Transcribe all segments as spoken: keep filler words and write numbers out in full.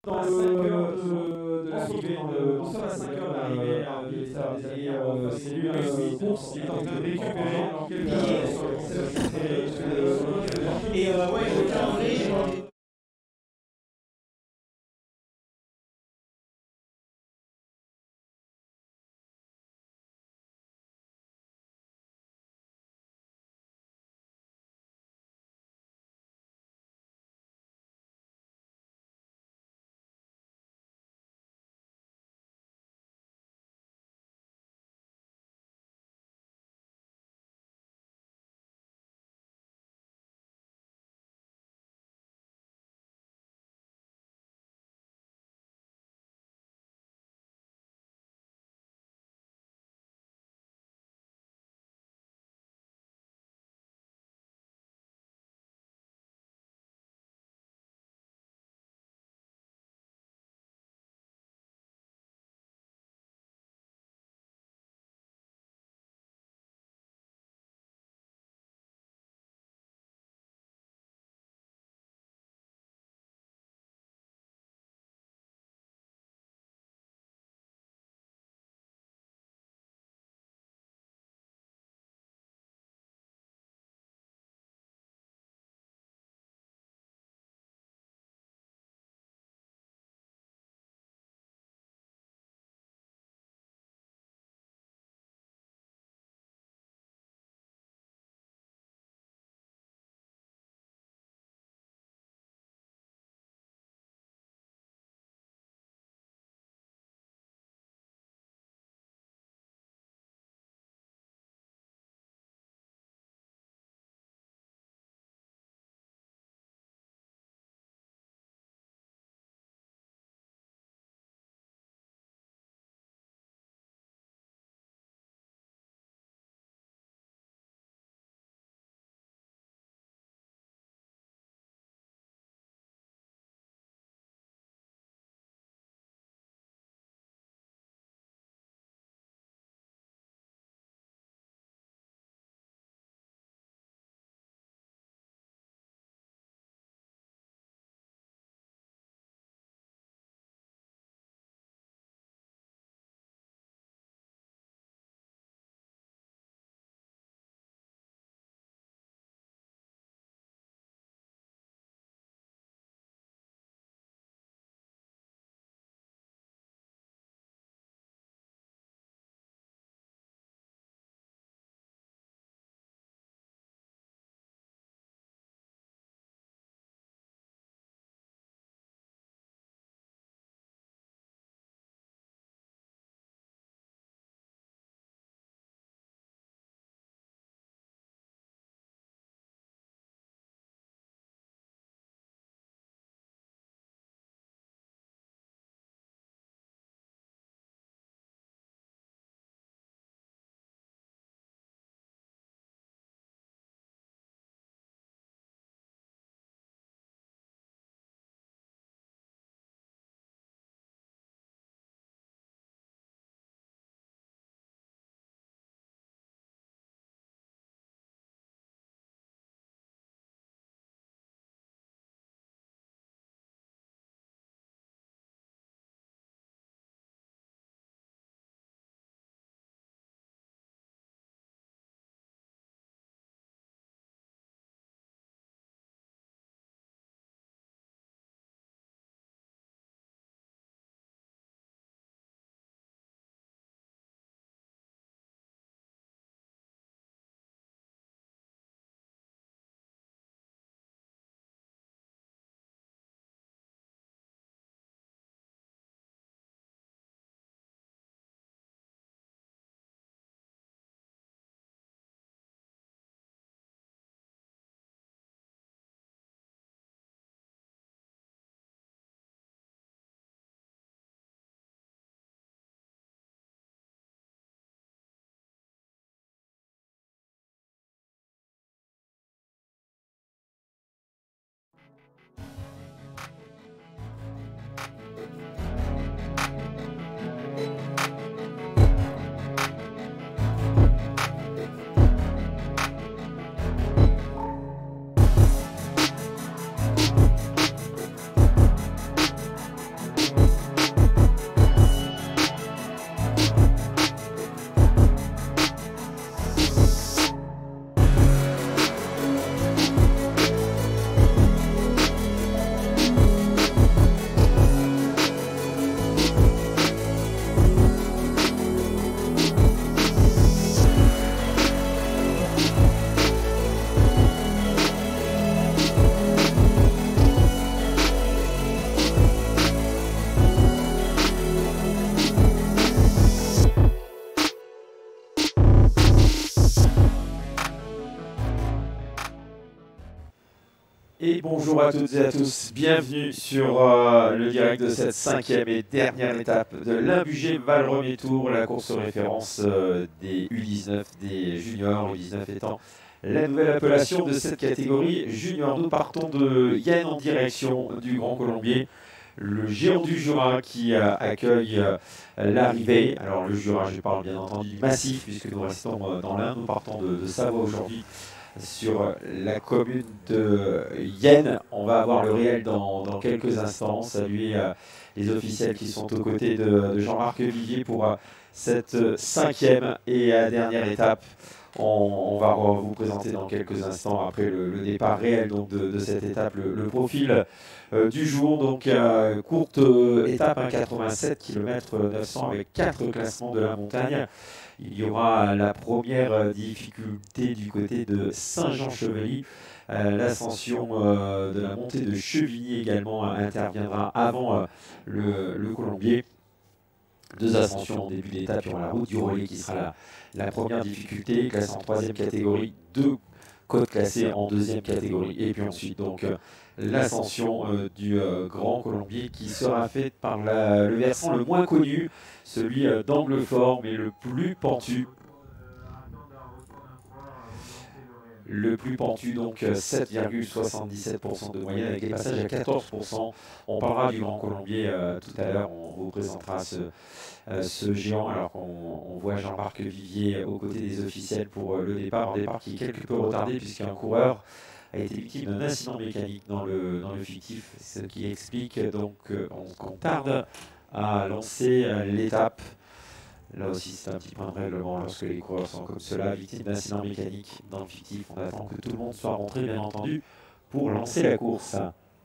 dans le cinq heures de, de l'arrivée, de, nous sommes à cinq heures de l'arrivée à Bielsa, et euh, c'est lui la course, il est en train de récupérer quelques billets sur le Et euh, ouais, le calendrier, Et bonjour à toutes et à tous, bienvenue sur euh, le direct de cette cinquième et dernière étape de l'Imbugé Val-Remier Tour, la course référence euh, des U dix-neuf, des juniors, U dix-neuf étant la nouvelle appellation de cette catégorie junior. Nous partons de Yenne en direction du Grand Colombier, le géant du Jura qui euh, accueille euh, l'arrivée. Alors le Jura, je parle bien entendu du massif puisque nous restons euh, dans l'Ain, nous partons de, de Savoie aujourd'hui. Sur la commune de Yenne, on va avoir le réel dans, dans quelques instants. Saluer euh, les officiels qui sont aux côtés de, de Jean-Marc Vivier pour euh, cette cinquième et euh, dernière étape. On, on va vous présenter dans quelques instants, après le, le départ réel donc, de, de cette étape, le, le profil euh, du jour. Donc, euh, courte euh, étape, hein, quatre-vingt-sept kilomètres neuf cents avec quatre classements de la montagne. Il y aura la première difficulté du côté de Saint-Jean-Chevely. Euh, L'ascension euh, de la montée de Chevigny également euh, interviendra avant euh, le, le Colombier. Deux ascensions en début d'étape, il y aura la route du relais qui sera la, la première difficulté, classée en troisième catégorie, deux côtes classées en deuxième catégorie. Et puis ensuite, donc, euh, l'ascension euh, du euh, Grand Colombier qui sera faite par la, le versant le moins connu, celui euh, d'Anglefort, mais le plus pentu. Le plus pentu, donc sept virgule soixante-dix-sept pour cent de moyenne avec des passages à quatorze pour cent. On parlera du Grand Colombier euh, tout à l'heure, on vous présentera ce, euh, ce géant alors qu'on voit Jean-Marc Vivier aux côtés des officiels pour euh, le départ. Un départ qui est quelque peu retardé puisqu'un coureur a été victime d'un accident mécanique dans le, dans le fictif, ce qui explique donc euh, qu'on tarde à lancer euh, l'étape. Là aussi, c'est un petit point de règlement lorsque les coureurs sont comme cela, victimes d'incidents mécaniques dans le fictif. On attend que tout le monde soit rentré, bien entendu, pour lancer la course.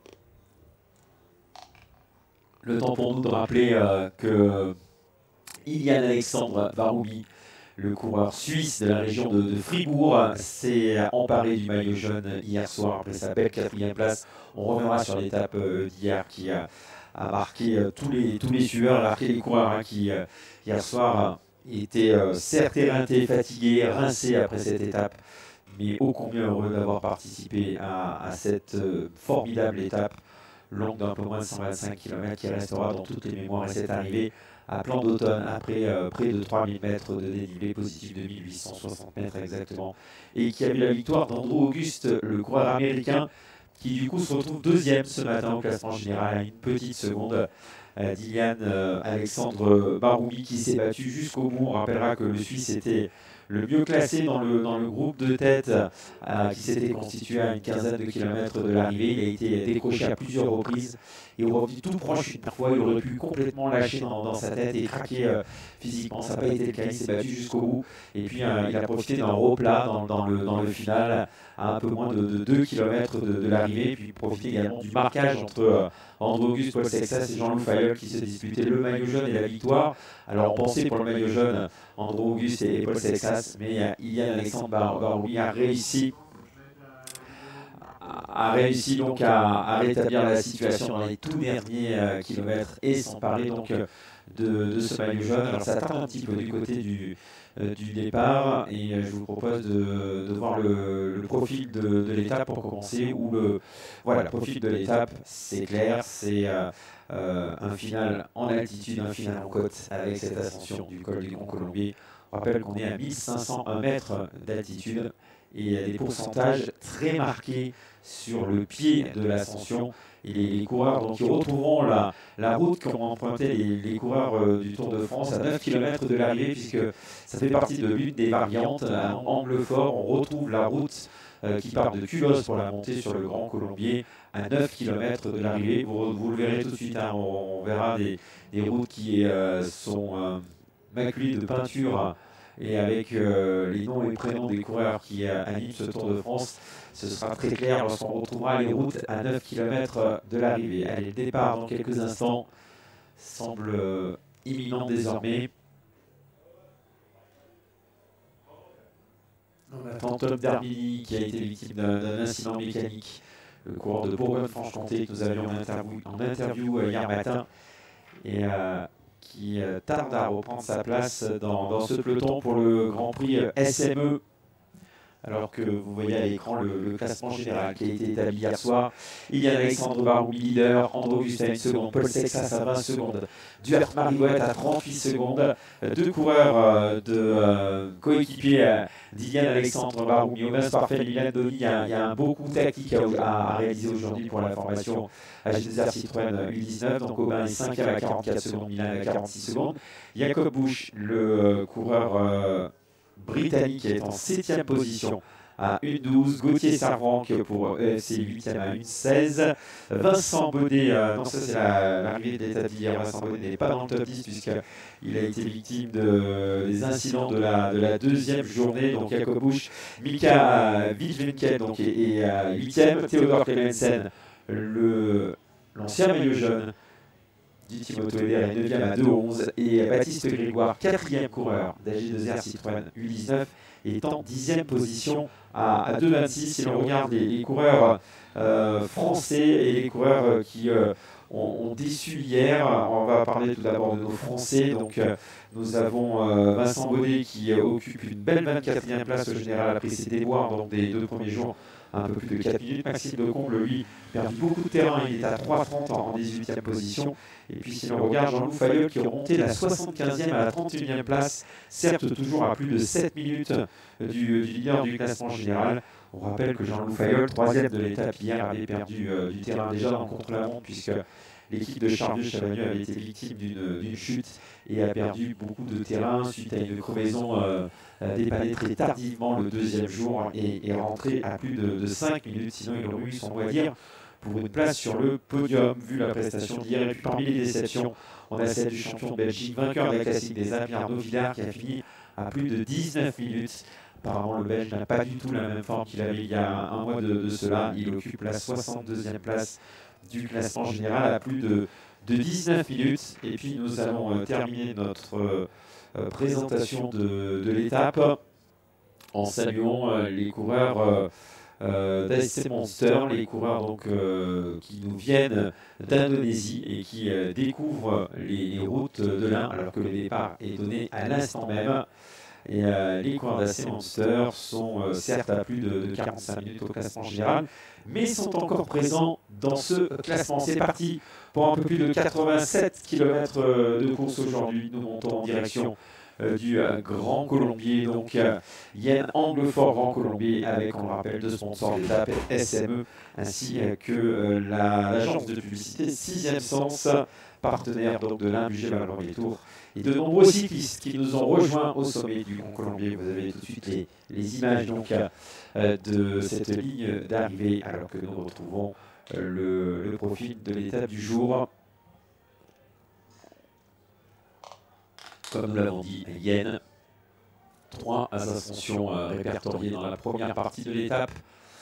Le temps pour nous de rappeler euh, que Ilian Alexandre Baroubi, le coureur suisse de la région de, de Fribourg, s'est emparé du maillot jaune hier soir après sa belle quatrième place. On reviendra sur l'étape euh, d'hier qui a a marqué euh, tous, les, tous les sueurs, a marqué les coureurs hein, qui, euh, hier soir, euh, étaient euh, certes éreintés, fatigués, rincés après cette étape, mais ô combien heureux d'avoir participé à, à cette euh, formidable étape, longue d'un peu moins de cent vingt-cinq kilomètres, qui restera dans toutes les mémoires. Et cette arrivée à plan d'automne, après euh, près de trois mille mètres de dénivelé positif de mille huit cent soixante mètres exactement, et qui a vu la victoire d'Andrew Auguste, le coureur américain, qui du coup se retrouve deuxième ce matin au classement général à une petite seconde euh, d'Ilian euh, Alexandre Baroubi qui s'est battu jusqu'au bout. On rappellera que le Suisse était le mieux classé dans le, dans le groupe de tête euh, qui s'était constitué à une quinzaine de kilomètres de l'arrivée. Il a été décroché à plusieurs reprises et au revenu tout proche une fois, il aurait pu complètement lâcher dans, dans sa tête et craquer euh, physiquement. Ça n'a pas été le cas, il s'est battu jusqu'au bout et puis euh, il a profité d'un replat dans, dans, le, dans le final à un peu moins de, de deux kilomètres de, de l'arrivée, puis profiter également du marquage entre euh, Andrew Auguste, Paul Sexas et Jean-Loup Fayeul qui se disputaient le maillot jaune et la victoire. Alors on pensait pour le maillot jaune Andrew Auguste et Paul Sexas, mais euh, Ilian Alexandre Baroubi a réussi a réussi donc à, à rétablir la situation dans les tout derniers euh, kilomètres et s'emparer donc euh, de, de ce maillot jaune. Alors ça tarde un petit peu du côté du, euh, du départ et euh, je vous propose de, de voir le, le profil de, de l'étape pour commencer. Où le, voilà, le profil de l'étape, c'est clair, c'est euh, euh, un final en altitude, un final en côte avec cette ascension du col du Grand Colombier. On rappelle qu'on est à mille cinq cent un mètres d'altitude et il y a des pourcentages très marqués sur le pied de l'ascension. Et les, les coureurs donc, qui retrouveront la, la route qu'ont emprunté les, les coureurs euh, du Tour de France à neuf kilomètres de l'arrivée, puisque ça fait partie de l'une des variantes. À Anglefort, on retrouve la route euh, qui part de Culos pour la montée sur le Grand Colombier à neuf kilomètres de l'arrivée. Vous, vous le verrez tout de suite, hein, on, on verra des, des routes qui euh, sont euh, maculées de peinture et avec euh, les noms et prénoms des coureurs qui euh, animent ce Tour de France. Ce sera très clair lorsqu'on retrouvera les routes à neuf kilomètres de l'arrivée. Allez, le départ dans quelques instants semble euh, imminent désormais. On attend Tom D'Herbigny qui a été victime d'un incident mécanique, le coureur de Bourgogne-Franche-Comté que nous avions en interview, en interview euh, hier matin. Et euh, qui euh, tarde à reprendre sa place dans, dans ce peloton pour le Grand Prix euh, S M E. Alors que vous voyez à l'écran le, le classement général qui a été établi hier soir. Ilian Alexandre Baroubi leader, André Augustin une seconde, Paul Sexas à vingt secondes, Duarte Marie-Gouette à trente-huit secondes, deux coureurs euh, de euh, coéquipiers euh, d'Ilian Alexandre Baroubi. Au Mince Parfait, Milan Doni, il y, a, il y a un beau coup tactique à, à réaliser aujourd'hui pour la formation A G deux R Citroën U dix-neuf. Donc Aubin est cinquième à quarante-quatre secondes, Milan à quarante-six secondes. Jacob Busch, le euh, coureur euh, britannique, est en septième position à une douze, Gauthier Sarvanc pour E F C huitième à une seize, Vincent Bonnet, euh, non ça c'est l'arrivée la, de l'étape d'hier, Vincent Bonnet n'est pas dans le top dix puisqu'il a été victime de, des incidents de la, de la deuxième journée, donc Jacob Busch, Mika Wittgenken donc est à huitième, Théodore Clemensen, l'ancien maillot jaune du Team Auto Eder est neuvième à deux onze et Baptiste Grégoire, quatrième coureur d'A G deux R Citroën U dix-neuf, est en dixième position à, à deux vingt-six. Si l'on regarde les, les coureurs euh, français et les coureurs euh, qui euh, ont, ont déçu hier, on va parler tout d'abord de nos Français. Donc, euh, nous avons euh, Vincent Bonnet qui euh, occupe une belle vingt-quatrième place au général après ses déboires donc des deux premiers jours. Un peu plus de quatre minutes. Maxime Decomble, lui, perdu beaucoup de terrain. Il est à trois trente en dix-huitième position. Et puis, si l'on regarde Jean-Loup Fayeul qui est remonté de la soixante-quinzième à la trente et unième place, certes toujours à plus de sept minutes du, du leader du classement général. On rappelle que Jean-Loup Fayeul, troisième de l'étape hier, avait perdu euh, du terrain déjà dans le contre-la-montre, puisque l'équipe de Charvieux-Chavagneux avait été victime d'une chute et a perdu beaucoup de terrain suite à une crevaison euh, euh, dépannée très tardivement le deuxième jour et est rentré à plus de, de cinq minutes. Sinon, il aurait eu son mot à dire pour une place sur le podium, vu la prestation d'hier. Et puis parmi les déceptions, on a celle du champion de Belgique, vainqueur de la classique des Alpes, Arnaud Villard, qui a fini à plus de dix-neuf minutes. Apparemment, le Belge n'a pas du tout la même forme qu'il avait il y a un mois de, de cela. Il occupe la soixante-deuxième place du classement général à plus de, de dix-neuf minutes. Et puis nous allons euh, terminer notre euh, présentation de, de l'étape en saluant euh, les coureurs euh, euh, d'A S C Monster, les coureurs donc, euh, qui nous viennent d'Indonésie et qui euh, découvrent les, les routes de l'Ain alors que le départ est donné à l'instant même. Et euh, les coureurs d'A S C Monster sont euh, certes à plus de, de quarante-cinq minutes au classement général, mais sont encore présents dans ce classement. C'est parti pour un peu plus de quatre-vingt-sept kilomètres de course aujourd'hui. Nous montons en direction euh, du euh, Grand Colombier. Donc, euh, Yen Anglefort Grand Colombier avec, on le rappelle, deux sponsors d'étape, S M E, ainsi euh, que euh, l'agence de publicité Sixième Sens, partenaire donc, de l'Ain, Bugey, Valorbier Tour. Et de nombreux cyclistes qui nous ont rejoints au sommet du Grand Colombier. Vous avez tout de suite les, les images donc, euh, de cette ligne d'arrivée alors que nous retrouvons euh, le, le profil de l'étape du jour. Comme nous l'avons dit, Yen, trois ascensions euh, répertoriées dans la première partie de l'étape.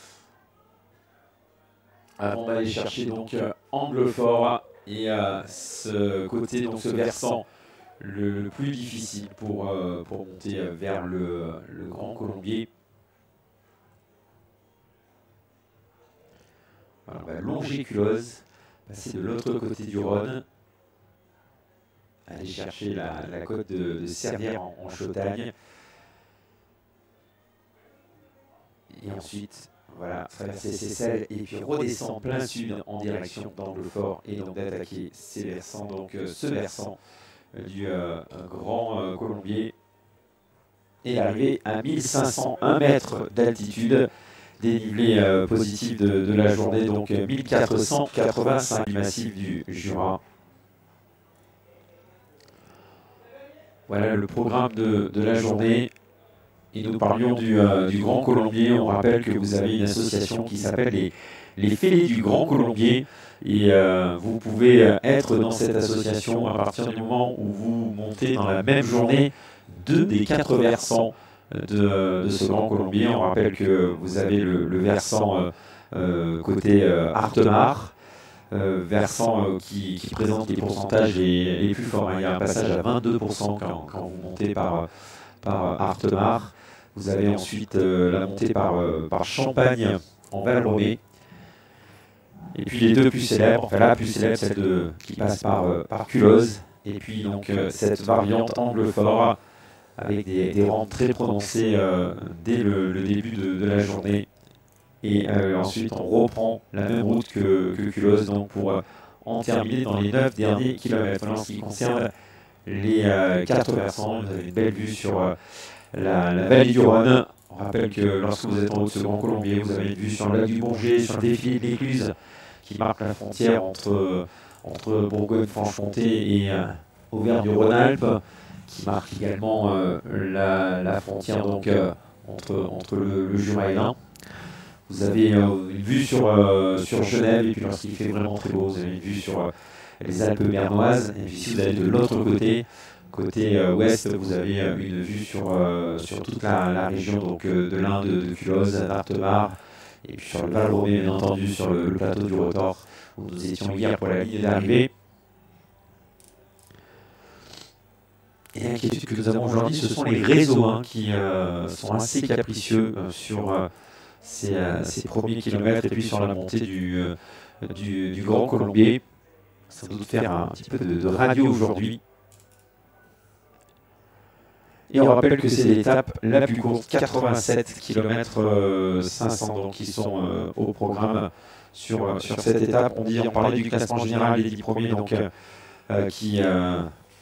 Avant d'aller chercher donc euh, Anglefort et euh, ce côté, donc ce versant le, le plus difficile pour, euh, pour monter vers le, le Grand Colombier. Alors, on va longer Culose, passer de l'autre côté du Rhône, aller chercher la, la côte de, de Servières en, en Chautagne. Et ensuite, voilà, traverser Seyssel et puis redescendre plein sud en direction d'Anglefort et donc d'attaquer ces versants, donc euh, ce versant du euh, Grand euh, Colombier et arriver à mille cinq cent un mètres d'altitude, dénivelé euh, positif de, de la journée, donc euh, mille quatre cent quatre-vingt-cinq du massif du Jura. Voilà le programme de, de la journée. Et nous parlions du, euh, du Grand Colombier. On rappelle que vous avez une association qui s'appelle les, les Fêlés du Grand Colombier. Et euh, vous pouvez être dans cette association à partir du moment où vous montez dans la même journée deux des quatre versants de, de ce Grand Colombier. On rappelle que vous avez le, le versant euh, euh, côté euh, Artemar, euh, versant euh, qui, qui présente les pourcentages les, les plus forts. Il y a un passage à vingt-deux pour cent quand, quand vous montez par, par Artemar. Vous avez ensuite euh, la montée par, euh, par Champagne en Val-Romée. Et puis les deux plus célèbres, enfin la plus célèbre, celle de, qui passe par, euh, par Culose. Et puis donc euh, cette variante Anglefort avec des, des rangs très prononcés euh, dès le, le début de, de la journée. Et euh, ensuite, on reprend la même route que, que Culos donc pour euh, en terminer dans les neuf derniers kilomètres. En ce qui concerne les euh, quatre versants, vous avez une belle vue sur euh, la, la vallée du Rhône. On rappelle que lorsque vous êtes en haut de ce Grand Colombier, vous avez une vue sur le lac du Bourget, sur le défilé de l'Écluse, qui marque la frontière entre, entre Bourgogne-Franche-Comté et euh, Auvergne-Rhône-Alpes, qui marque également euh, la, la frontière donc, euh, entre, entre le, le Jura et l'Ain. Vous avez euh, une vue sur, euh, sur Genève, et puis lorsqu'il fait vraiment très beau, vous avez une vue sur euh, les Alpes bernoises. Et puis si vous allez de l'autre côté, côté euh, ouest, vous avez euh, une vue sur, euh, sur toute la, la région donc, euh, de l'Ain, de, de Culos, d'Artemar, et puis sur le Val Romé, bien entendu, sur le, le plateau du Rotor, où nous étions hier pour la ligne d'arrivée. Et l'inquiétude que nous avons aujourd'hui, ce sont les réseaux hein, qui euh, sont assez capricieux euh, sur euh, ces, euh, ces premiers kilomètres et puis sur la montée du, euh, du, du Grand Colombier. Sans doute faire un petit peu de, de radio aujourd'hui. Et on rappelle que c'est l'étape la plus courte, quatre-vingt-sept kilomètres cinq cents donc, qui sont euh, au programme sur, euh, sur cette étape. On dit, on parlait du classement général des dix premiers donc, euh, euh, qui euh,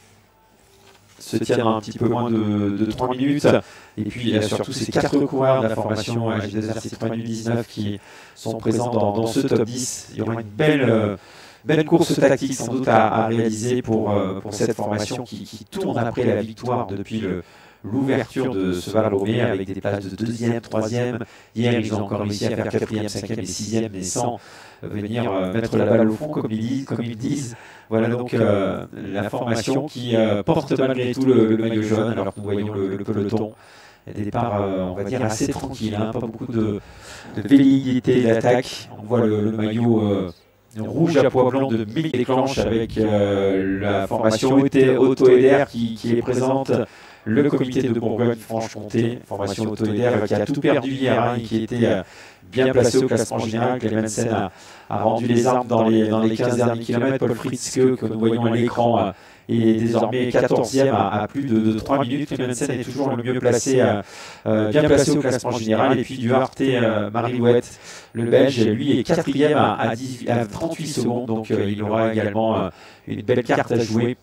se tiennent un petit peu moins de, de trois minutes. Et puis il y a surtout ces quatre coureurs de la formation G deux R Citroën U dix-neuf qui sont présents dans, dans ce top dix. Il y aura une belle... Euh, Belle course tactique sans doute à, à réaliser pour, euh, pour cette formation qui, qui tourne après la victoire depuis l'ouverture de ce Val Romé avec des places de deuxième, troisième. Hier, ils ont encore réussi à faire quatrième, cinquième et sixième, mais sans venir euh, mettre la balle au fond, comme ils disent. Comme ils disent. Voilà donc euh, la formation qui euh, porte malgré tout le, le maillot jaune, alors que nous voyons le, le peloton. Des départs, euh, on va dire, assez tranquilles, hein, pas beaucoup de, de velléité d'attaque. On voit le, le maillot... Euh, rouge à pois blanc de Mick déclenche avec euh, la formation Auto-Aider qui, qui est présente, le comité de Bourgogne-Franche-Comté, formation Auto-Aider qui a tout perdu hier hein, et qui était euh, bien placé au classement général. Clemensen a, a rendu les armes dans les, dans les quinze derniers kilomètres. Paul Fritzke, que nous voyons à l'écran, euh, est désormais quatorzième à, à plus de, de trois minutes. Clemensen est toujours le mieux placé, euh, euh, bien placé au classement général. Et puis Duarte, euh, Marie-Louette, le Belge, lui est quatrième à, à, à trente-huit secondes. Donc euh, il aura également euh, une belle carte à jouer.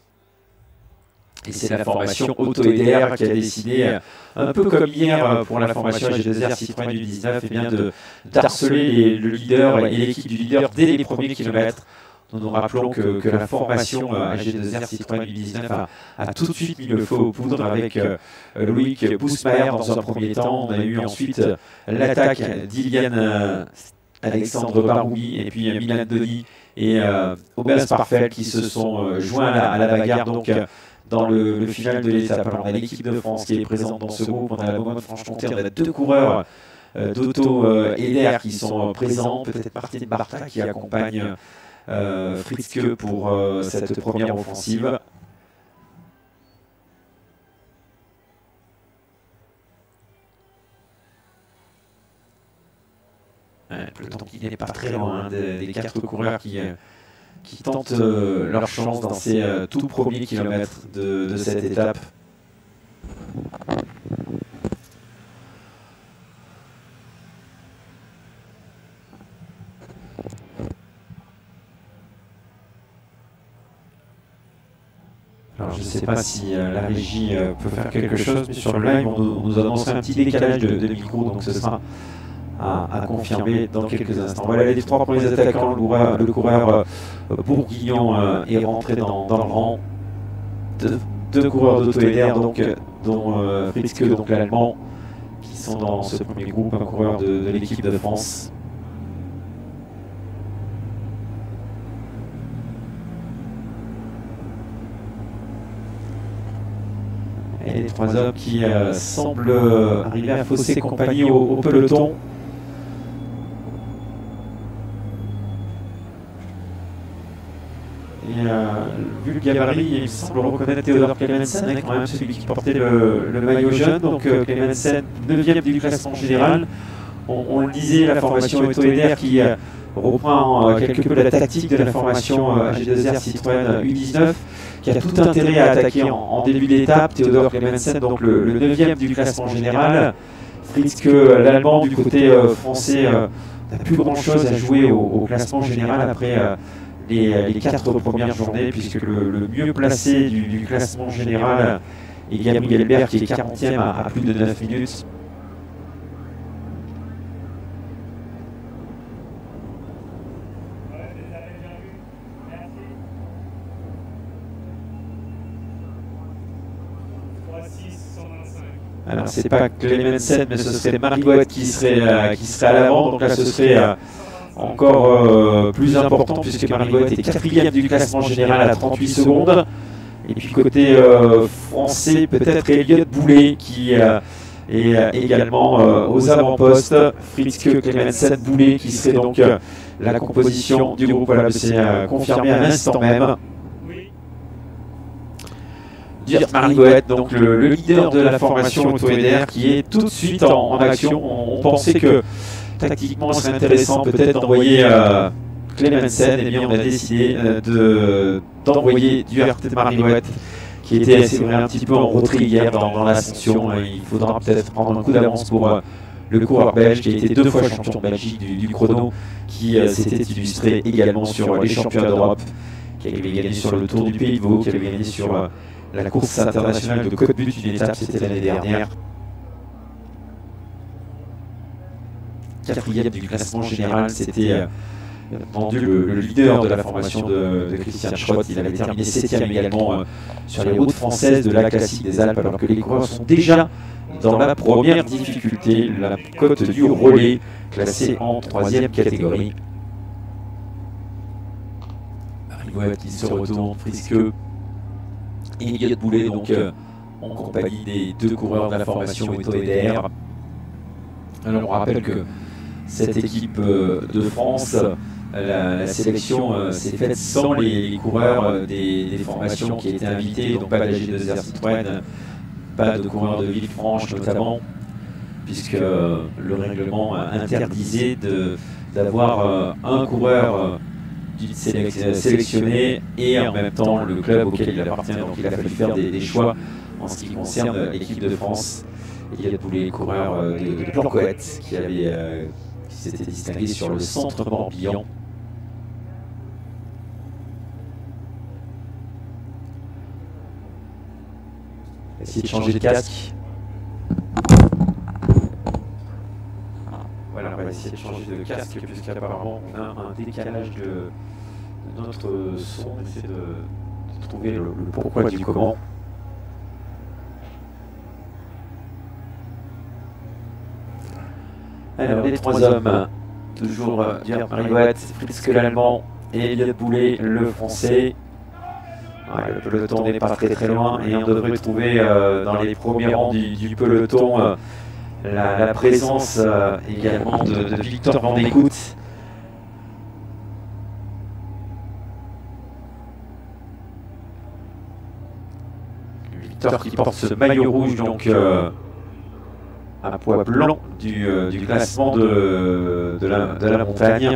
Et c'est la formation Auto-Aider qui a décidé, euh, un peu comme hier pour la formation G deux R Citroën U dix-neuf, et bien de d'harceler les, le leader et l'équipe du leader dès les premiers kilomètres. Nous nous rappelons que, que la formation euh, G deux R Citroën U dix-neuf a, a tout de suite mis le feu aux poudres avec euh, Loïc Bousmaer dans un premier temps. On a eu ensuite euh, l'attaque d'Iliane euh, Alexandre Baroubi et puis euh, Milan Denis et euh, Aubin Sparfel qui se sont euh, joints à la, à la bagarre. Donc, euh, dans le, le final de l'étape, on a l'équipe de France qui est présente dans ce groupe, on a la Bourgogne-Franche-Comté, on a deux coureurs euh, d'Auto-Aider qui sont euh, présents, peut-être Martin Barta qui accompagne euh, Fritzke pour euh, cette première offensive. Un peloton qui n'est pas très loin hein, des, des quatre coureurs qui... Euh, qui tentent euh, leur chance dans ces euh, tout premiers kilomètres de, de cette étape. Alors je ne sais pas si euh, la régie euh, peut faire quelque chose, mais sur le live on nous, on nous annonce un petit décalage de, de micro, donc ce sera À, à confirmer dans quelques instants. Voilà les trois premiers attaquants. Le coureur, le coureur euh, bourguignon euh, est rentré dans, dans le rang. Deux, deux coureurs d'Auto-Aider, donc, euh, dont euh, Fritzke, donc l'allemand, qui sont dans ce premier groupe, un coureur de, de l'équipe de France. Et les trois hommes qui euh, semblent euh, arriver à fausser compagnie au, au peloton. Et euh, vu le gabarit, il me semble reconnaître Théodore Clemensen, hein, quand même celui qui portait le, le maillot jaune. Donc euh, Clemensen, neuvième du classement général. on, on le disait, la formation Auto-Eder qui euh, reprend euh, quelque peu la tactique de la formation euh, G deux R Citroën U dix-neuf, qui a tout intérêt à attaquer en, en début d'étape. Théodore Clemensen, donc le, le neuvième du classement général. Fritzke, l'Allemand, du côté euh, français, euh, n'a plus grand-chose à jouer au, au classement général après euh, les, les quatre premières journées, puisque le, le mieux placé du, du classement général est Gabriel Bert, qui est quarantième à, à plus de neuf minutes. Alors c'est pas Clemensen, mais ce serait Marigot qui serait, euh, qui serait à l'avant, donc là ce serait euh, encore euh, plus important, puisque Marigot est quatrième du classement général à trente-huit secondes. Et puis côté euh, français, peut-être Elliott Boulet qui euh, est euh, également euh, aux avant-postes. Fritzke, Clemensen, Boulet qui serait donc euh, la composition du groupe. Voilà, c'est euh, confirmé à l'instant même. Dirk Marigoët, donc le, le leader de la formation Auto-Eder, qui est tout de suite en, en action. On, on pensait que tactiquement, ce serait intéressant peut-être d'envoyer euh, Clemensen, et bien on a décidé euh, d'envoyer de, Dirk Marigoët, qui était, c'est vrai, un petit peu en retrait hier dans, dans l'ascension. Il faudra peut-être prendre un coup d'avance pour euh, le coureur belge, qui a été deux fois champion de Belgique du, du chrono, qui euh, s'était illustré également sur les championnats d'Europe, qui avait gagné sur le Tour du Pays de Vaud, qui avait gagné sur euh, la course internationale de Côte-But, une étape, c'était l'année dernière. Quatrième du classement général, c'était euh, vendu le, le leader de la formation de, de Christian Schrott. Il avait terminé septième également euh, sur les routes françaises de la classique des Alpes, alors que les coureurs sont déjà dans la première difficulté, la côte du relais, classée en troisième catégorie. Marigot qui se retourne, Fritzke et Elliott Boulet, donc euh, en compagnie des deux coureurs de la formation Auto-Eder. Alors on rappelle que cette équipe euh, de France, la, la sélection euh, s'est faite sans les, les coureurs euh, des, des formations qui étaient invités, donc pas de la G deux R Citroën, pas de coureurs de Villefranche notamment, puisque euh, le règlement interdisait d'avoir euh, un coureur euh, sélectionné et en même temps le club auquel il appartient. Donc il a fallu faire des, des choix en ce qui concerne l'équipe de France. Il y a tous les coureurs euh, de, de Plancoët qui, euh, qui s'étaient distingués sur le centre Morbihan. Essayer de changer de casque. Voilà, on va essayer de changer de casque puisqu'apparemment on a un décalage de, de notre son. On essaie de, de trouver le, le pourquoi du comment. Alors les trois hommes, toujours euh, Dirk Marigot, Fritzke l'Allemand et Elliott Boulet le Français. Ouais, le peloton n'est pas très très loin et on devrait trouver euh, dans les premiers rangs du, du peloton euh, la, la présence euh, également de, de Victor Van der Koot. Victor qui porte ce maillot rouge donc euh, à poids blanc du, euh, du classement de, de, la, de la montagne.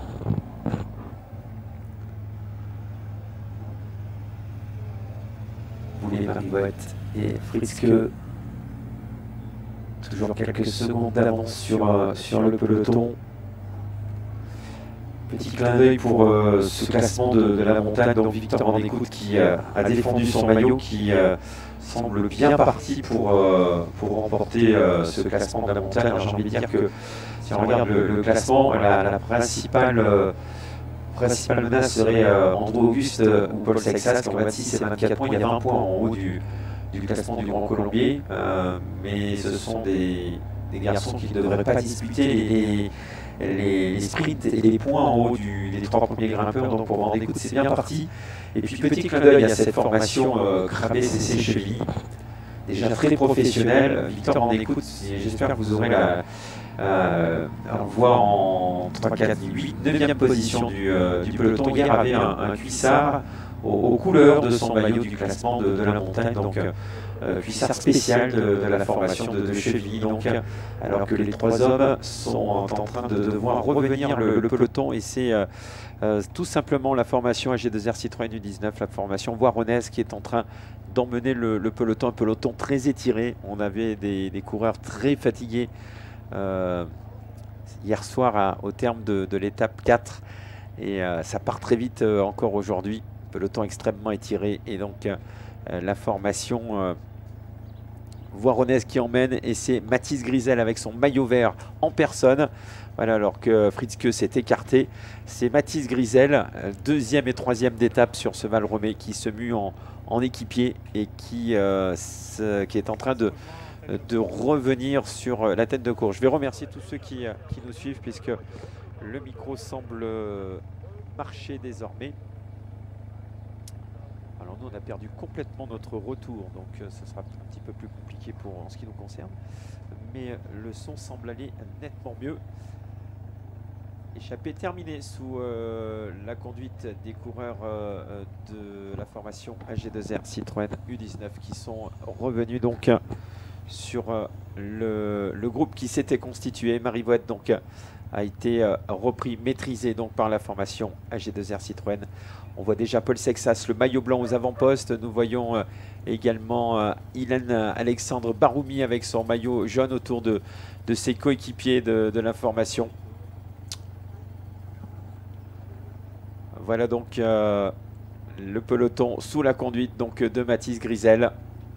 Boulet, Marigot et Fritzke. Toujours quelques secondes d'avance sur, euh, sur le peloton. Petit clin d'œil pour euh, ce classement de, de la montagne, donc Victor Van der Koot qui euh, a défendu son maillot, qui euh, semble bien parti pour, euh, pour remporter euh, ce classement de la montagne. J'ai envie de dire que si on regarde le, le classement, la, la principale, euh, principale menace serait euh, Andrew Auguste euh, ou Paul Seixas qui ont vingt-six et vingt-quatre points. Il y a vingt points en haut du, du classement du Grand Colombier, euh, mais ce sont des, des garçons qui ne devraient pas disputer les, les, les sprints et les points en haut du, des trois premiers grimpeurs. Donc pour Van der Koot, c'est bien parti. Et puis petit clin d'œil à cette formation euh, Crabé C C Chevilly, déjà très professionnelle. Victor Van der Koot, j'espère que vous aurez la, euh, on le voit en trois, quatre, huit, neuvième position du, euh, du peloton. Hier avait un, un cuissard aux, aux couleurs de son maillot du classement de, de la montagne. Donc, euh, cuissard spécial de, de la formation de, de Cheville. Donc, alors que les trois hommes sont en train de, de voir revenir le, le peloton, et c'est euh, euh, tout simplement la formation A G deux R Citroën U dix-neuf, la formation voironnaise, qui est en train d'emmener le, le peloton, un peloton très étiré. On avait des, des coureurs très fatigués euh, hier soir à, au terme de, de l'étape quatre, et euh, ça part très vite euh, encore aujourd'hui. Peloton extrêmement étiré, et donc euh, la formation euh, voironnaise qui emmène, et c'est Mathis Grisel avec son maillot vert en personne. Voilà, alors que Fritzke s'est écarté. C'est Mathis Grisel, deuxième et troisième d'étape sur ce Val-Romé, qui se mue en, en équipier et qui, euh, se, qui est en train de, de revenir sur la tête de course. Je vais remercier tous ceux qui, qui nous suivent, puisque le micro semble marcher désormais. Alors nous, on a perdu complètement notre retour, donc euh, ce sera un petit peu plus compliqué pour en ce qui nous concerne. Mais le son semble aller nettement mieux. Échappée terminée sous euh, la conduite des coureurs euh, de la formation A G deux R Citroën U dix-neuf, qui sont revenus donc sur euh, le, le groupe qui s'était constitué. Marivouette donc a été euh, repris, maîtrisé donc par la formation A G deux R Citroën. On voit déjà Paul Sexas, le maillot blanc aux avant-postes. Nous voyons euh, également euh, Ilan Alexandre Baroumi avec son maillot jaune autour de, de ses coéquipiers de, de la formation. Voilà donc euh, le peloton sous la conduite donc de Mathis Grisel.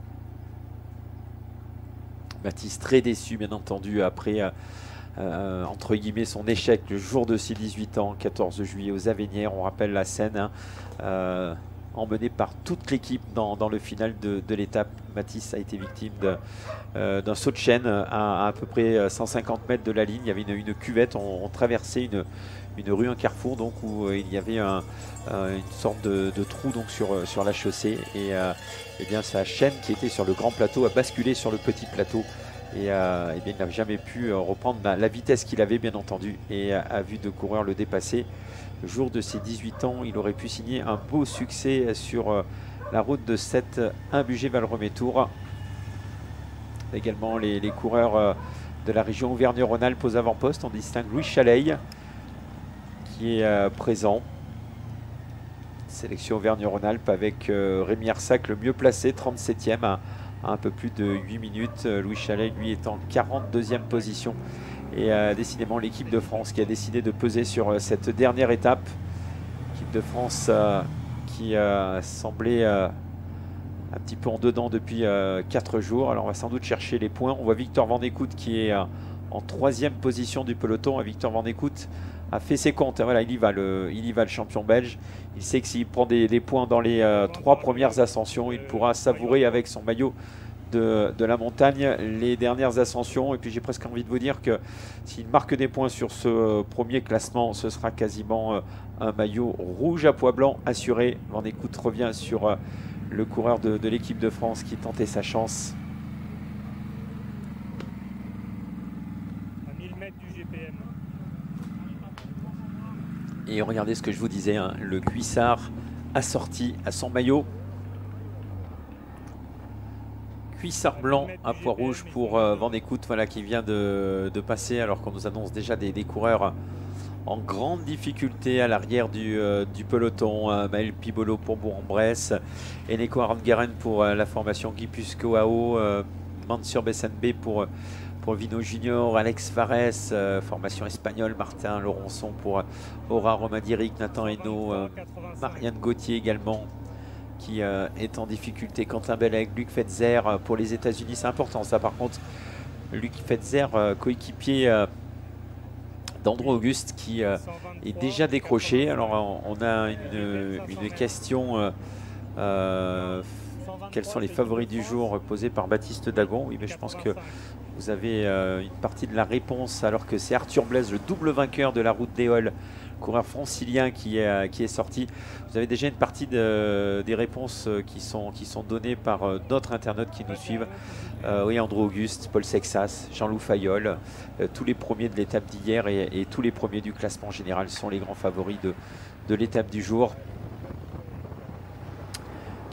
Mathis très déçu, bien entendu, après euh, euh, entre guillemets son échec le jour de ses dix-huit ans, quatorze juillet aux Avenières. On rappelle la scène, hein, euh, emmené par toute l'équipe dans, dans le final de, de l'étape. Mathis a été victime d'un euh, saut de chaîne à, à à peu près cent cinquante mètres de la ligne. Il y avait une, une cuvette, on, on traversait une, une rue, un carrefour, donc où euh, il y avait un, euh, une sorte de, de trou donc sur, sur la chaussée, et, euh, et bien sa chaîne qui était sur le grand plateau a basculé sur le petit plateau, et, euh, et bien il n'a jamais pu euh, reprendre bah, la vitesse qu'il avait, bien entendu, et a, a vu de coureurs le dépasser. Le jour de ses dix-huit ans, il aurait pu signer un beau succès sur euh, la route de cette Imbugé Val-Romé Tour. Également les, les coureurs euh, de la région Auvergne-Rhône-Alpes aux avant-postes. On distingue Louis Chaleil qui est euh, présent. Sélection Auvergne-Rhône-Alpes avec euh, Rémi Arsac, le mieux placé, trente-septième à, à un peu plus de huit minutes. Euh, Louis Chaleil, lui, est en quarante-deuxième position. Et euh, décidément, l'équipe de France qui a décidé de peser sur euh, cette dernière étape. L'équipe de France euh, qui euh, semblait euh, un petit peu en dedans depuis euh, quatre jours. Alors on va sans doute chercher les points. On voit Victor Van Eeckhout qui est euh, en troisième position du peloton. Victor Van Eeckhout a fait ses comptes. Voilà, il y va, le, il y va le champion belge. Il sait que s'il prend des, des points dans les euh, trois premières ascensions, il pourra savourer avec son maillot de, de la montagne les dernières ascensions. Et puis j'ai presque envie de vous dire que s'il marque des points sur ce premier classement, ce sera quasiment euh, un maillot rouge à pois blanc assuré. Van Eeckhout revient sur euh, le coureur de, de l'équipe de France qui tentait sa chance. À mille mètres du G P M. Et regardez ce que je vous disais, hein, le cuissard assorti à son maillot. Cuissard blanc à pois rouge pour euh, Van Eeckhout, voilà, qui vient de, de passer, alors qu'on nous annonce déjà des, des coureurs en grande difficulté à l'arrière du, euh, du peloton. euh, Maël Pibolo pour Bourg-en-Bresse, Eneko Arangaren pour euh, la formation Guipuscoa, euh, Mansur Bessenbe pour, pour Vino Junior, Alex Fares, euh, formation espagnole, Martin Laurençon pour euh, Aura Romadiric, Nathan Hainaut, euh, Marianne Gauthier également, qui euh, est en difficulté, Quentin Bellec, Luc Fetzer euh, pour les États-Unis. C'est important ça par contre. Luc Fetzer, euh, coéquipier euh, d'Andrew Auguste, qui euh, est déjà décroché. Alors on a une, une question, euh, euh, quels sont les favoris du jour, posée par Baptiste Dagon. Oui, mais je pense que vous avez euh, une partie de la réponse, alors que c'est Arthur Blaise, le double vainqueur de la route d'Éole, coureur francilien, qui est, qui est sorti. Vous avez déjà une partie de, des réponses qui sont, qui sont données par euh, d'autres internautes qui nous suivent. Euh, oui, Andrew Auguste, Paul Sexas, Jean-Loup Fayolle, euh, tous les premiers de l'étape d'hier et, et tous les premiers du classement général sont les grands favoris de, de l'étape du jour.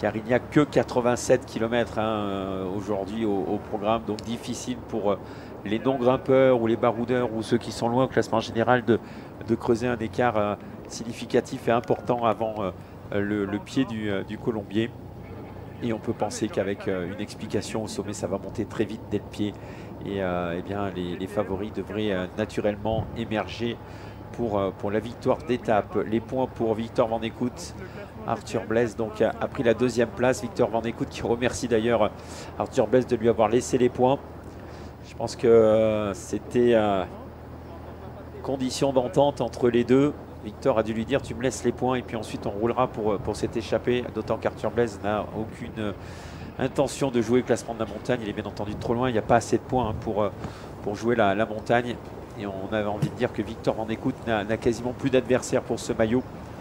car il n'y a que quatre-vingt-sept kilomètres hein, aujourd'hui au, au programme, donc difficile pour les non-grimpeurs ou les baroudeurs ou ceux qui sont loin au classement général de, de creuser un écart euh, significatif et important avant euh, le, le pied du, euh, du Colombier. Et on peut penser qu'avec euh, une explication au sommet, ça va monter très vite dès le pied. Et euh, eh bien, les, les favoris devraient euh, naturellement émerger pour, euh, pour la victoire d'étape. Les points pour Victor Van Eekhout. Arthur Blaise donc, a, a pris la deuxième place. Victor Van Eekhout qui remercie d'ailleurs Arthur Blaise de lui avoir laissé les points. Je pense que euh, c'était euh, condition d'entente entre les deux. Victor a dû lui dire tu me laisses les points et puis ensuite on roulera pour, pour cette échappée. D'autant qu'Arthur Blaise n'a aucune intention de jouer le classement de la montagne. Il est bien entendu trop loin. Il n'y a pas assez de points hein, pour, pour jouer la, la montagne. Et on avait envie de dire que Victor Van Eekhout n'a quasiment plus d'adversaire pour ce maillot.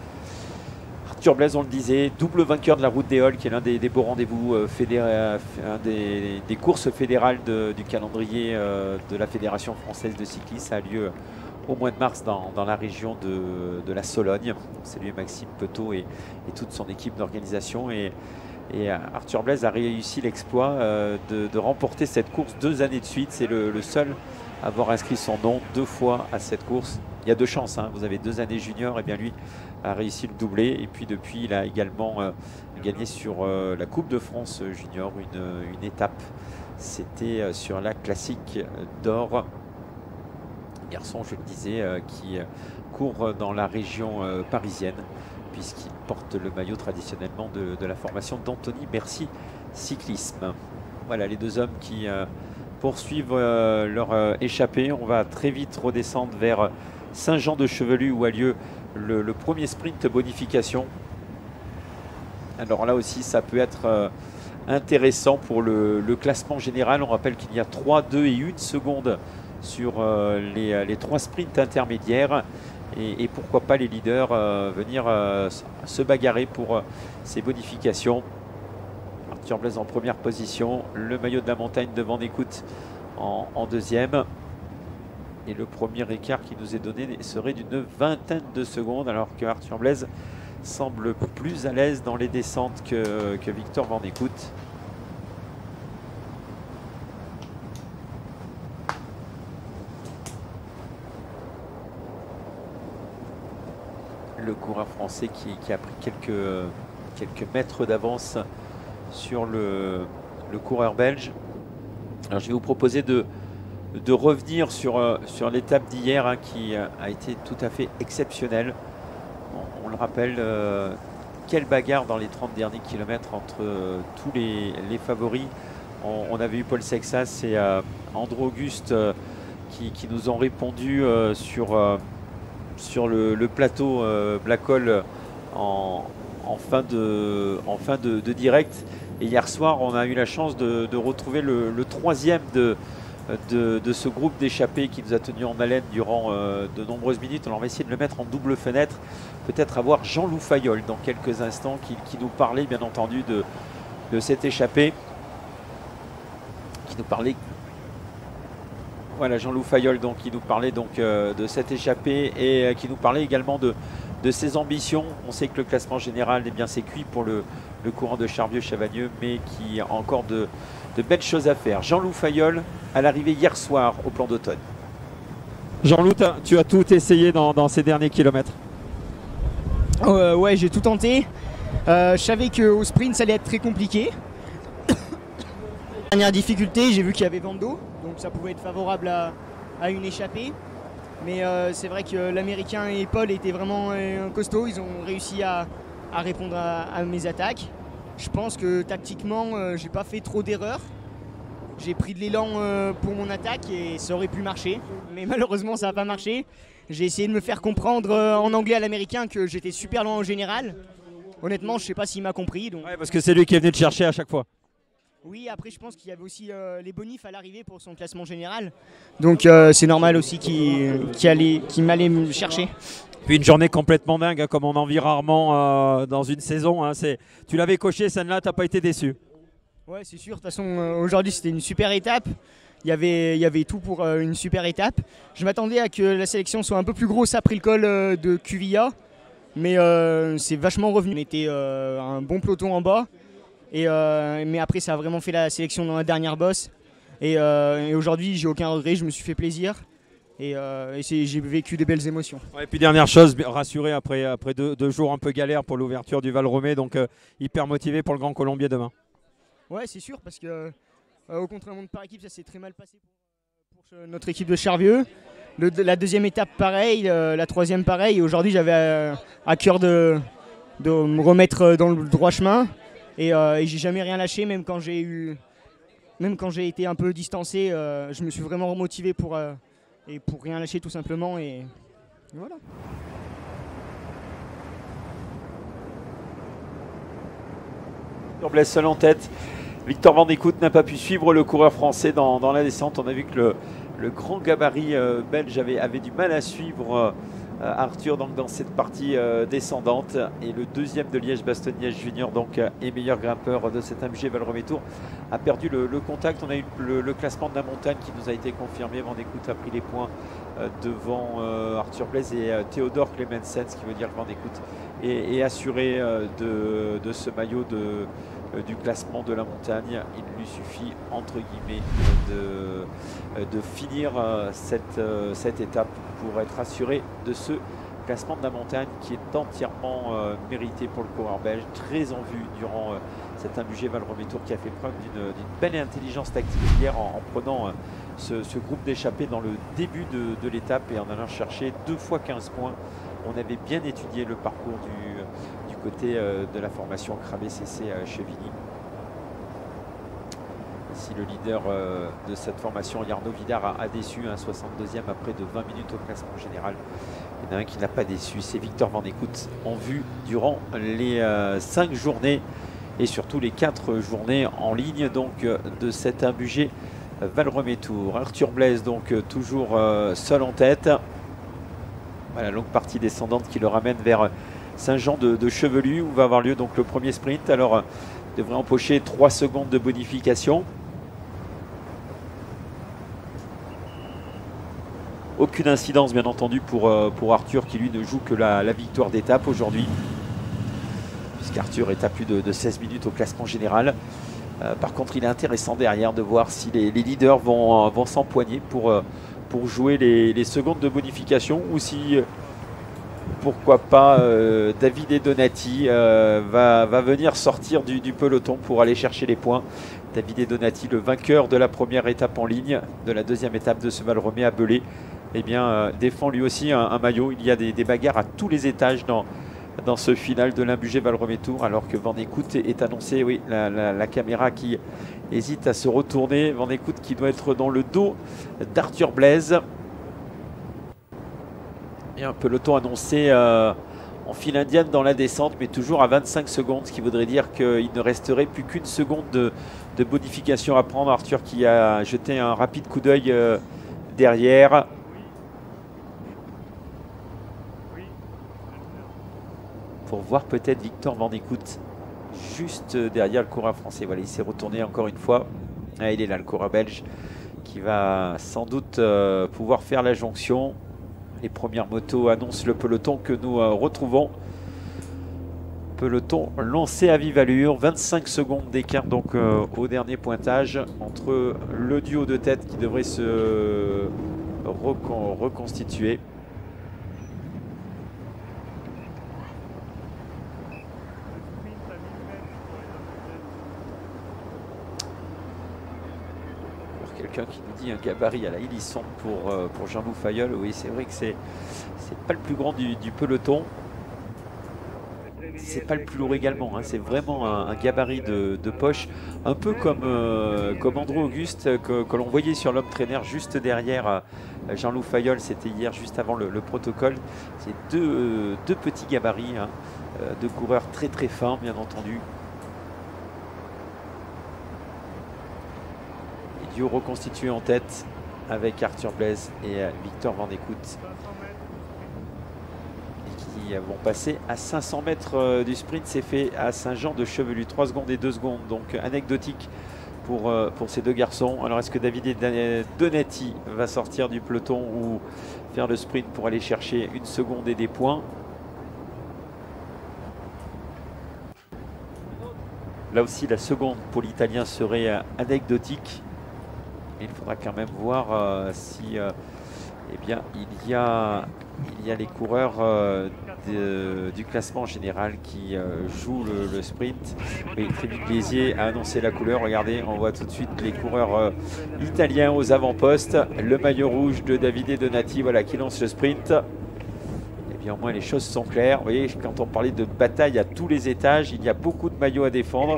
Arthur Blaise, on le disait, double vainqueur de la Route des Halles, qui est l'un des, des beaux rendez-vous euh, fédéral, des, des courses fédérales de, du calendrier euh, de la Fédération française de cyclisme. Ça a lieu au mois de mars dans, dans la région de, de la Sologne. Salut Maxime Petot et, et toute son équipe d'organisation. Et, et Arthur Blaise a réussi l'exploit euh, de, de remporter cette course deux années de suite. C'est le, le seul à avoir inscrit son nom deux fois à cette course. Il y a deux chances, hein. Vous avez deux années junior, et bien lui a réussi le doublé. Et puis depuis, il a également euh, gagné sur euh, la Coupe de France junior une, une étape. C'était euh, sur la classique d'or. Garçon, je le disais, euh, qui court dans la région euh, parisienne, puisqu'il porte le maillot traditionnellement de, de la formation d'Anthony Mercier Cyclisme. Voilà les deux hommes qui euh, poursuivent euh, leur euh, échappée. On va très vite redescendre vers Saint-Jean-de-Chevelu où a lieu le, le premier sprint bonification. Alors là aussi, ça peut être euh, intéressant pour le, le classement général. On rappelle qu'il y a trois, deux et une secondes sur euh, les, les trois sprints intermédiaires. Et, et pourquoi pas les leaders euh, venir euh, se bagarrer pour euh, ces bonifications. Arthur Blaise en première position, le maillot de la montagne de Van Eekhout en, en deuxième. Et le premier écart qui nous est donné serait d'une vingtaine de secondes, alors que Arthur Blaise semble plus à l'aise dans les descentes que, que Victor Van Eekhout. Le coureur français qui, qui a pris quelques, quelques mètres d'avance sur le, le coureur belge. Alors je vais vous proposer de, de revenir sur, sur l'étape d'hier hein, qui a été tout à fait exceptionnelle. On, on le rappelle, euh, quelle bagarre dans les trente derniers kilomètres entre euh, tous les, les favoris. On, on avait eu Paul Sexas et euh, Andrew Auguste euh, qui, qui nous ont répondu euh, sur... Euh, sur le, le plateau euh, Black Hole en, en fin, de, en fin de, de direct. Et hier soir, on a eu la chance de, de retrouver le, le troisième de, de, de ce groupe d'échappés qui nous a tenu en haleine durant euh, de nombreuses minutes. Alors on va essayer de le mettre en double fenêtre. Peut-être avoir Jean-Loup Fayolle dans quelques instants qui, qui nous parlait bien entendu de, de cet échappé. Qui nous parlait... Voilà, Jean-Loup Fayolle donc, qui nous parlait donc, euh, de cette échappée et euh, qui nous parlait également de, de ses ambitions. On sait que le classement général eh bien, c'est cuit pour le, le courant de Charvieux-Chavagneux, mais qui a encore de, de belles choses à faire. Jean-Loup Fayolle à l'arrivée hier soir au plan d'automne. Jean-Loup, tu as tout essayé dans, dans ces derniers kilomètres. euh, Ouais, j'ai tout tenté. Euh, je savais qu'au sprint, ça allait être très compliqué. Dernière difficulté, j'ai vu qu'il y avait vent d'eau, donc ça pouvait être favorable à, à une échappée. Mais euh, c'est vrai que l'Américain et Paul étaient vraiment euh, costauds, ils ont réussi à, à répondre à, à mes attaques. Je pense que tactiquement, euh, j'ai pas fait trop d'erreurs. J'ai pris de l'élan euh, pour mon attaque et ça aurait pu marcher. Mais malheureusement, ça n'a pas marché. J'ai essayé de me faire comprendre euh, en anglais à l'Américain que j'étais super loin en général. Honnêtement, je sais pas s'il m'a compris. Donc... Ouais, parce que c'est lui qui est venu te chercher à chaque fois. Oui, après je pense qu'il y avait aussi euh, les bonifs à l'arrivée pour son classement général. Donc euh, c'est normal aussi qu'il qu'il qu'il m'allait me chercher. Puis une journée complètement dingue, hein, comme on en vit rarement euh, dans une saison. Hein, tu l'avais coché, celle-là, tu n'as pas été déçu. Ouais, c'est sûr. De toute façon, euh, aujourd'hui c'était une super étape. Il y avait, il y avait tout pour euh, une super étape. Je m'attendais à que la sélection soit un peu plus grosse après le col euh, de Cuvilla. Mais euh, c'est vachement revenu. On était euh, un bon peloton en bas. Et, euh, mais après, ça a vraiment fait la sélection dans la dernière bosse. Et, euh, et aujourd'hui, j'ai aucun regret, je me suis fait plaisir. Et, euh, et j'ai vécu des belles émotions. Ouais, et puis dernière chose, rassuré après, après deux, deux jours un peu galère pour l'ouverture du Val-Romé, donc euh, hyper motivé pour le Grand Colombier demain. Ouais, c'est sûr, parce que euh, au contrairement de par équipe, ça s'est très mal passé pour, pour notre équipe de Charvieux. Le, la deuxième étape, pareil, euh, la troisième, pareil. Et aujourd'hui, j'avais euh, à cœur de, de me remettre dans le droit chemin. Et, euh, et j'ai jamais rien lâché, même quand j'ai eu, même quand j'ai été un peu distancé, euh, je me suis vraiment remotivé pour. Euh, Et pour rien lâcher tout simplement, et, et voilà. Victor Blaise seul en tête. Victor Van de Cout n'a pas pu suivre le coureur français dans, dans la descente. On a vu que le, le grand gabarit euh, belge avait, avait du mal à suivre euh, Arthur donc, dans cette partie euh, descendante. Et le deuxième de Liège-Bastogne-Liège Junior donc, et meilleur grimpeur de cet A M G Val-Romé Tour a perdu le, le contact. On a eu le, le classement de la montagne qui nous a été confirmé. Van de Cout a pris les points euh, devant euh, Arthur Blaise et euh, Théodore Clemensen, ce qui veut dire que Van de Cout est, est assuré euh, de, de ce maillot de, euh, du classement de la montagne. Il lui suffit entre guillemets de, de finir euh, cette, euh, cette étape pour être assuré de ce classement de la montagne qui est entièrement euh, mérité pour le coureur belge, très en vue durant euh, cet A M G Val-Romé Tour qui a fait preuve d'une belle intelligence tactique hier en, en prenant euh, ce, ce groupe d'échappés dans le début de, de l'étape et en allant chercher deux fois quinze points. On avait bien étudié le parcours du, du côté euh, de la formation Krabbe C C à Chevigny. Ici le leader euh, de cette formation, Jarno Vidar, a, a déçu, un soixante-deuxième après de vingt minutes au classement général. Il y en a un qui n'a pas déçu, c'est Victor Van de Cout, en vue durant les euh, cinq journées et surtout les quatre journées en ligne donc, de cet A M G Val-Romé Tour. Arthur Blaise donc toujours euh, seul en tête. Voilà, longue partie descendante qui le ramène vers Saint-Jean de, de Chevelu où va avoir lieu donc le premier sprint. Alors il devrait empocher trois secondes de bonification. Aucune incidence bien entendu pour, euh, pour Arthur qui lui ne joue que la, la victoire d'étape aujourd'hui. Puisqu'Arthur est à plus de, de seize minutes au classement général. Euh, par contre il est intéressant derrière de voir si les, les leaders vont, euh, vont s'empoigner pour, euh, pour jouer les, les secondes de bonification ou si euh, pourquoi pas euh, David et Donati euh, va, va venir sortir du, du peloton pour aller chercher les points. David et Donati, le vainqueur de la première étape en ligne, de la deuxième étape de ce Val-Romé à Belay, eh bien, euh, défend lui aussi un, un maillot. Il y a des, des bagarres à tous les étages dans, dans ce final de l'A M G Val-Romé Tour, alors que Van de Cout est, est annoncé, oui, la, la, la caméra qui hésite à se retourner. Van de Cout qui doit être dans le dos d'Arthur Blaise. Et un peloton annoncé euh, en file indienne dans la descente, mais toujours à vingt-cinq secondes, ce qui voudrait dire qu'il ne resterait plus qu'une seconde de, de bonification à prendre. Arthur qui a jeté un rapide coup d'œil euh, derrière. Pour voir peut-être Victor Van de Cout juste derrière le coureur français. Voilà, il s'est retourné encore une fois. Ah, il est là, le coureur belge, qui va sans doute euh, pouvoir faire la jonction. Les premières motos annoncent le peloton que nous euh, retrouvons. Peloton lancé à vive allure. vingt-cinq secondes d'écart donc euh, au dernier pointage entre le duo de tête qui devrait se recon reconstituer. Quelqu'un qui nous dit un gabarit à la Hélisson pour, euh, pour Jean-Loup Fayolle. Oui, c'est vrai que c'est c'est pas le plus grand du, du peloton. C'est pas le plus lourd également. Hein. C'est vraiment un, un gabarit de, de poche. Un peu comme, euh, comme Andrew Auguste que, que l'on voyait sur l'homme trainer juste derrière euh, Jean-Loup Fayolle. C'était hier, juste avant le, le protocole. C'est deux, euh, deux petits gabarits. Hein. Euh, deux coureurs très très fins, bien entendu. Duo reconstitué en tête avec Arthur Blaise et Victor Van de Cout et qui vont passer à cinq cents mètres du sprint. C'est fait à Saint-Jean de Chevelu, trois secondes et deux secondes, donc anecdotique pour, pour ces deux garçons. Alors est-ce que David et Donati va sortir du peloton ou faire le sprint pour aller chercher une seconde et des points? Là aussi, la seconde pour l'Italien serait euh, anecdotique. Et il faudra quand même voir euh, si euh, eh bien, il, y a, il y a les coureurs euh, de, du classement général qui euh, jouent le, le sprint. Oui, Trévic Béziers a annoncé la couleur. Regardez, on voit tout de suite les coureurs euh, italiens aux avant-postes. Le maillot rouge de Davide Donati, voilà, qui lance le sprint. Et bien, au moins, les choses sont claires. Vous voyez, quand on parlait de bataille à tous les étages, il y a beaucoup de maillots à défendre.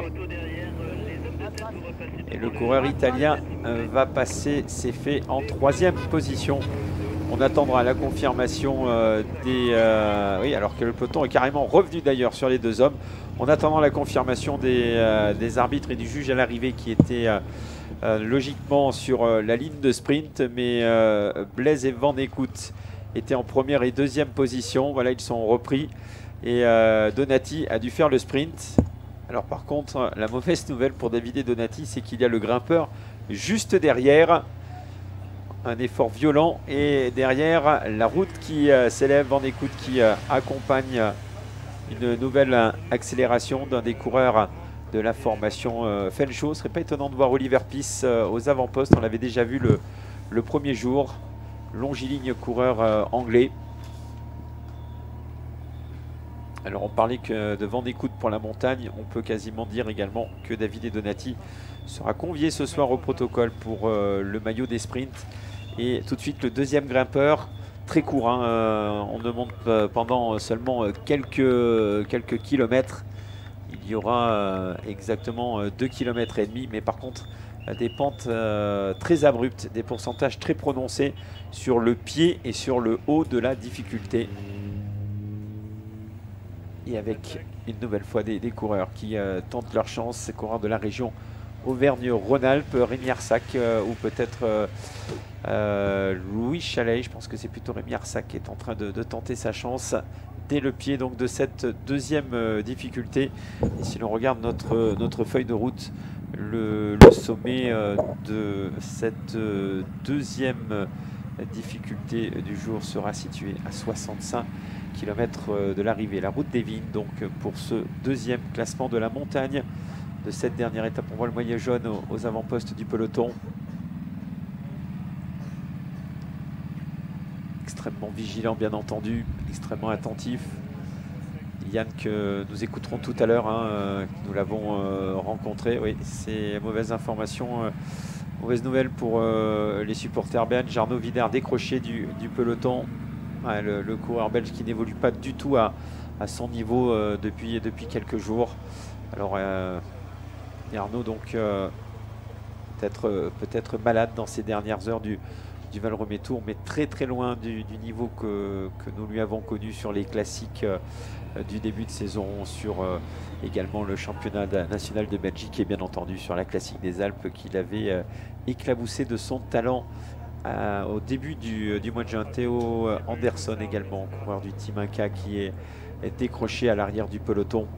Et le coureur italien euh, va passer ses faits en troisième position. On attendra la confirmation euh, des... Euh, oui, alors que le peloton est carrément revenu d'ailleurs sur les deux hommes. En attendant la confirmation des, euh, des arbitres et du juge à l'arrivée qui était euh, euh, logiquement sur euh, la ligne de sprint. Mais euh, Blaise et Van Écoute étaient en première et deuxième position. Voilà, ils sont repris. Et euh, Donati a dû faire le sprint. Alors par contre, la mauvaise nouvelle pour Davide Donati, c'est qu'il y a le grimpeur juste derrière. Un effort violent et derrière la route qui euh, s'élève, Van Écoute qui euh, accompagne une nouvelle euh, accélération d'un des coureurs de la formation euh, Felshaw. Ce serait pas étonnant de voir Oliver Piss euh, aux avant-postes. On l'avait déjà vu le, le premier jour. Longiligne coureur euh, anglais. Alors on parlait que de Van Écoute pour la montagne, on peut quasiment dire également que Davide Donati sera convié ce soir au protocole pour euh, le maillot des sprints. Et tout de suite le deuxième grimpeur, très court, hein, euh, on ne monte euh, pendant seulement quelques, quelques kilomètres. Il y aura euh, exactement deux kilomètres et demi, mais par contre des pentes euh, très abruptes, des pourcentages très prononcés sur le pied et sur le haut de la difficulté. Et avec une nouvelle fois des, des coureurs qui euh, tentent leur chance, ces coureurs de la région Auvergne-Rhône-Alpes, Rémi Arsac euh, ou peut-être euh, euh, Louis Chalet. Je pense que c'est plutôt Rémi Arsac qui est en train de, de tenter sa chance dès le pied donc, de cette deuxième euh, difficulté. Et si l'on regarde notre, notre feuille de route, le, le sommet euh, de cette euh, deuxième euh, difficulté du jour sera situé à soixante-cinq kilomètres de l'arrivée. La route des Vignes, donc pour ce deuxième classement de la montagne de cette dernière étape. On voit le maillot jaune aux, aux avant-postes du peloton. Extrêmement vigilant, bien entendu, extrêmement attentif. Yann, que nous écouterons tout à l'heure, hein, nous l'avons euh, rencontré. Oui, c'est mauvaise information, euh, mauvaise nouvelle pour euh, les supporters belges. Arnaud Vidard décroché du, du peloton. Ouais, le, le coureur belge qui n'évolue pas du tout à, à son niveau euh, depuis, depuis quelques jours. Alors euh, Arnaud donc euh, peut-être euh, peut-être malade dans ces dernières heures du, du Val-Romé Tour, mais très très loin du, du niveau que, que nous lui avons connu sur les classiques euh, du début de saison, sur euh, également le championnat national de Belgique et bien entendu sur la classique des Alpes qu'il avait euh, éclaboussé de son talent Euh, au début du, du mois de juin. Théo Anderson également, coureur du Team Inca qui est, est décroché à l'arrière du peloton.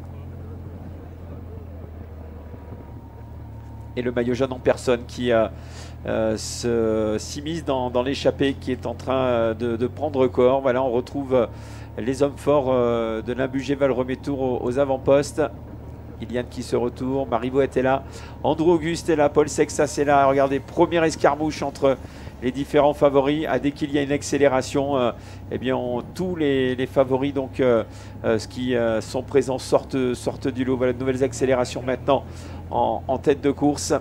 Et le maillot jaune en personne qui euh, euh, s'immisce dans, dans l'échappée, qui est en train de, de prendre corps. Voilà, on retrouve les hommes forts euh, de l'Imbugé Val-Romé Tour aux, aux avant-postes. Iliane qui se retourne, Marivaux est là, Andrew Auguste est là, Paul Sexas est là. Regardez, première escarmouche entre les différents favoris. Ah, dès qu'il y a une accélération, euh, eh bien, on, tous les, les favoris donc, euh, euh, ce qui euh, sont présents sortent, sortent du lot. Voilà de nouvelles accélérations maintenant en, en tête de course.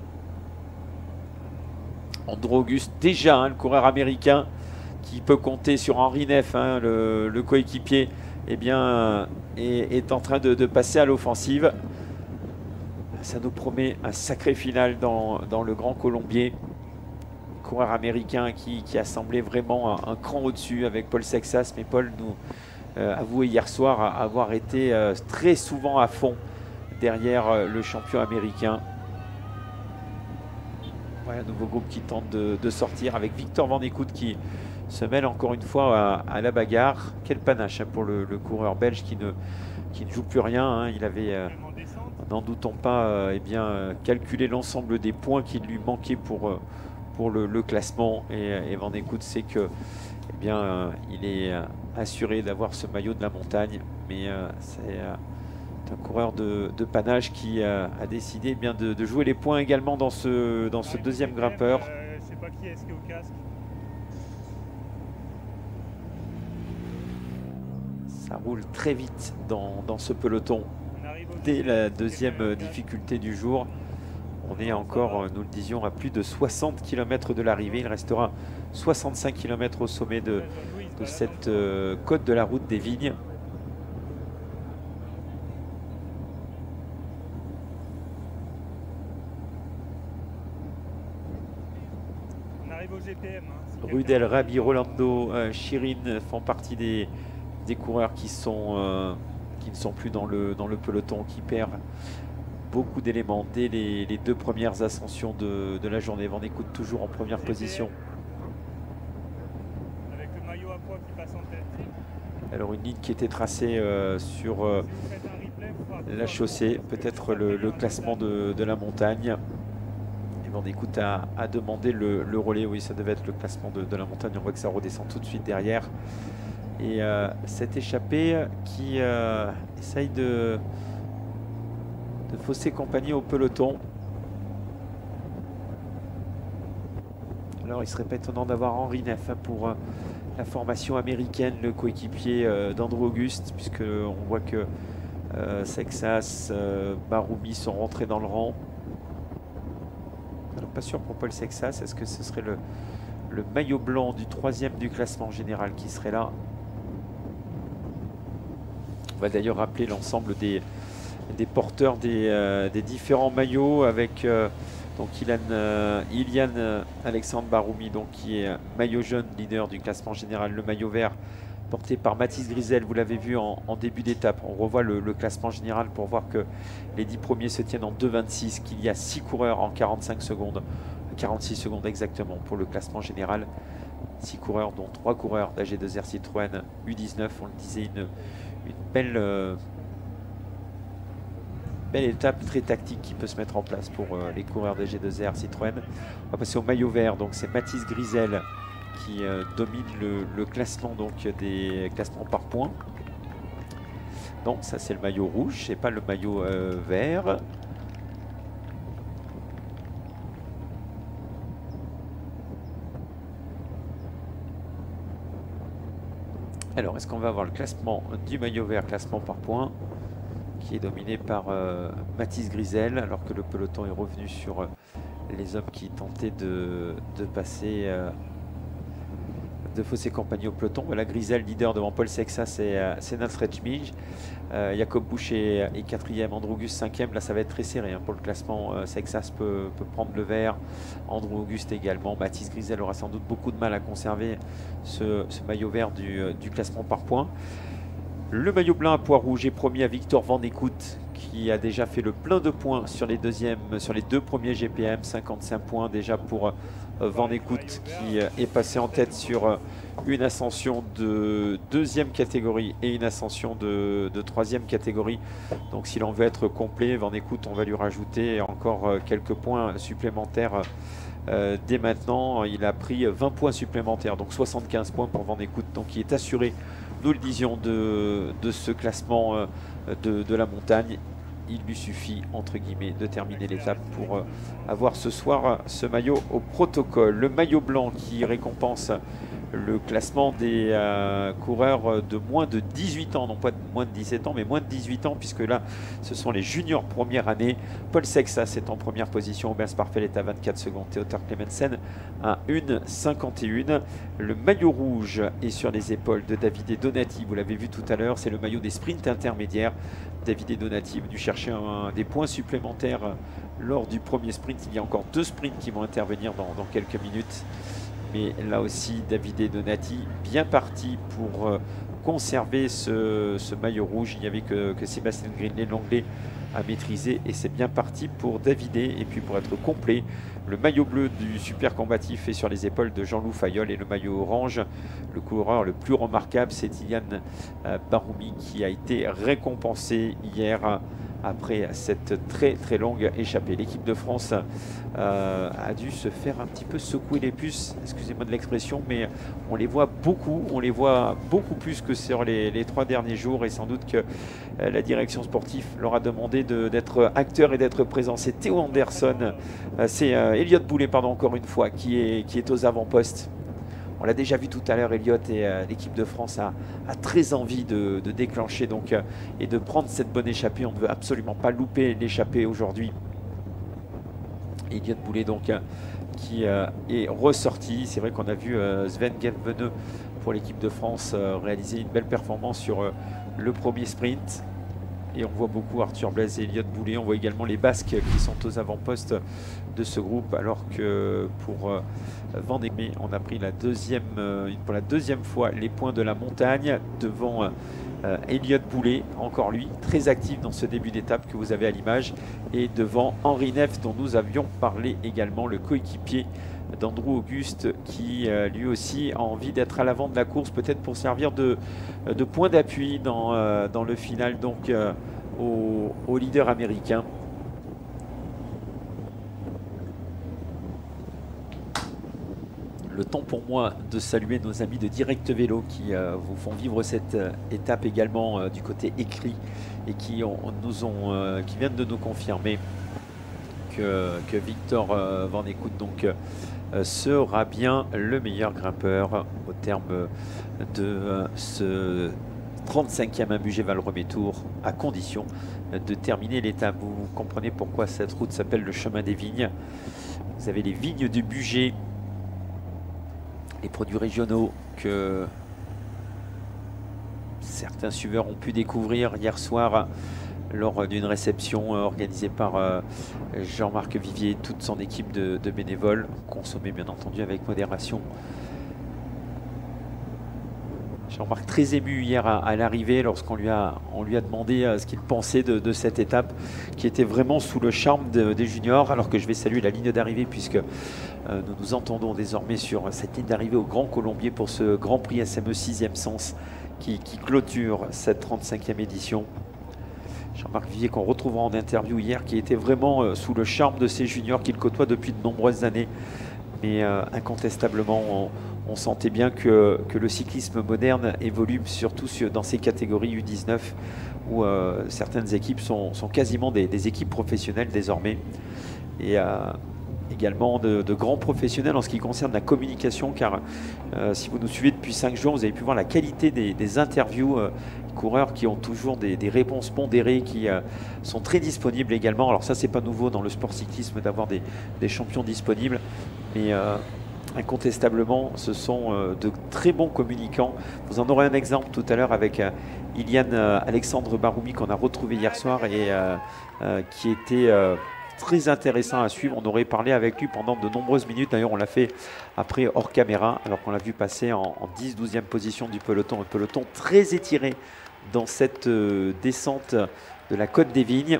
Andrew Auguste, déjà, hein, le coureur américain qui peut compter sur Henri Neff, hein, le, le coéquipier, eh bien, est, est en train de, de passer à l'offensive. Ça nous promet un sacré final dans, dans le Grand Colombier. Coureur américain qui, qui a semblé vraiment un, un cran au-dessus avec Paul Sexas. Mais Paul nous euh, avouait hier soir avoir été euh, très souvent à fond derrière euh, le champion américain. Voilà, un nouveau groupe qui tente de, de sortir avec Victor Van Écoute qui se mêle encore une fois à, à la bagarre. Quel panache hein, pour le, le coureur belge qui ne, qui ne joue plus rien. Hein. Il avait, euh, n'en doutons pas, euh, eh bien, euh, calculé l'ensemble des points qui lui manquaient pour, euh, pour le, le classement. Et, et Van Écoute sait que, eh bien, euh, il est euh, assuré d'avoir ce maillot de la montagne. Mais euh, c'est euh, C'est un coureur de, de panache qui a, a décidé eh bien, de, de jouer les points également dans ce, dans ce deuxième grimpeur. Euh, je sais pas qui est-ce qui est au casque. Ça roule très vite dans, dans ce peloton. Dès la deuxième difficulté du jour, on est encore, nous le disions, à plus de soixante kilomètres de l'arrivée. Il restera soixante-cinq kilomètres au sommet de, de cette euh, côte de la route des Vignes. On arrive au G P M. Hein, si Rudel, Rabi, Rolando, euh, Chirine font partie des, des coureurs qui, sont, euh, qui ne sont plus dans le, dans le peloton, qui perdent beaucoup d'éléments dès les, les deux premières ascensions de, de la journée. Van Écoute toujours en première position. Avec le maillot à poids qui passe en tête. Alors une ligne qui était tracée euh, sur euh, la chaussée, peut-être le, le classement de, de la montagne. Et Van Écoute a, a demandé le, le relais. Oui, ça devait être le classement de, de la montagne. On voit que ça redescend tout de suite derrière. Et euh, cette échappée qui euh, essaye de, de fausser compagnie au peloton. Alors il serait pas étonnant d'avoir Henri Neff pour euh, la formation américaine, le coéquipier euh, d'Andrew Auguste, puisque on voit que euh, Sexas, euh, Baroumi sont rentrés dans le rang. Alors pas sûr pour Paul Sexas, est-ce que ce serait le, le maillot blanc du troisième du classement général qui serait là? On va d'ailleurs rappeler l'ensemble des, des porteurs des, euh, des différents maillots avec euh, donc Ilan, euh, Ilian euh, Alexandre Baroumi, donc qui est maillot jaune, leader du classement général, le maillot vert porté par Mathis Grisel, vous l'avez vu en, en début d'étape. On revoit le, le classement général pour voir que les dix premiers se tiennent en deux vingt-six, qu'il y a six coureurs en quarante-cinq secondes, quarante-six secondes exactement pour le classement général. six coureurs, dont trois coureurs d'A G deux R Citroën U dix-neuf, on le disait, une, une belle, euh, belle étape très tactique qui peut se mettre en place pour euh, les coureurs d'A G deux R Citroën. On va passer au maillot vert, donc c'est Mathis Grisel qui euh, domine le, le classement, donc des classements par points. Non, ça c'est le maillot rouge, c'est pas le maillot euh, vert. Alors, est-ce qu'on va avoir le classement du maillot vert, classement par points, qui est dominé par euh, Mathis Grisel, alors que le peloton est revenu sur euh, les hommes qui tentaient de, de passer, euh, de fausser compagnie au peloton. Voilà, Grisel leader devant Paul Sexas et euh, Alfred Schmid. Euh, Jacob Boucher est quatrième, Andrew Auguste cinquième. Là, ça va être très serré hein, pour le classement. Euh, Sexas peut, peut prendre le vert, Andrew Auguste également. Mathis Grisel aura sans doute beaucoup de mal à conserver ce, ce maillot vert du, euh, du classement par points. Le maillot blanc à poids rouge est promis à Victor Van Écoute, qui a déjà fait le plein de points sur les, deuxièmes, sur les deux premiers G P M, cinquante-cinq points déjà pour euh, Van Écoute, qui euh, est passé en tête sur euh, une ascension de deuxième catégorie et une ascension de, de troisième catégorie. Donc s'il en veut être complet, Van Écoute, on va lui rajouter encore euh, quelques points supplémentaires euh, dès maintenant. Il a pris vingt points supplémentaires, donc soixante-quinze points pour Van Écoute, donc il est assuré, nous le disions, de, de ce classement euh, de, de la montagne. Il lui suffit, entre guillemets, de terminer l'étape pour euh, avoir ce soir ce maillot au protocole. Le maillot blanc qui récompense le classement des euh, coureurs de moins de dix-huit ans, non pas de moins de dix-sept ans, mais moins de dix-huit ans, puisque là, ce sont les juniors première année. Paul Sexas est en première position, Aubin Sparfel est à vingt-quatre secondes, Théodore Clemensen à une cinquante et un. Le maillot rouge est sur les épaules de Davide Donati, vous l'avez vu tout à l'heure, c'est le maillot des sprints intermédiaires. Davide Donati est venu chercher un, des points supplémentaires lors du premier sprint. Il y a encore deux sprints qui vont intervenir dans, dans quelques minutes. Mais là aussi, Davide Donati bien parti pour euh, conserver ce, ce maillot rouge. Il n'y avait que, que Sébastien Greenley, l'anglais, à maîtriser. Et c'est bien parti pour Davide. Et puis pour être complet, le maillot bleu du super combatif est sur les épaules de Jean-Loup Fayol. Et le maillot orange, le coureur le plus remarquable, c'est Ilian euh, Baroumi, qui a été récompensé hier après cette très très longue échappée. L'équipe de France euh, a dû se faire un petit peu secouer les puces, excusez-moi de l'expression, mais on les voit beaucoup, on les voit beaucoup plus que sur les, les trois derniers jours, et sans doute que euh, la direction sportive leur a demandé d'être acteur et d'être présent. C'est Théo Anderson, euh, c'est euh, Elliot Boulet, pardon, encore une fois, qui est, qui est aux avant-postes. On l'a déjà vu tout à l'heure, Elliot, et euh, l'équipe de France a, a très envie de, de déclencher donc, euh, et de prendre cette bonne échappée. On ne veut absolument pas louper l'échappée aujourd'hui. Elliot Boulet donc euh, qui euh, est ressorti. C'est vrai qu'on a vu euh, Sven Genveneux pour l'équipe de France euh, réaliser une belle performance sur euh, le premier sprint. Et on voit beaucoup Arthur Blaise et Elliot Boulet. On voit également les Basques qui sont aux avant-postes de ce groupe, alors que pour euh, Vendée, on a pris la deuxième, euh, pour la deuxième fois les points de la montagne devant euh, Elliot Boulet, encore lui, très actif dans ce début d'étape que vous avez à l'image, et devant Henri Neff, dont nous avions parlé également, le coéquipier d'Andrew Auguste, qui euh, lui aussi a envie d'être à l'avant de la course, peut-être pour servir de, de point d'appui dans, euh, dans le final, donc euh, au, au leader américain. Le temps pour moi de saluer nos amis de Direct Vélo qui euh, vous font vivre cette euh, étape également euh, du côté écrit, et qui, ont, nous ont, euh, qui viennent de nous confirmer que, que Victor euh, Van Eekhout donc, euh, sera bien le meilleur grimpeur au terme de euh, ce trente-cinquième Imbugé Val-Remet Tour, à condition de terminer l'étape. Vous comprenez pourquoi cette route s'appelle le chemin des vignes. Vous avez les vignes de Bugey, les produits régionaux que certains suiveurs ont pu découvrir hier soir lors d'une réception organisée par Jean-Marc Vivier et toute son équipe de, de bénévoles, consommés bien entendu avec modération. Jean-Marc très ému hier à, à l'arrivée lorsqu'on lui a, on lui a demandé euh, ce qu'il pensait de, de cette étape qui était vraiment sous le charme de, des juniors, alors que je vais saluer la ligne d'arrivée puisque euh, nous nous entendons désormais sur cette ligne d'arrivée au Grand Colombier pour ce Grand Prix S M E sixième sens qui, qui clôture cette trente-cinquième édition. Jean-Marc Vivier qu'on retrouvera en interview hier, qui était vraiment euh, sous le charme de ces juniors qu'il côtoie depuis de nombreuses années, mais euh, incontestablement on, on sentait bien que, que le cyclisme moderne évolue surtout sur, dans ces catégories U dix-neuf où euh, certaines équipes sont, sont quasiment des, des équipes professionnelles désormais, et euh, également de, de grands professionnels en ce qui concerne la communication, car euh, si vous nous suivez depuis cinq jours, vous avez pu voir la qualité des, des interviews, euh, coureurs qui ont toujours des, des réponses pondérées, qui euh, sont très disponibles également. Alors ça, c'est pas nouveau dans le sport cyclisme d'avoir des, des champions disponibles, mais euh, incontestablement, ce sont euh, de très bons communicants. Vous en aurez un exemple tout à l'heure avec euh, Ilian euh, Alexandre Baroumi qu'on a retrouvé hier soir et euh, euh, qui était euh, très intéressant à suivre. On aurait parlé avec lui pendant de nombreuses minutes. D'ailleurs, on l'a fait après hors caméra, alors qu'on l'a vu passer en, en dix douzième position du peloton. Un peloton très étiré dans cette euh, descente de la Côte des Vignes.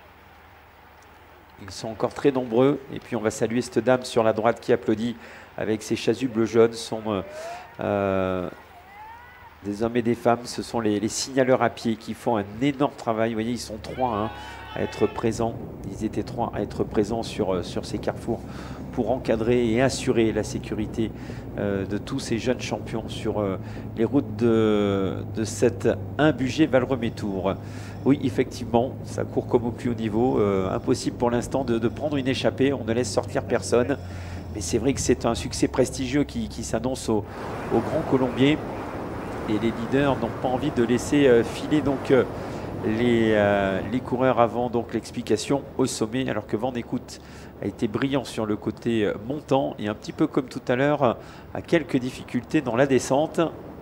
Ils sont encore très nombreux. Et puis, on va saluer cette dame sur la droite qui applaudit avec ses chasubles jaunes. Sont euh, euh, des hommes et des femmes. Ce sont les, les signaleurs à pied qui font un énorme travail. Vous voyez, ils sont trois hein, à être présents. Ils étaient trois à être présents sur, sur ces carrefours pour encadrer et assurer la sécurité euh, de tous ces jeunes champions sur euh, les routes de, de cette Imbugé Val-Remet Tour. Oui, effectivement, ça court comme au plus haut niveau. Euh, impossible pour l'instant de, de prendre une échappée. On ne laisse sortir personne. Mais c'est vrai que c'est un succès prestigieux qui, qui s'annonce au, au Grand Colombier. Et les leaders n'ont pas envie de laisser euh, filer donc, euh, les, euh, les coureurs avant donc l'explication au sommet. Alors que Van Eekhout a été brillant sur le côté montant et un petit peu comme tout à l'heure, a quelques difficultés dans la descente.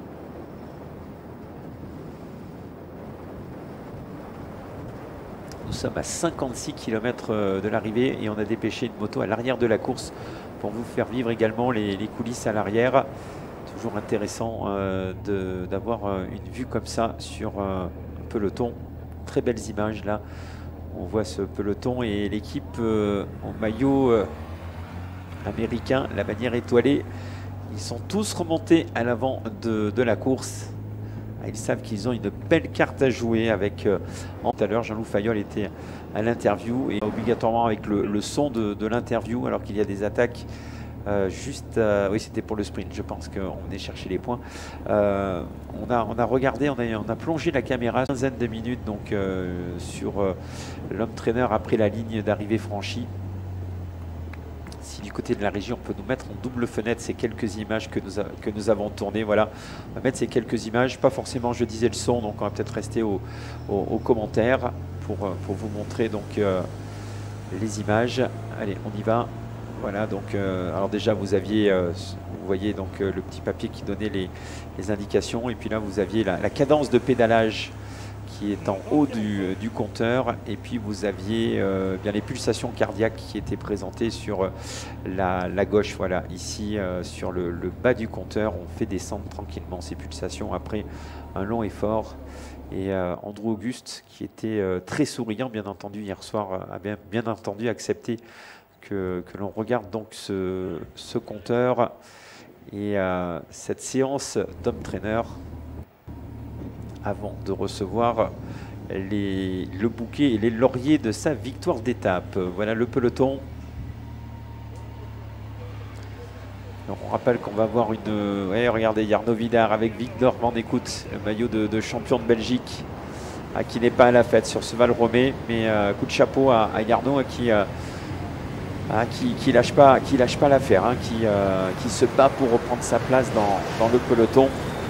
Nous sommes à cinquante-six kilomètres de l'arrivée et on a dépêché une moto à l'arrière de la course pour vous faire vivre également les, les coulisses à l'arrière. Toujours intéressant euh, d'avoir euh, une vue comme ça sur euh, un peloton. Très belles images là. On voit ce peloton et l'équipe euh, en maillot euh, américain, la bannière étoilée. Ils sont tous remontés à l'avant de, de la course. Ils savent qu'ils ont une belle carte à jouer avec euh, tout à l'heure Jean-Loup Fayolle était à l'interview et obligatoirement avec le, le son de, de l'interview alors qu'il y a des attaques euh, juste euh, oui c'était pour le sprint, je pense qu'on venait chercher les points. Euh, on, a, on a regardé, on a, on a plongé la caméra une quinzaine de minutes donc euh, sur euh, l'homme traîneur après la ligne d'arrivée franchie. Si du côté de la régie on peut nous mettre en double fenêtre ces quelques images que nous, a, que nous avons tournées, voilà, on va mettre ces quelques images, pas forcément je disais le son, donc on va peut-être rester aux au, au commentaires pour, pour vous montrer donc euh, les images. Allez, on y va. Voilà, donc euh, alors déjà vous aviez, euh, vous voyez donc euh, le petit papier qui donnait les, les indications, et puis là vous aviez la, la cadence de pédalage qui est en haut du, du compteur, et puis vous aviez euh, bien les pulsations cardiaques qui étaient présentées sur euh, la, la gauche. Voilà, ici euh, sur le, le bas du compteur, on fait descendre tranquillement ces pulsations après un long effort. Et euh, Andrew Auguste, qui était euh, très souriant, bien entendu, hier soir, a bien, bien entendu accepté que, que l'on regarde donc ce, ce compteur et euh, cette séance d'homme traîneur avant de recevoir les, le bouquet et les lauriers de sa victoire d'étape. Voilà le peloton. Donc on rappelle qu'on va avoir une... Ouais, regardez, Jarno Vidar avec Victor Van Écoute, le maillot de, de champion de Belgique, à qui n'est pas à la fête sur ce Val Romé, mais euh, coup de chapeau à, à Jarno à qui, euh, à qui, qui lâche pas, qui lâche pas l'affaire, hein, qui, euh, qui se bat pour reprendre sa place dans, dans le peloton.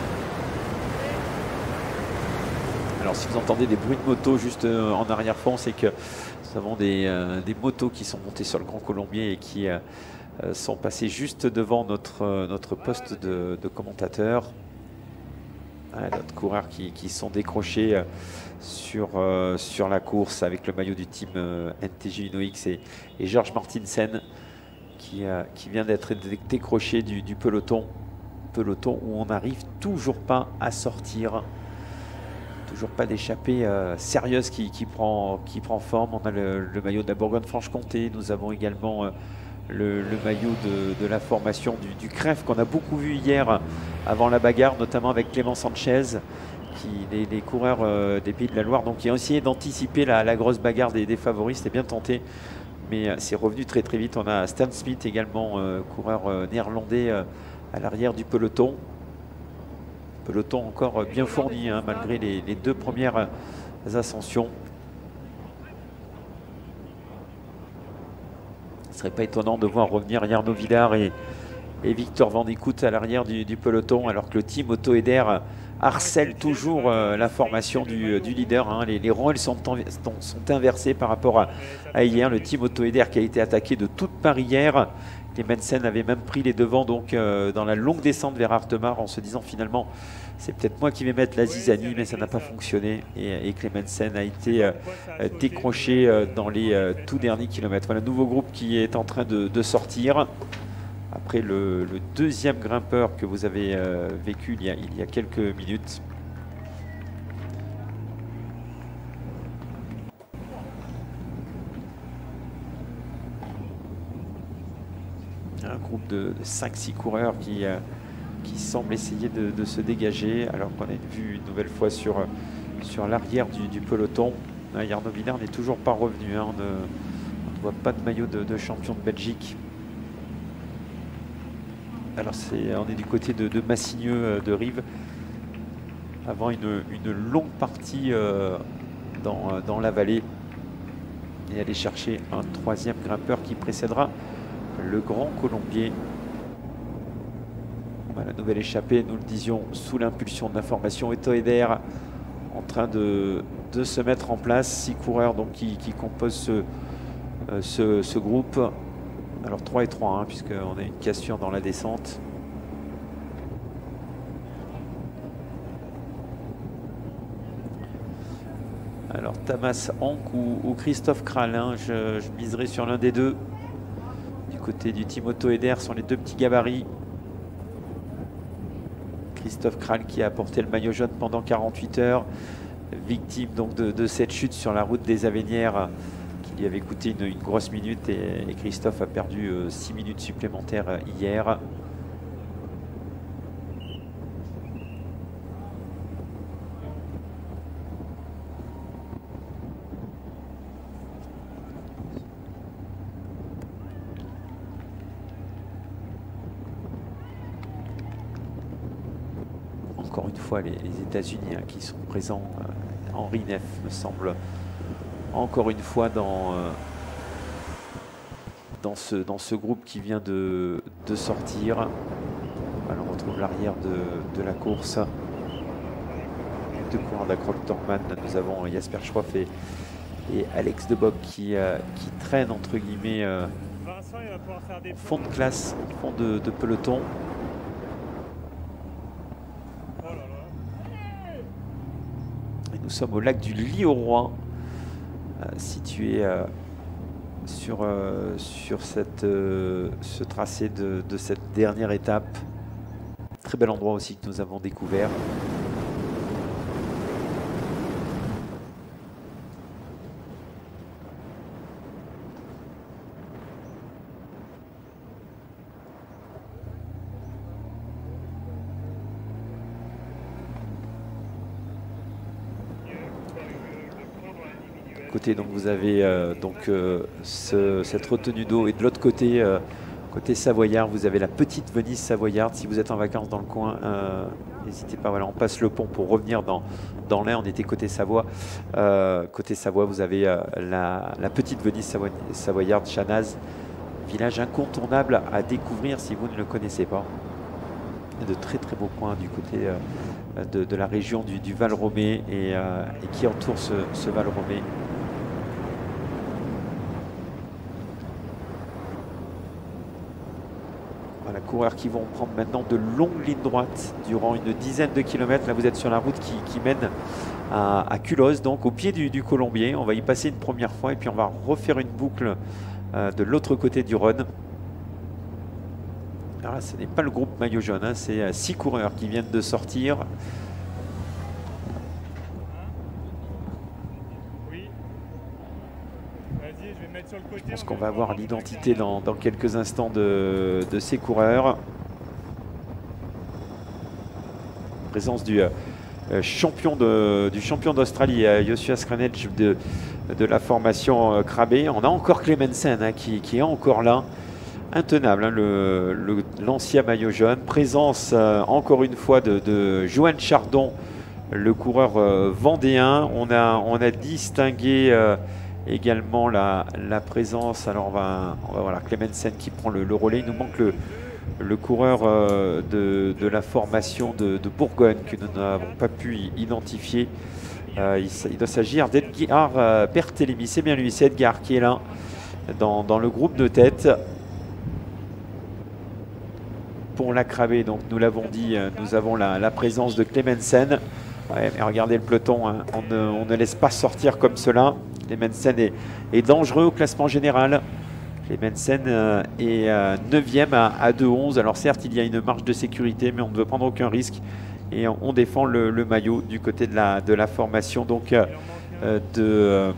Alors si vous entendez des bruits de moto juste euh, en arrière-fond, c'est que nous avons des, euh, des motos qui sont montées sur le Grand Colombier et qui euh, euh, sont passées juste devant notre, euh, notre poste de, de commentateur. Ah, d'autres coureurs qui, qui sont décrochés euh, sur, euh, sur la course avec le maillot du team euh, N T G Uno X et, et Georges Martinsen qui, euh, qui vient d'être décroché du, du peloton. Peloton où on n'arrive toujours pas à sortir. Toujours pas d'échappée euh, sérieuse qui, qui, prend, qui prend forme. On a le, le maillot de la Bourgogne-Franche-Comté. Nous avons également euh, le, le maillot de, de la formation du, du Crève qu'on a beaucoup vu hier avant la bagarre, notamment avec Clément Sanchez, qui, les, les coureurs euh, des Pays de la Loire, donc, qui ont essayé d'anticiper la, la grosse bagarre des, des favoris. C'était bien tenté, mais euh, c'est revenu très très vite. On a Stan Smith également, euh, coureur euh, néerlandais euh, à l'arrière du peloton. Peloton encore bien fourni hein, malgré les, les deux premières ascensions. Ce ne serait pas étonnant de voir revenir Jarno Vidar et, et Victor Van Écoute à l'arrière du, du peloton, alors que le team Otto Eder harcèle toujours euh, la formation du, du leader. Hein. Les, les rôles sont, sont inversés par rapport à, à hier. Le team Otto Eder qui a été attaqué de toutes parts hier. Clemensen avait même pris les devants donc, euh, dans la longue descente vers Artemar en se disant finalement c'est peut-être moi qui vais mettre la zizanie, mais ça n'a pas fonctionné et, et Clemensen a été euh, décroché euh, dans les euh, tout derniers kilomètres. Voilà, nouveau groupe qui est en train de, de sortir après le, le deuxième grimpeur que vous avez euh, vécu il y, a, il y a quelques minutes. Un groupe de, de cinq six coureurs qui, euh, qui semblent essayer de, de se dégager, alors qu'on a vu une nouvelle fois sur, sur l'arrière du, du peloton. Hein, Jarno Vidar n'est toujours pas revenu, hein, on, ne, on ne voit pas de maillot de, de champion de Belgique. Alors c'est, on est du côté de, de Massigneux de Rive, avant une, une longue partie euh, dans, dans la vallée, et aller chercher un troisième grimpeur qui précédera le Grand Colombier. Voilà, nouvelle échappée, nous le disions, sous l'impulsion de la formation Otto Eder, en train de, de se mettre en place. Six coureurs donc, qui, qui composent ce, euh, ce, ce groupe. Alors trois et trois, hein, puisqu'on a une cassure dans la descente. Alors Tamas Hank ou, ou Christophe Kral, hein, je, je miserai sur l'un des deux. Du côté du team Otto Eder sont les deux petits gabarits. Christophe Kral qui a porté le maillot jaune pendant quarante-huit heures, victime donc de, de cette chute sur la route des Avénières qui lui avait coûté une, une grosse minute, et, et Christophe a perdu euh, six minutes supplémentaires hier. encore une fois les, les États-Unis hein, qui sont présents. Euh, Henri Neff me semble encore une fois dans, euh, dans, ce, dans ce groupe qui vient de, de sortir. Alors, on retrouve l'arrière de, de la course. Deux coureurs d'Akron-Torman. Nous avons Jasper Schroff et, et Alex Debock qui, euh, qui traînent entre guillemets euh, Vincent, il va pouvoir faire des en fond de classe, en fond de, de peloton. Oh là là. Et nous sommes au lac du Lis-au-Roi, euh, situé euh, sur, euh, sur cette, euh, ce tracé de, de cette dernière étape. Très bel endroit aussi que nous avons découvert. Côté, donc vous avez euh, donc euh, ce, cette retenue d'eau et de l'autre côté, euh, côté Savoyard, vous avez la petite Venise savoyarde. Si vous êtes en vacances dans le coin, euh, n'hésitez pas. Voilà, on passe le pont pour revenir dans, dans l'Ain. On était côté Savoie. Euh, côté Savoie, vous avez euh, la, la petite Venise savo savoyarde, Chanaz, village incontournable à découvrir si vous ne le connaissez pas. De très très beaux coins du côté euh, de, de la région du, du Val Romé et, euh, et qui entoure ce, ce Val Romé. Voilà, coureurs qui vont prendre maintenant de longues lignes droites durant une dizaine de kilomètres. Là, vous êtes sur la route qui, qui mène à, à Culoz, donc au pied du, du Colombier. On va y passer une première fois et puis on va refaire une boucle euh, de l'autre côté du Rhône. Alors là, ce n'est pas le groupe maillot jaune, hein, c'est euh, six coureurs qui viennent de sortir. Oui. Vas-y, je vais me mettre sur le côté. Je pense qu'on va avoir l'identité dans, dans quelques instants de, de ces coureurs. Présence du, euh, champion de, du champion d'Australie, euh, Joshua Skranec de, de la formation euh, Krabbe. On a encore Clemensen hein, qui, qui est encore là. Intenable, hein, l'ancien maillot jaune. Présence euh, encore une fois de, de Johan Chardon, le coureur euh, vendéen. On a, on a distingué euh, également la, la présence. Alors on va, on va voir Clemensen qui prend le, le relais. Il nous manque le, le coureur euh, de, de la formation de, de Bourgogne que nous n'avons pas pu identifier. Euh, il, il doit s'agir d'Edgar euh, Berthélémy. C'est bien lui, c'est Edgar qui est là dans, dans le groupe de tête. Pour la Krabbe, donc nous l'avons dit, nous avons la, la présence de Clemensen. Ouais, mais regardez le peloton, hein. on, ne, on ne laisse pas sortir comme cela. Clemensen est, est dangereux au classement général. Clemensen euh, est euh, neuvième à, à deux onze. Alors certes, il y a une marge de sécurité, mais on ne veut prendre aucun risque. Et on, on défend le, le maillot du côté de la, de la formation donc, euh, de, euh,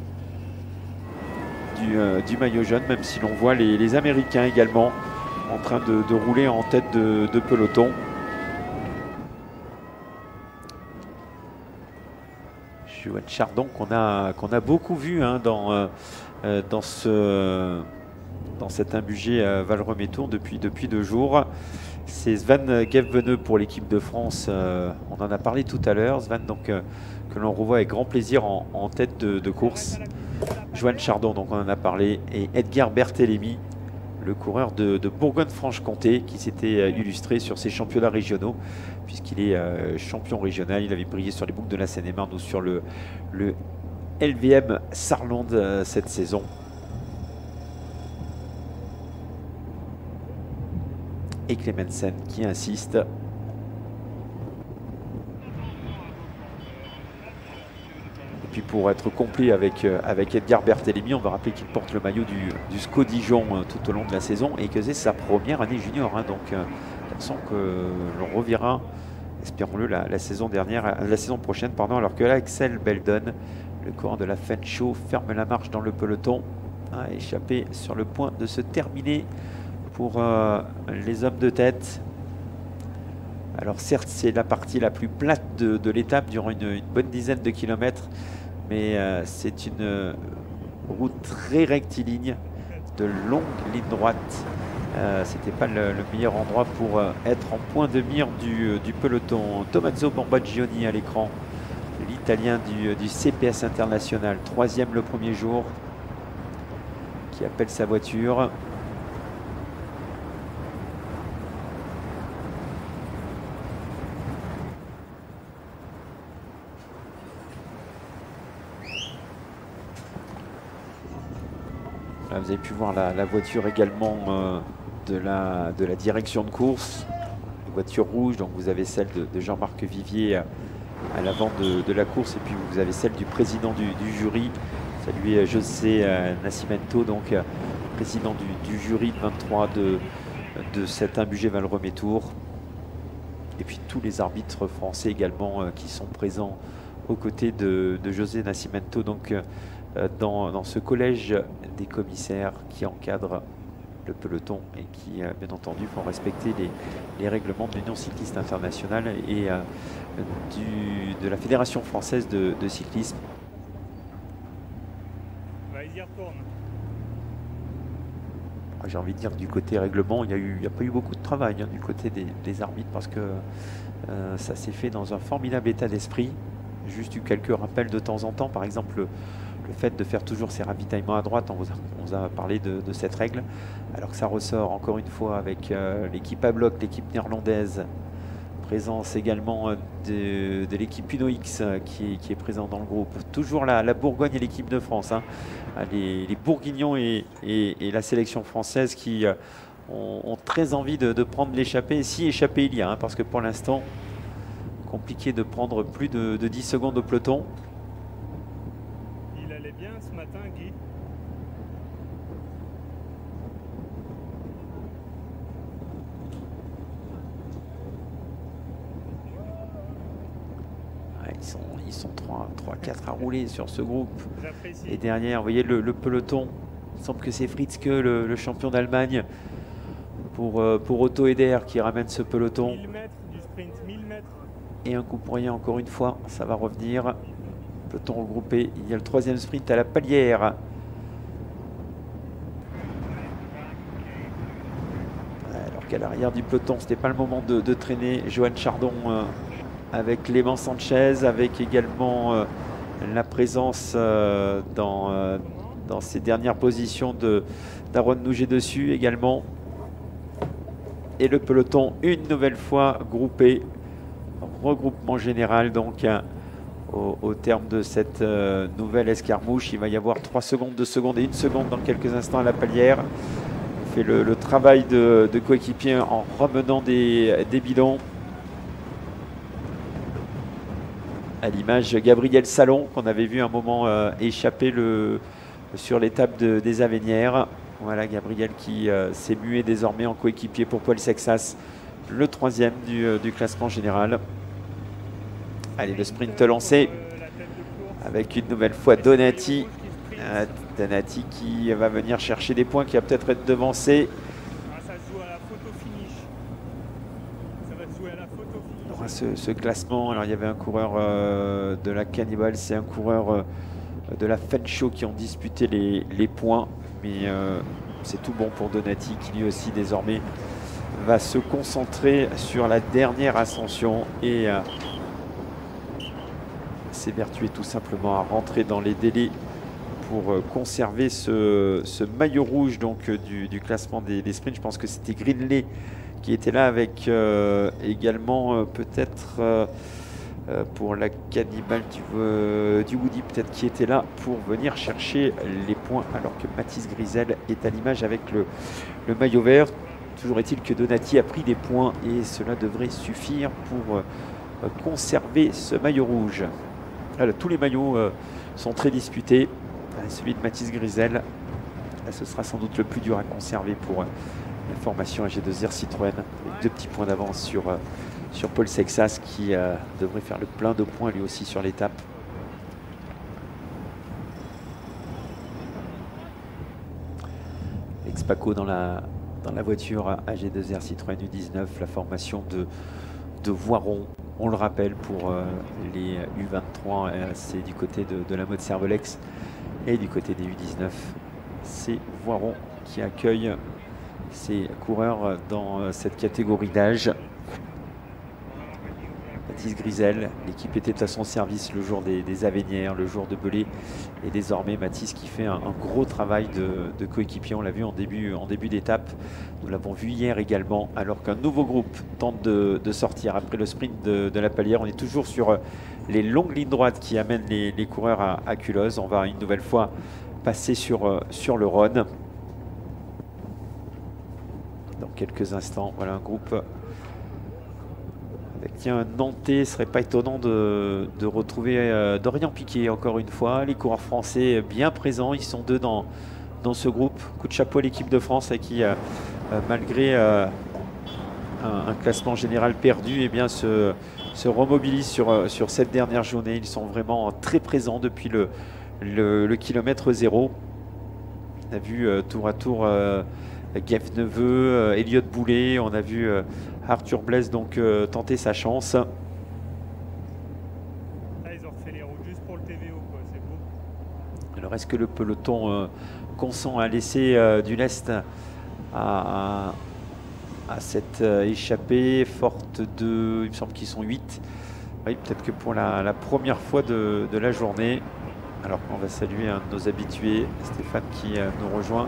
du, euh, du maillot jaune, même si l'on voit les, les Américains également en train de, de rouler en tête de, de peloton. Johan Chardon qu'on a, qu'on a beaucoup vu hein, dans, euh, dans, ce, dans cet imbugé euh, Val-Romé-Tour depuis, depuis deux jours. C'est Svan Gevveneux pour l'équipe de France. Euh, on en a parlé tout à l'heure. Svan donc, euh, que l'on revoit avec grand plaisir en, en tête de, de course. Johan Chardon, donc on en a parlé. Et Edgar Berthélémy, le coureur de, de Bourgogne-Franche-Comté qui s'était euh, illustré sur ses championnats régionaux puisqu'il est euh, champion régional. Il avait brillé sur les boucles de la Seine-et-Marne ou sur le, le L V M Saarland euh, cette saison. Et Clemensen qui insiste. Puis pour être complet avec, euh, avec Edgar Berthélémy, on va rappeler qu'il porte le maillot du, du S C O Dijon euh, tout au long de la saison et que c'est sa première année junior. Hein, donc, euh, garçon que l'on reverra, espérons-le, la, la saison dernière, la saison prochaine, pardon. Alors que là, Axel Beldon, le coureur de la Fencho, ferme la marche dans le peloton, a échappé sur le point de se terminer pour euh, les hommes de tête. Alors certes, c'est la partie la plus plate de, de l'étape durant une, une bonne dizaine de kilomètres. Mais euh, c'est une euh, route très rectiligne, de longues lignes droites Euh, C'était pas le, le meilleur endroit pour euh, être en point de mire du, du peloton. Tommaso Bambaggioni à l'écran, l'Italien du, du C P S International, troisième le premier jour, qui appelle sa voiture. Là, vous avez pu voir la, la voiture également euh, de, la, de la direction de course, voiture rouge. Donc vous avez celle de, de Jean-Marc Vivier à, à l'avant de, de la course, et puis vous avez celle du président du, du jury. Saluer José euh, Nascimento, donc euh, président du, du jury de vingt-trois de, de cet Imbugé Valromé Tour. Et puis tous les arbitres français également euh, qui sont présents aux côtés de, de José Nascimento, donc euh, dans, dans ce collège des commissaires qui encadre le peloton et qui, euh, bien entendu, vont respecter les, les règlements de l'Union cycliste internationale et euh, du, de la Fédération française de, de cyclisme. Vas-y, retourne. J'ai envie de dire, du côté règlement, il n'y a, eu, il y a pas eu beaucoup de travail hein, du côté des, des arbitres, parce que euh, ça s'est fait dans un formidable état d'esprit. Juste eu quelques rappels de temps en temps, par exemple le, le fait de faire toujours ces ravitaillements à droite. On vous a, on vous a parlé de, de cette règle, alors que ça ressort encore une fois avec euh, l'équipe à bloc, l'équipe néerlandaise. Présence également de, de l'équipe Uno X euh, qui, est, qui est présente dans le groupe. Toujours la, la Bourgogne et l'équipe de France. Hein. Les, les Bourguignons et, et, et la sélection française qui euh, ont, ont très envie de, de prendre l'échappée. Si échappée il y a, hein, parce que pour l'instant, compliqué de prendre plus de, de dix secondes au peloton. Il allait bien ce matin, Guy. Ils sont, ils sont trois quatre à rouler sur ce groupe. J'apprécie. Et derrière, vous voyez le, le peloton. Il semble que c'est Fritzke, le, le champion d'Allemagne, pour, euh, pour Otto Eder qui ramène ce peloton. mille mètres du sprint, mille mètres. Et un coup pour rien encore une fois, ça va revenir. Peloton regroupé. Il y a le troisième sprint à la palière. Alors qu'à l'arrière du peloton, ce n'était pas le moment de, de traîner. Johan Chardon euh, avec Clément Sanchez, avec également euh, la présence euh, dans, euh, dans ces dernières positions de d'Aaron Nouget dessus également. Et le peloton une nouvelle fois groupé. Regroupement général donc euh, au, au terme de cette euh, nouvelle escarmouche. Il va y avoir trois secondes, deux secondes et une seconde dans quelques instants à la palière. On fait le, le travail de, de coéquipier en ramenant des, des bidons. À l'image Gabriel Salon qu'on avait vu un moment euh, échapper le, sur l'étape de, des Avénières. Voilà Gabriel qui euh, s'est mué désormais en coéquipier pour Paul Sexas, le troisième du, euh, du classement général. Allez, le sprint lancé avec une nouvelle fois Donati. Euh, Donati qui va venir chercher des points, qui va peut-être être devancé. Ah, ça se joue à la photo finish. Ça va se jouer à la photo finish. Alors, ce, ce classement, alors il y avait un coureur euh, de la Cannibal, c'est un coureur euh, de la Fenshow qui ont disputé les, les points. Mais euh, c'est tout bon pour Donati qui lui aussi désormais va se concentrer sur la dernière ascension et euh, s'évertuer tout simplement à rentrer dans les délais pour euh, conserver ce, ce maillot rouge donc, euh, du, du classement des, des sprints. Je pense que c'était Greenley qui était là avec euh, également euh, peut-être euh, euh, pour la Cannibal du, euh, du Woody, peut-être qui était là pour venir chercher les points, alors que Mathis Grisel est à l'image avec le, le maillot vert. Toujours est-il que Donati a pris des points et cela devrait suffire pour euh, conserver ce maillot rouge. Alors, tous les maillots euh, sont très disputés. Allez, celui de Mathis Grisel, là, ce sera sans doute le plus dur à conserver pour euh, la formation A G deux R Citroën. Avec deux petits points d'avance sur, euh, sur Paul Sexas qui euh, devrait faire le plein de points lui aussi sur l'étape. Ex-Paco dans la, dans la voiture A G deux R Citroën U dix-neuf, la formation de, de Voiron. On le rappelle pour euh, les U vingt-trois, euh, c'est du côté de, de la mode Cervelex, et du côté des U dix-neuf, c'est Voiron qui accueille ces coureurs dans cette catégorie d'âge. Mathis Grisel, l'équipe était à son service le jour des, des Avénières, le jour de Belay. Et désormais, Mathis qui fait un, un gros travail de, de coéquipier. On l'a vu en début, en début d'étape. Nous l'avons vu hier également, alors qu'un nouveau groupe tente de, de sortir après le sprint de, de la Palière. On est toujours sur les longues lignes droites qui amènent les, les coureurs à, à Culose. On va une nouvelle fois passer sur, sur le Rhône. Dans quelques instants, voilà un groupe avec tiens, un Nantais. Ce serait pas étonnant de, de retrouver euh, Dorian Piquet encore une fois. Les coureurs français bien présents, ils sont deux dans, dans ce groupe. Coup de chapeau à l'équipe de France qui, euh, euh, malgré euh, un, un classement général perdu, eh bien, se, se remobilise sur, sur cette dernière journée. Ils sont vraiment très présents depuis le, le, le kilomètre zéro. On a vu euh, tour à tour euh, Geff Neveu, euh, Elliot Boulet, on a vu euh, Arthur Blaise donc euh, tenter sa chance. Là, ils ont refait les routes juste pour le T V O, quoi, c'est beau. Alors est-ce que le peloton euh, consent à laisser euh, du lest à, à, à cette euh, échappée forte de, il me semble qu'ils sont huit. Oui, peut-être que pour la, la première fois de, de la journée. Alors qu'on va saluer un de nos habitués, Stéphane, qui euh, nous rejoint.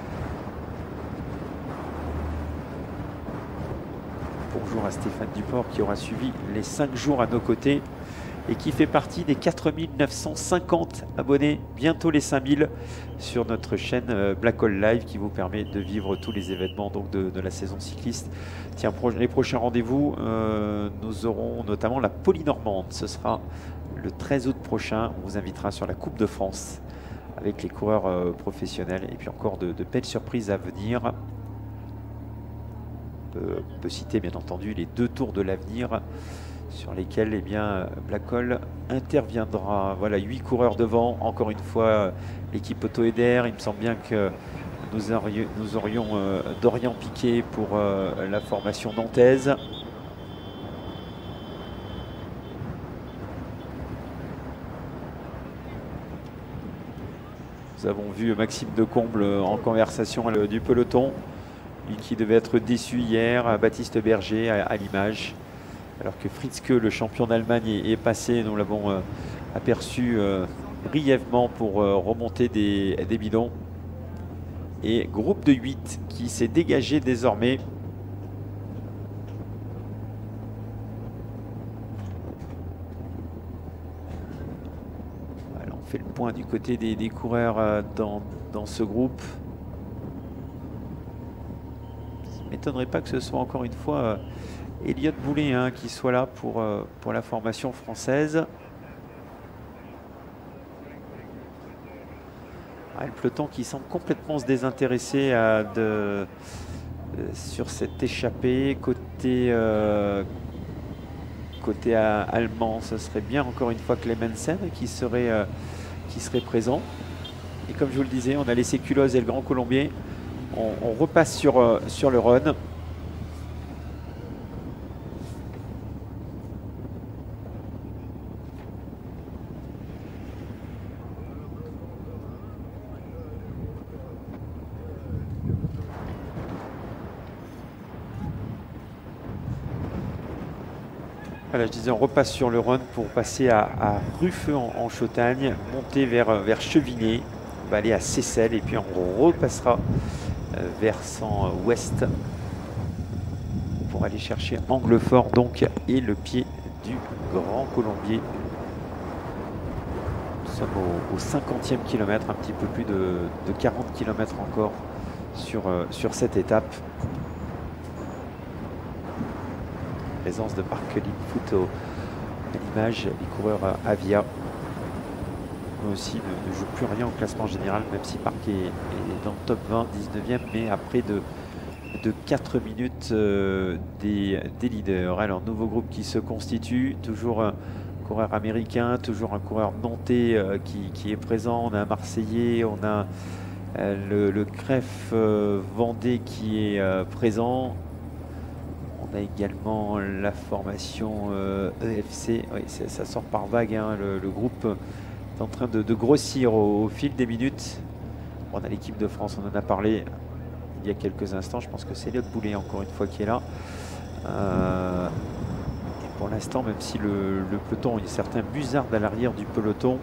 Bonjour à Stéphane Duport qui aura suivi les cinq jours à nos côtés et qui fait partie des quatre mille neuf cent cinquante abonnés, bientôt les cinq mille, sur notre chaîne Black Hole Live qui vous permet de vivre tous les événements donc, de, de la saison cycliste. Tiens, pro les prochains rendez-vous, euh, nous aurons notamment la Polynormande. Ce sera le treize août prochain. On vous invitera sur la Coupe de France avec les coureurs euh, professionnels et puis encore de, de belles surprises à venir. On peut citer bien entendu les deux tours de l'avenir sur lesquels eh bien, Black Hole interviendra. Voilà, huit coureurs devant. Encore une fois, l'équipe Auto Eder. Il me semble bien que nous aurions, nous aurions euh, Dorian Piquet pour euh, la formation nantaise. Nous avons vu Maxime Decomble en conversation du peloton. Lui qui devait être déçu hier, Baptiste Berger à, à l'image. Alors que Fritzke, le champion d'Allemagne, est, est passé, nous l'avons euh, aperçu euh, brièvement pour euh, remonter des, des bidons. Et groupe de huit qui s'est dégagé désormais. Voilà, on fait le point du côté des, des coureurs euh, dans, dans ce groupe. M'étonnerait pas que ce soit encore une fois euh, Elliot Boulet hein, qui soit là pour, euh, pour la formation française. Ah, le peloton qui semble complètement se désintéresser euh, de, euh, sur cette échappée. Côté, euh, côté euh, allemand, ce serait bien encore une fois Clemensen qui serait, euh, qui serait présent. Et comme je vous le disais, on a laissé Culose et le Grand Colombier. On, on repasse sur, euh, sur le Rhône. Voilà, je disais, on repasse sur le Rhône pour passer à, à Ruffeux en, en Chautagne, monter vers, vers Cheviné. On va aller à Seyssel et puis on repassera versant ouest pour aller chercher Anglefort donc et le pied du Grand Colombier. Nous sommes au, au cinquantième kilomètre, un petit peu plus de, de quarante kilomètres encore sur, euh, sur cette étape. Présence de Marc Lipfoot au, à l'image, les coureurs Avia. Aussi ne, ne joue plus rien au classement général, même si Parc est, est dans le top vingt, dix-neuvième, mais après de, de quatre minutes euh, des, des leaders. Alors, nouveau groupe qui se constitue, toujours un coureur américain, toujours un coureur nantais euh, qui, qui est présent. On a un Marseillais, on a euh, le, le Cref euh, Vendée qui est euh, présent. On a également la formation euh, E F C, oui, ça sort par vague, hein, le, le groupe est en train de, de grossir au, au fil des minutes. On a l'équipe de France, on en a parlé. il y a quelques instants. Je pense que c'est Elliot Boulet encore une fois qui est là. Euh, et pour l'instant, même si le, le peloton, il y a certains musards à l'arrière du peloton.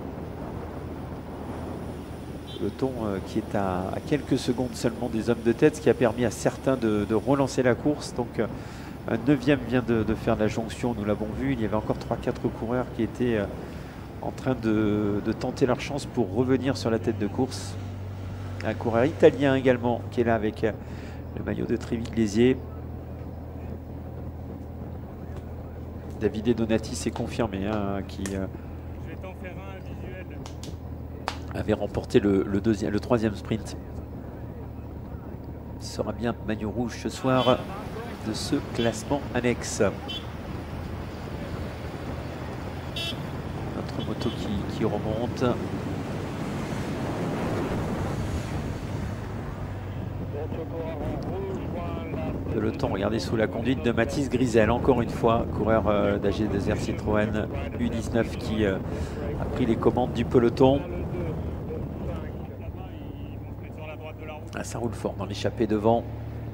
Peloton euh, qui est à, à quelques secondes seulement des hommes de tête, ce qui a permis à certains de, de relancer la course. Donc euh, un neuvième vient de, de faire la jonction, nous l'avons vu. Il y avait encore trois quatre coureurs qui étaient euh, en train de, de tenter leur chance pour revenir sur la tête de course. Un coureur italien également qui est là avec euh, le maillot de Treviglesier. Davide Donati s'est confirmé, hein, qui euh, Je vais t'en faire un visuel. avait remporté le, le, deuxième, le troisième sprint. Ce sera bien maillot rouge ce soir de ce classement annexe. Notre moto qui, qui remonte. Le temps, regardez, sous la conduite de Mathis Grisel, encore une fois, coureur euh, d'A G deux R Citroën U dix-neuf qui euh, a pris les commandes du peloton. Ah, ça roule fort dans l'échappée devant.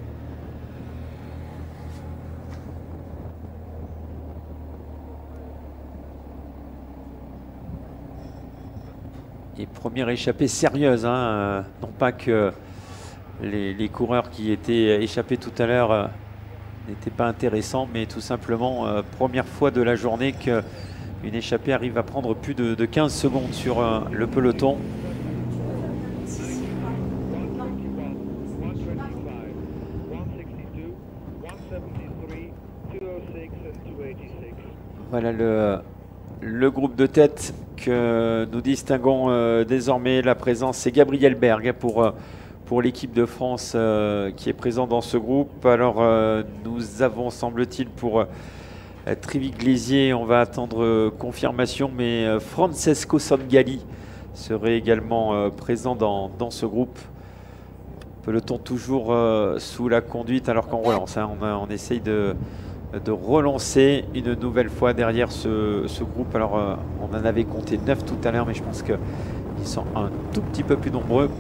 Et première échappée sérieuse, hein, euh, non pas que les, les coureurs qui étaient échappés tout à l'heure euh, n'étaient pas intéressants, mais tout simplement euh, première fois de la journée qu'une échappée arrive à prendre plus de, de quinze secondes sur euh, le peloton. Voilà le, le groupe de tête que nous distinguons euh, désormais. La présence, c'est Gabriel Berg pour, euh, pour l'équipe de France euh, qui est présent dans ce groupe. Alors euh, nous avons, semble-t-il, pour euh, Treviglesier, on va attendre euh, confirmation, mais euh, Francesco Sangalli serait également euh, présent dans, dans ce groupe. Peloton toujours euh, sous la conduite alors qu'on relance, hein. on, a, on essaye de... de relancer une nouvelle fois derrière ce, ce groupe. Alors euh, on en avait compté neuf tout à l'heure, mais je pense qu'ils sont un tout petit peu plus nombreux.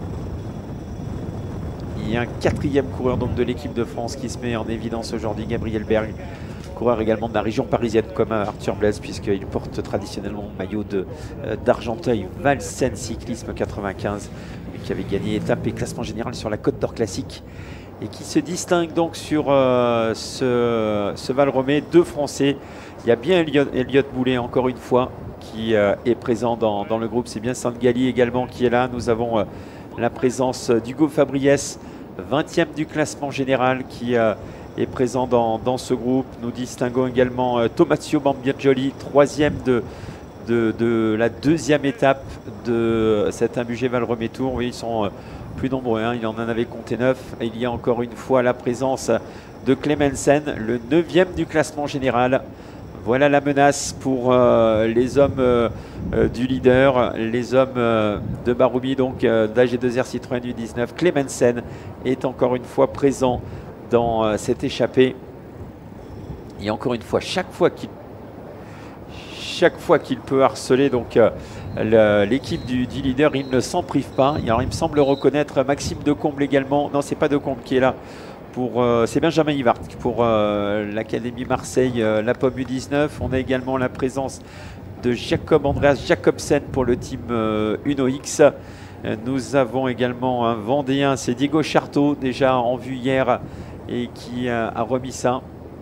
Il y a un quatrième coureur donc de l'équipe de France qui se met en évidence aujourd'hui, Gabriel Berg, coureur également de la région parisienne comme Arthur Blaise, puisqu'il porte traditionnellement le maillot euh, d'Argenteuil Valsen Cyclisme quatre-vingt-quinze, qui avait gagné étape et classement général sur la Côte d'Or classique, et qui se distingue donc sur euh, ce, ce Val-Romé. Deux Français. Il y a bien Elliot, Elliot Boulet encore une fois qui euh, est présent dans, dans le groupe. C'est bien Sangalli également qui est là. Nous avons euh, la présence d'Hugo Fabriès, vingtième du classement général, qui euh, est présent dans, dans ce groupe. Nous distinguons également euh, Tomazio Bambiagioli, troisième de, de, de la deuxième étape de cet Imbugé Val-Romé Tour. Oui, ils sont... Euh, plus nombreux, hein. Il en avait compté neuf. Et il y a encore une fois la présence de Clemensen, le neuvième du classement général. Voilà la menace pour euh, les hommes euh, euh, du leader, les hommes euh, de Baroubi, donc euh, d'A G deux R Citroën U dix-neuf. Clemensen est encore une fois présent dans euh, cette échappée. Et encore une fois, chaque fois qu'il chaque fois qu'il peut harceler donc euh, l'équipe du, du leader, il ne s'en prive pas. Alors, il me semble reconnaître Maxime Decomble également. Non, c'est pas Decomble qui est là. Pour, euh, c'est Benjamin Hivart pour euh, l'Académie Marseille, euh, la Pomme U dix-neuf. On a également la présence de Jacob Andreas Jacobsen pour le team euh, Uno X. Euh, nous avons également un Vendéen, c'est Diego Charteau, déjà en vue hier et qui euh, a remis ça.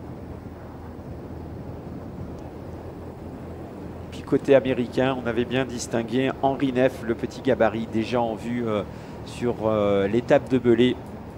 Côté américain, on avait bien distingué Henri Neff, le petit gabarit, déjà en vue euh, sur euh, l'étape de Belay.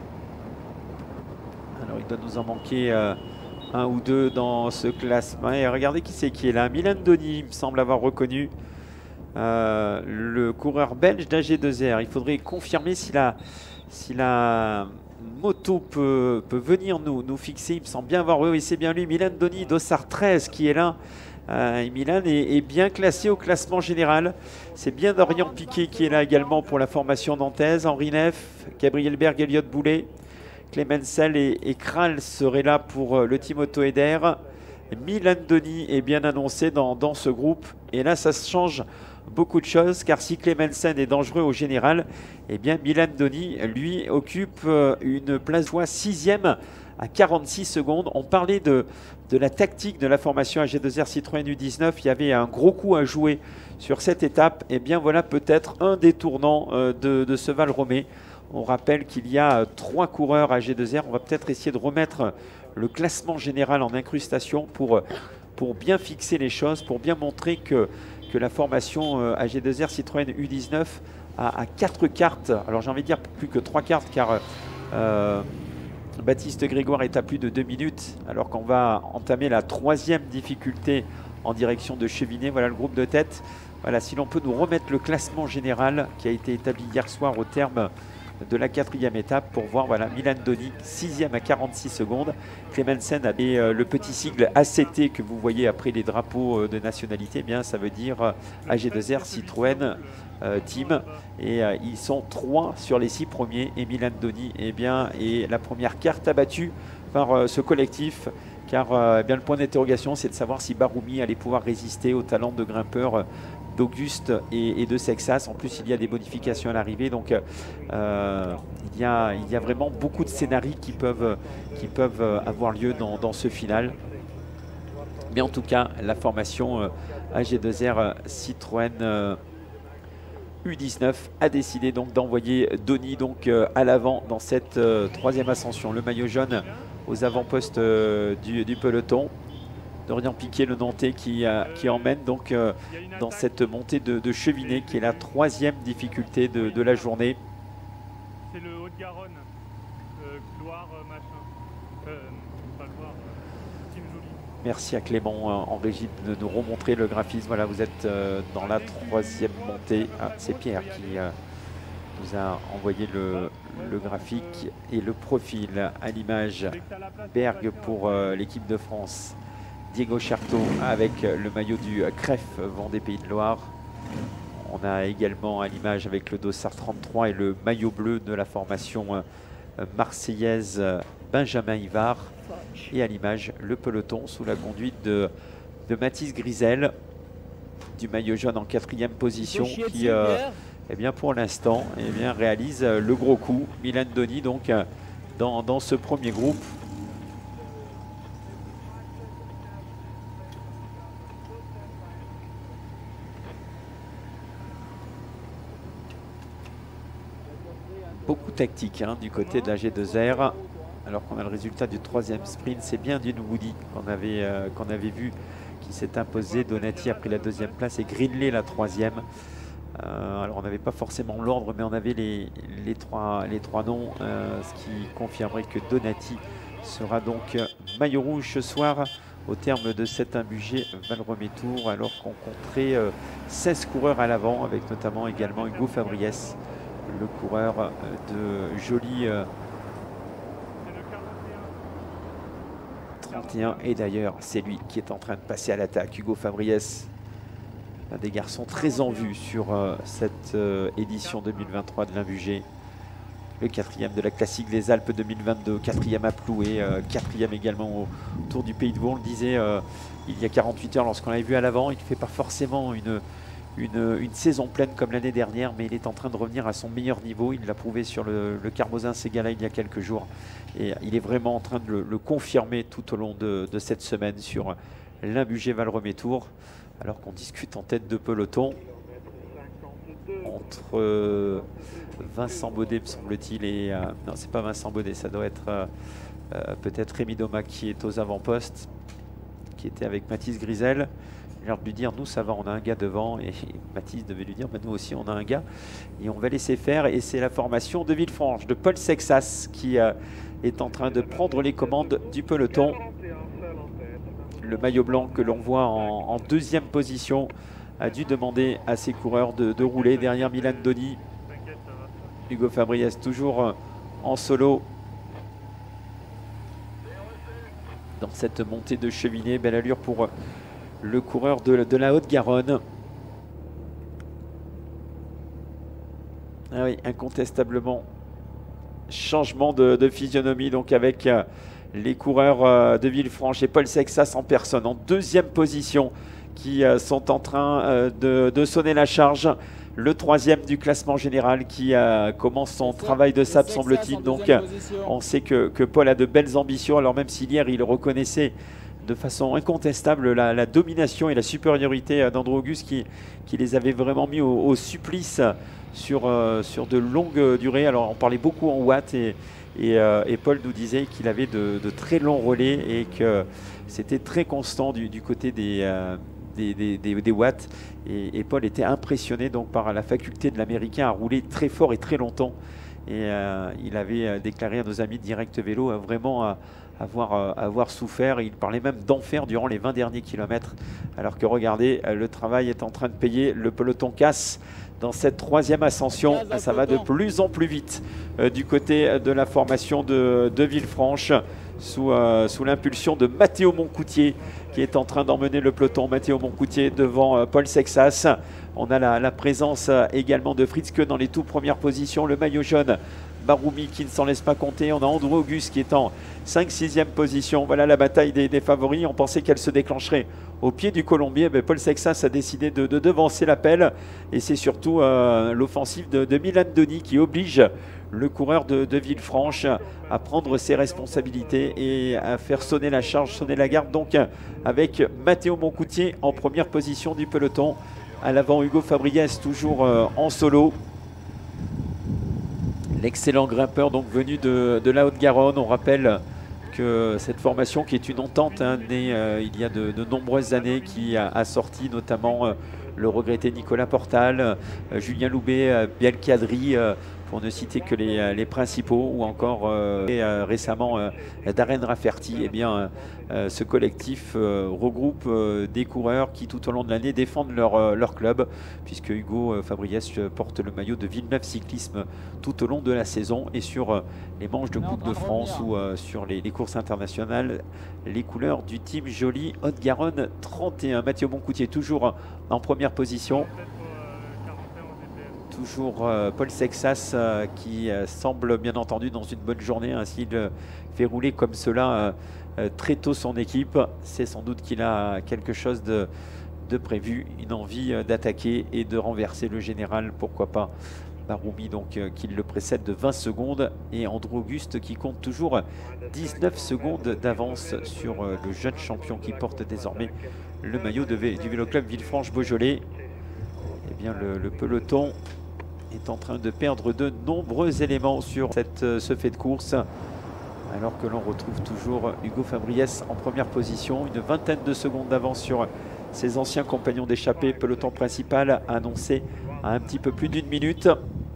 Alors il doit nous en manquer euh, un ou deux dans ce classement. Et regardez qui c'est qui est là. Milan Doni, il me semble avoir reconnu euh, le coureur belge d'A G deux R. Il faudrait confirmer si la, si la moto peut, peut venir nous, nous fixer. Il me semble bien avoir, oui, c'est bien lui, Milan Doni, Dossard treize qui est là. Euh, et Milan est, est bien classé au classement général. C'est bien Dorian Piquet qui est là également pour la formation nantaise. Henri Neff, Gabriel Berg, Elliot Boulet, Clemensen et, et Kral seraient là pour euh, le team Auto Eder. Milan Doni est bien annoncé dans, dans ce groupe. Et là, ça se change beaucoup de choses, car si Clemensen est dangereux au général, eh bien Milan Doni, lui, occupe une place voie sixième à quarante-six secondes. On parlait de, de la tactique de la formation A G deux R Citroën U dix-neuf. Il y avait un gros coup à jouer sur cette étape. Et bien voilà peut-être un des tournants euh, de, de ce Val-Romé. On rappelle qu'il y a trois coureurs A G deux R. On va peut-être essayer de remettre le classement général en incrustation pour, pour bien fixer les choses, pour bien montrer que, que la formation euh, A G deux R Citroën U dix-neuf a, a quatre cartes. Alors j'ai envie de dire plus que trois cartes, car euh, Baptiste Grégoire est à plus de deux minutes, alors qu'on va entamer la troisième difficulté en direction de Cheviné. Voilà le groupe de tête. Voilà, si l'on peut nous remettre le classement général qui a été établi hier soir au terme de la quatrième étape pour voir, voilà, Milan Doni, sixième à quarante-six secondes. Clemensen avait euh, le petit sigle A C T que vous voyez après les drapeaux euh, de nationalité. Eh bien, ça veut dire euh, A G deux R Citroën euh, Team. Et euh, ils sont trois sur les six premiers. Et Milan Doni eh bien, est la première carte abattue par euh, ce collectif. Car euh, eh bien, le point d'interrogation, c'est de savoir si Baroumi allait pouvoir résister au talent de grimpeur euh, d'Auguste et, et de Sexas. En plus, il y a des modifications à l'arrivée. Donc, euh, il, y a, il y a vraiment beaucoup de scénarios qui peuvent, qui peuvent avoir lieu dans, dans ce final. Mais en tout cas, la formation euh, A G deux R Citroën euh, U dix-neuf a décidé donc d'envoyer Doni donc, euh, à l'avant dans cette euh, troisième ascension. Le maillot jaune aux avant-postes euh, du, du peloton. Dorian Piquet, le Nantais, qui, euh, qui emmène donc euh, dans cette montée de, de Cheviné, qui est la troisième difficulté de, de la journée. C'est le Haut-de-Garonne, euh, Gloire, machin. Euh, pas Gloire, euh, Team Jolie. Merci à Clément euh, en régie de nous remontrer le graphisme. Voilà, vous êtes euh, dans la troisième montée. Ah, c'est Pierre qui euh, nous a envoyé le, le graphique et le profil à l'image. Berg pour euh, l'équipe de France. Diego Charteau avec le maillot du Cref Vendée Pays de Loire. On a également à l'image avec le dossard trente-trois et le maillot bleu de la formation marseillaise Benjamin Ivard. Et à l'image le peloton sous la conduite de, de Mathis Grisel du maillot jaune en quatrième position qui euh, eh bien, pour l'instant eh bien, réalise le gros coup. Milan Doni donc dans, dans ce premier groupe. Beaucoup tactique hein, du côté de la G deux R, alors qu'on a le résultat du troisième sprint. C'est bien d'une Woody qu'on avait, euh, qu'on avait vu qui s'est imposé. Donati a pris la deuxième place et Greenley la troisième. Euh, alors on n'avait pas forcément l'ordre, mais on avait les, les, trois, les trois noms, euh, ce qui confirmerait que Donati sera donc maillot rouge ce soir au terme de cet imbugé Val-Romé Tour, alors qu'on compterait euh, seize coureurs à l'avant, avec notamment également Hugo Fabriès, le coureur de Joly euh, trente et un. Et d'ailleurs, c'est lui qui est en train de passer à l'attaque. Hugo Fabriès, un des garçons très en vue sur euh, cette euh, édition deux mille vingt-trois de l'Imbugé. Le quatrième de la Classique des Alpes deux mille vingt-deux, quatrième à Ploué, euh, quatrième également au Tour du Pays de Vaud. On le disait euh, il y a quarante-huit heures lorsqu'on l'avait vu à l'avant. Il ne fait pas forcément une... Une, une saison pleine comme l'année dernière, mais il est en train de revenir à son meilleur niveau. Il l'a prouvé sur le, le Carmosin Ségala il y a quelques jours. Et il est vraiment en train de le, le confirmer tout au long de, de cette semaine sur l'Imbugé Val-Romé Tour. Alors qu'on discute en tête de peloton entre euh, Vincent Baudet, me semble-t-il, et... Euh, non, c'est pas Vincent Baudet, ça doit être euh, euh, peut-être Rémi Domac qui est aux avant-postes, qui était avec Mathis Grisel. J'ai l'air de lui dire, nous ça va, on a un gars devant, et Mathis devait lui dire, bah, nous aussi on a un gars, et on va laisser faire. Et c'est la formation de Villefranche, de Paul Sexas, qui euh, est en train de prendre les commandes du peloton. Le maillot blanc que l'on voit en, en deuxième position a dû demander à ses coureurs de, de rouler derrière Milan Doni. Hugo Fabriès toujours euh, en solo dans cette montée de Cheviné. Belle allure pour... Euh, le coureur de, de la Haute-Garonne. Ah oui, incontestablement, changement de, de physionomie donc avec euh, les coureurs euh, de Villefranche et Paul Sexas en personne. En deuxième position, qui euh, sont en train euh, de, de sonner la charge. Le troisième du classement général qui euh, commence son travail de sable, semble-t-il. Donc on sait que, que Paul a de belles ambitions. Alors même si hier il reconnaissait de façon incontestable la, la domination et la supériorité d'Andrew Auguste qui, qui les avait vraiment mis au, au supplice sur, euh, sur de longues durées. Alors on parlait beaucoup en watts et, et, euh, et Paul nous disait qu'il avait de, de très longs relais et que c'était très constant du, du côté des... Euh, Des, des, des, des watts et, et Paul était impressionné donc par la faculté de l'Américain à rouler très fort et très longtemps et euh, il avait euh, déclaré à nos amis de Direct Vélo euh, vraiment euh, avoir, euh, avoir souffert. Il parlait même d'enfer durant les vingt derniers kilomètres alors que regardez, euh, le travail est en train de payer. Le peloton casse dans cette troisième ascension, ça va de plus en plus vite euh, du côté de la formation de, de Villefranche sous, euh, sous l'impulsion de Matteo Moncoutier qui est en train d'emmener le peloton. Matteo Moncoutier devant euh, Paul Sexas. On a la, la présence euh, également de Fritz Keun dans les toutes premières positions. Le maillot jaune, Baroumi qui ne s'en laisse pas compter. On a Andrew Auguste qui est en cinq sixième position. Voilà la bataille des, des favoris. On pensait qu'elle se déclencherait au pied du Colombier. Mais Paul Sexas a décidé de, de devancer l'appel. Et c'est surtout euh, l'offensive de, de Milan Doni qui oblige le coureur de, de Villefranche à prendre ses responsabilités et à faire sonner la charge, sonner la garde. Donc avec Matteo Moncoutier en première position du peloton. À l'avant, Hugo Fabriès toujours euh, en solo. L'excellent grimpeur donc venu de, de la Haute-Garonne. On rappelle que cette formation qui est une entente hein, née euh, il y a de, de nombreuses années, qui a, a sorti notamment euh, le regretté Nicolas Portal, euh, Julien Loubet, euh, Biel Cadry, euh, pour ne citer que les, les principaux, ou encore euh, et, euh, récemment euh, Darren Rafferty. Eh bien, euh, ce collectif euh, regroupe euh, des coureurs qui tout au long de l'année défendent leur, euh, leur club, puisque Hugo euh, Fabriès porte le maillot de Villeneuve Cyclisme tout au long de la saison et sur euh, les manches de Coupe de France ou euh, sur les, les courses internationales, les couleurs du team Joly Haute-Garonne trente et un. Matteo Moncoutier toujours en première position. Toujours euh, Paul Sexas euh, qui euh, semble bien entendu dans une bonne journée, hein, s'il euh, fait rouler comme cela euh, euh, très tôt son équipe, c'est sans doute qu'il a quelque chose de, de prévu, une envie euh, d'attaquer et de renverser le général, pourquoi pas. Baroumi donc euh, qui le précède de vingt secondes et Andrew Auguste qui compte toujours dix-neuf secondes d'avance sur euh, le jeune champion qui porte désormais le maillot de, du Vélo Club Villefranche-Beaujolais. Eh bien le, le peloton est en train de perdre de nombreux éléments sur cette, euh, ce fait de course, alors que l'on retrouve toujours Hugo Fabriès en première position, une vingtaine de secondes d'avance sur ses anciens compagnons d'échappée. Peloton principal annoncé à un petit peu plus d'une minute.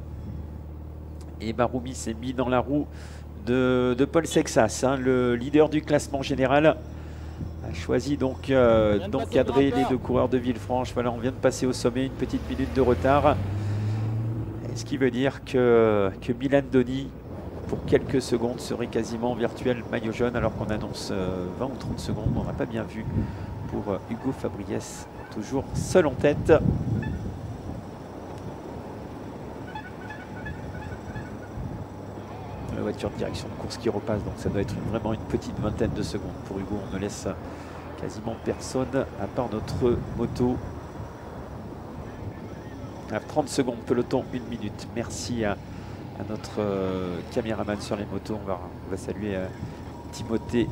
Et Baroumi s'est mis dans la roue de, de Paul Sexas, hein, le leader du classement général. A choisi donc euh, d'encadrer les deux coureurs de Villefranche. Voilà, on vient de passer au sommet, une petite minute de retard. Ce qui veut dire que, que Milan Doni, pour quelques secondes, serait quasiment virtuel maillot jaune, alors qu'on annonce euh, vingt ou trente secondes. On n'a pas bien vu pour euh, Hugo Fabriès, toujours seul en tête. La voiture de direction de course qui repasse, donc ça doit être une, vraiment une petite vingtaine de secondes. Pour Hugo, on ne laisse quasiment personne à part notre moto. À trente secondes, peloton, une minute. Merci à, à notre euh, caméraman sur les motos. On va, on va saluer euh, Timothée,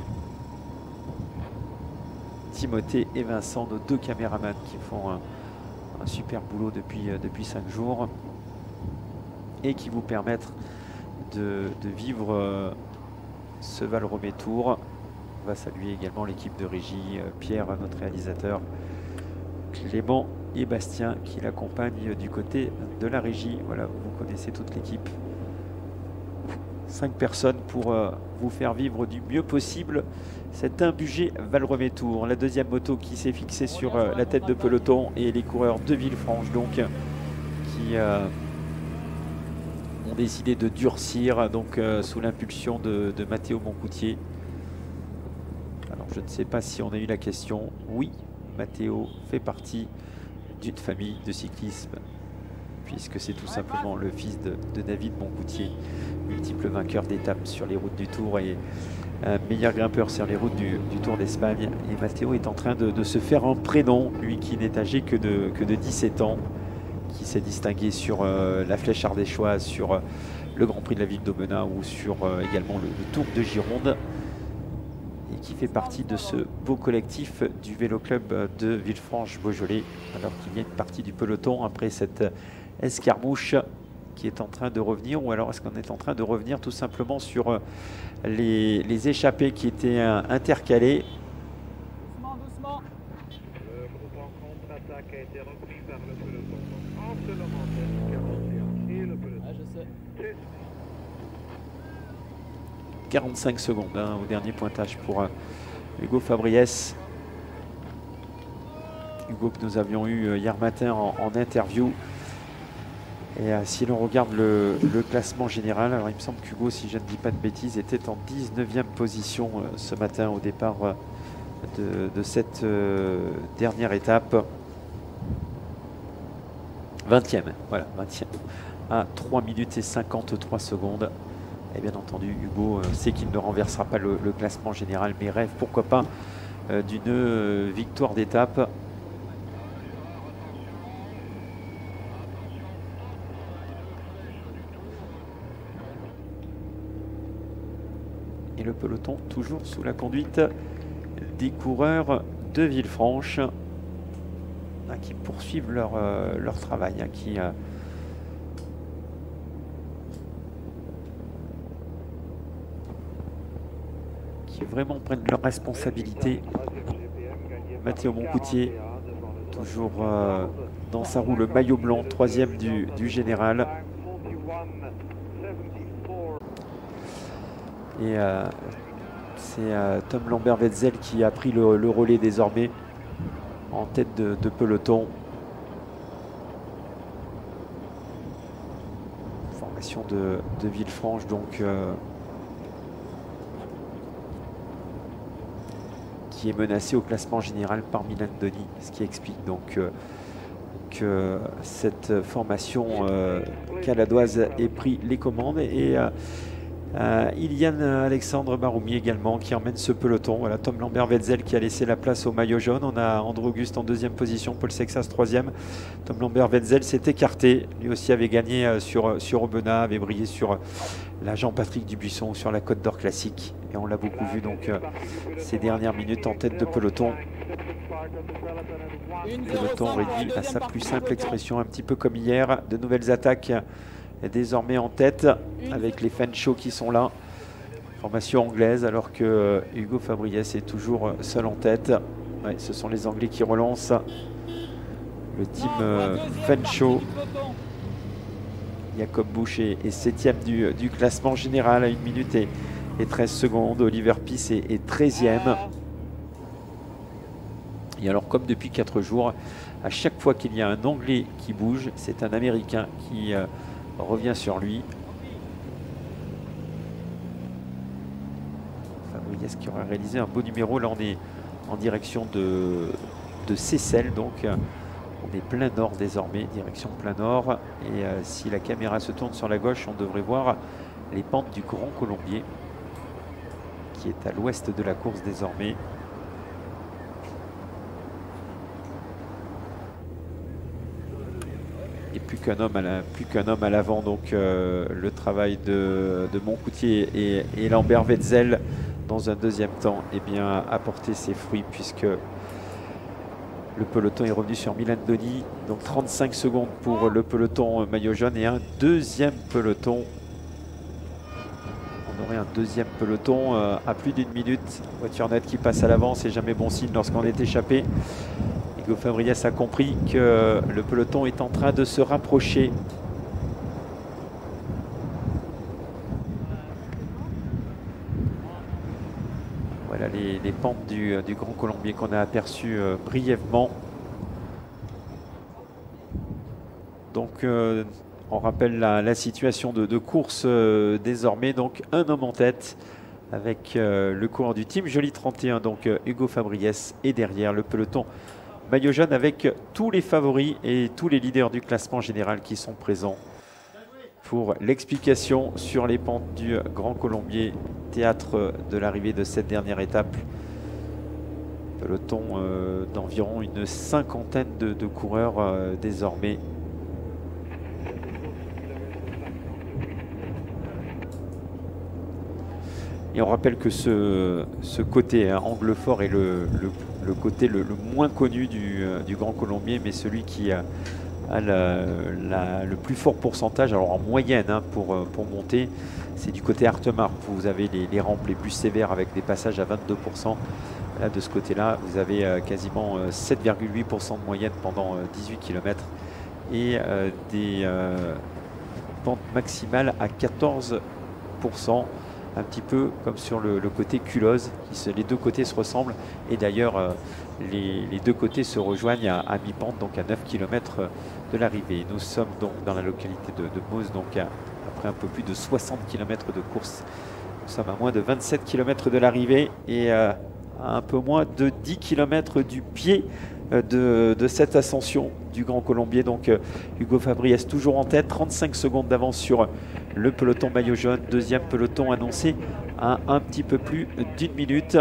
Timothée et Vincent, nos deux caméramans qui font un, un super boulot depuis, euh, depuis cinq jours et qui vous permettent de, de vivre euh, ce Val-Romé Tour. On va saluer également l'équipe de régie, euh, Pierre, notre réalisateur, Clément et Bastien qui l'accompagnent du côté de la régie. Voilà, vous connaissez toute l'équipe. Cinq personnes pour euh, vous faire vivre du mieux possible cet imbugé Val-Romé Tour. La deuxième moto qui s'est fixée sur euh, la tête de peloton et les coureurs de Villefranche donc qui euh, ont décidé de durcir donc euh, sous l'impulsion de, de Matteo Moncoutier. Alors je ne sais pas si on a eu la question. Oui, Matteo fait partie d'une famille de cyclisme, puisque c'est tout simplement le fils de, de David Moncoutier, multiple vainqueur d'étapes sur les routes du Tour et euh, meilleur grimpeur sur les routes du, du Tour d'Espagne. Et Matteo est en train de, de se faire un prénom, lui qui n'est âgé que de, que de dix-sept ans, qui s'est distingué sur euh, la Flèche ardéchoise, sur euh, le Grand Prix de la ville d'Aubenas ou sur euh, également le, le Tour de Gironde, et qui fait partie de ce beau collectif du Vélo Club de Villefranche-Beaujolais, alors qu'il y a une partie du peloton après cette escarmouche qui est en train de revenir, ou alors est-ce qu'on est en train de revenir tout simplement sur euh, les, les échappées qui étaient euh, intercalées. Doucement, doucement. Le groupe en contre-attaque a été repris par le peloton. Entre le Mantel, quarante et un, et le peloton. Ah, je sais. quarante-cinq secondes hein, au dernier pointage pour euh, Hugo Fabriès. Hugo que nous avions eu euh, hier matin en, en interview. Et euh, si l'on regarde le, le classement général, alors il me semble qu'Hugo, si je ne dis pas de bêtises, était en dix-neuvième position euh, ce matin au départ euh, de, de cette euh, dernière étape. vingtième, voilà, vingtième, à trois minutes et cinquante-trois secondes. Et bien entendu, Hugo euh, sait qu'il ne renversera pas le, le classement général, mais rêve, pourquoi pas, euh, d'une euh, victoire d'étape. Et le peloton toujours sous la conduite des coureurs de Villefranche hein, qui poursuivent leur, euh, leur travail, hein, qui euh, qui vraiment prennent leurs responsabilités. Mathieu Moncoutier, toujours euh, dans sa roue, le maillot blanc, troisième du, du général. Et euh, c'est euh, Tom Lambert-Wetzel qui a pris le, le relais désormais en tête de, de peloton. Formation de, de Villefranche, donc euh, qui est menacé au classement général par Milan Doni, ce qui explique donc euh, que cette formation euh, caladoise ait pris les commandes. Et euh, euh, Ilian Alexandre Baroumi également qui emmène ce peloton. Voilà, Tom Lambert-Wetzel qui a laissé la place au maillot jaune. On a André Auguste en deuxième position, Paul Sexas troisième. Tom Lambert-Wetzel s'est écarté. Lui aussi avait gagné euh, sur, sur Aubenas, avait brillé sur euh, la Jean-Patrick Dubuisson, sur la Côte d'Or classique. Et on l'a beaucoup vu donc euh, ces dernières minutes en tête de peloton. Peloton réduit à sa plus simple expression, un petit peu comme hier. De nouvelles attaques désormais en tête avec les Fenshaw qui sont là. Formation anglaise alors que euh, Hugo Fabriès est toujours seul en tête. Ouais, ce sont les Anglais qui relancent. Le team euh, Fenshaw. Jacob Busch est, est septième du, du classement général à une minute et, et treize secondes. Oliver Piss est, est treizième. Et alors comme depuis quatre jours, à chaque fois qu'il y a un Anglais qui bouge, c'est un Américain qui euh, revient sur lui. Fabriès qui aura réalisé un beau numéro. Là on est en direction de, de Seyssel, donc euh, on est plein nord désormais, direction plein nord. Et euh, si la caméra se tourne sur la gauche, on devrait voir les pentes du Grand Colombier qui est à l'ouest de la course désormais. Et plus qu'un homme à la, plus qu'un homme à l'avant, donc euh, le travail de, de Moncoutier et, et Lambert-Wetzel dans un deuxième temps eh bien, a porté ses fruits puisque le peloton est revenu sur Milan Doni. Donc trente-cinq secondes pour le peloton maillot jaune et un deuxième peloton. On aurait un deuxième peloton euh, à plus d'une minute. Voiture nette qui passe à l'avant, c'est jamais bon signe lorsqu'on est échappé. Hugo Fabriès a compris que le peloton est en train de se rapprocher. Voilà les, les pentes du, du Grand Colombier qu'on a aperçues euh, brièvement. Donc euh, on rappelle la, la situation de, de course euh, désormais. Donc un homme en tête avec euh, le coureur du team Joli trente et un, donc euh, Hugo Fabriès, et derrière le peloton maillot jaune avec tous les favoris et tous les leaders du classement général qui sont présents. pour l'explication sur les pentes du Grand Colombier, théâtre de l'arrivée de cette dernière étape. Peloton euh, d'environ une cinquantaine de, de coureurs euh, désormais. Et on rappelle que ce, ce côté hein, Anglefort est le, le, le côté le, le moins connu du, euh, du Grand Colombier, mais celui qui a, a la, la, le plus fort pourcentage, alors en moyenne hein, pour, pour monter, c'est du côté Artemar. Vous avez les, les rampes les plus sévères avec des passages à vingt-deux pour cent. Là, de ce côté-là, vous avez euh, quasiment euh, sept virgule huit pour cent de moyenne pendant euh, dix-huit kilomètres et euh, des euh, pentes maximales à quatorze pour cent. Un petit peu comme sur le, le côté Culose, qui se, les deux côtés se ressemblent et d'ailleurs euh, les, les deux côtés se rejoignent à, à mi-pente, donc à neuf kilomètres de l'arrivée. Nous sommes donc dans la localité de, de Mauze, donc à, après un peu plus de soixante kilomètres de course. Nous sommes à moins de vingt-sept kilomètres de l'arrivée et euh, à un peu moins de dix kilomètres du pied de, de cette ascension du Grand Colombier. Donc euh, Hugo Fabriès toujours en tête, trente-cinq secondes d'avance sur le peloton maillot jaune. Deuxième peloton annoncé à un petit peu plus d'une minute.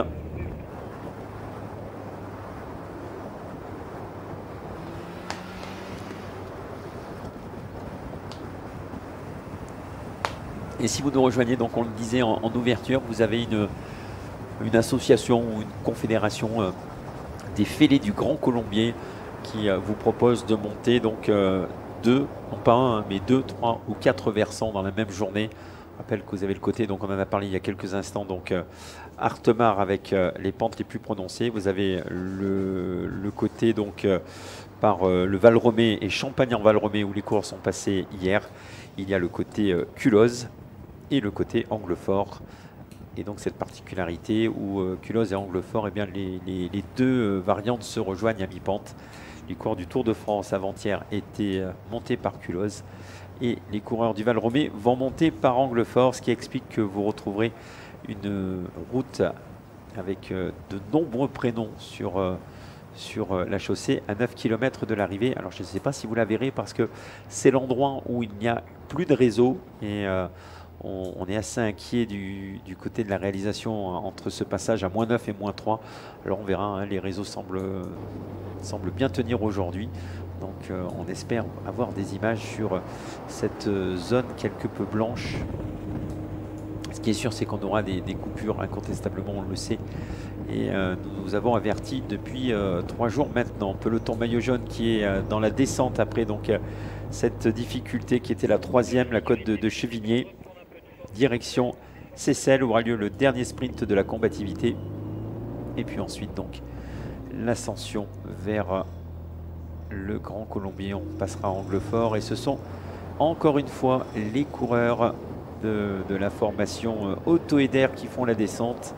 Et si vous nous rejoignez, donc on le disait en, en ouverture, vous avez une, une association ou une confédération euh, des fêlés du Grand Colombier qui euh, vous propose de monter donc euh, deux, non pas un, mais deux, trois ou quatre versants dans la même journée. Je rappelle que vous avez le côté, donc on en a parlé il y a quelques instants, donc euh, Artemar avec euh, les pentes les plus prononcées. Vous avez le, le côté donc euh, par euh, le Val-Romé et Champagne-en-Val-Romé où les coureurs sont passés hier. Il y a le côté euh, Culose et le côté Anglefort. Et donc cette particularité où euh, Culose et Anglefort, eh bien, les, les, les deux euh, variantes se rejoignent à mi-pente. Les coureurs du Tour de France avant-hier étaient euh, montés par Culose et les coureurs du Val-Romé vont monter par Anglefort, ce qui explique que vous retrouverez une euh, route avec euh, de nombreux prénoms sur, euh, sur euh, la chaussée à neuf kilomètres de l'arrivée. Alors je ne sais pas si vous la verrez parce que c'est l'endroit où il n'y a plus de réseau et euh, On, on est assez inquiet du, du côté de la réalisation entre ce passage à moins neuf et moins trois. Alors on verra, hein, les réseaux semblent, semblent bien tenir aujourd'hui. Donc euh, on espère avoir des images sur cette zone quelque peu blanche. Ce qui est sûr, c'est qu'on aura des, des coupures, incontestablement, on le sait. Et euh, nous avons averti depuis euh, trois jours maintenant. Peloton maillot jaune qui est euh, dans la descente après donc euh, cette difficulté qui était la troisième, la côte de, de Chevigné. Direction Seyssel où aura lieu le dernier sprint de la combativité. Et puis ensuite donc l'ascension vers le Grand Colombier. On passera à Anglefort et ce sont encore une fois les coureurs de, de la formation Auto-Eder qui font la descente.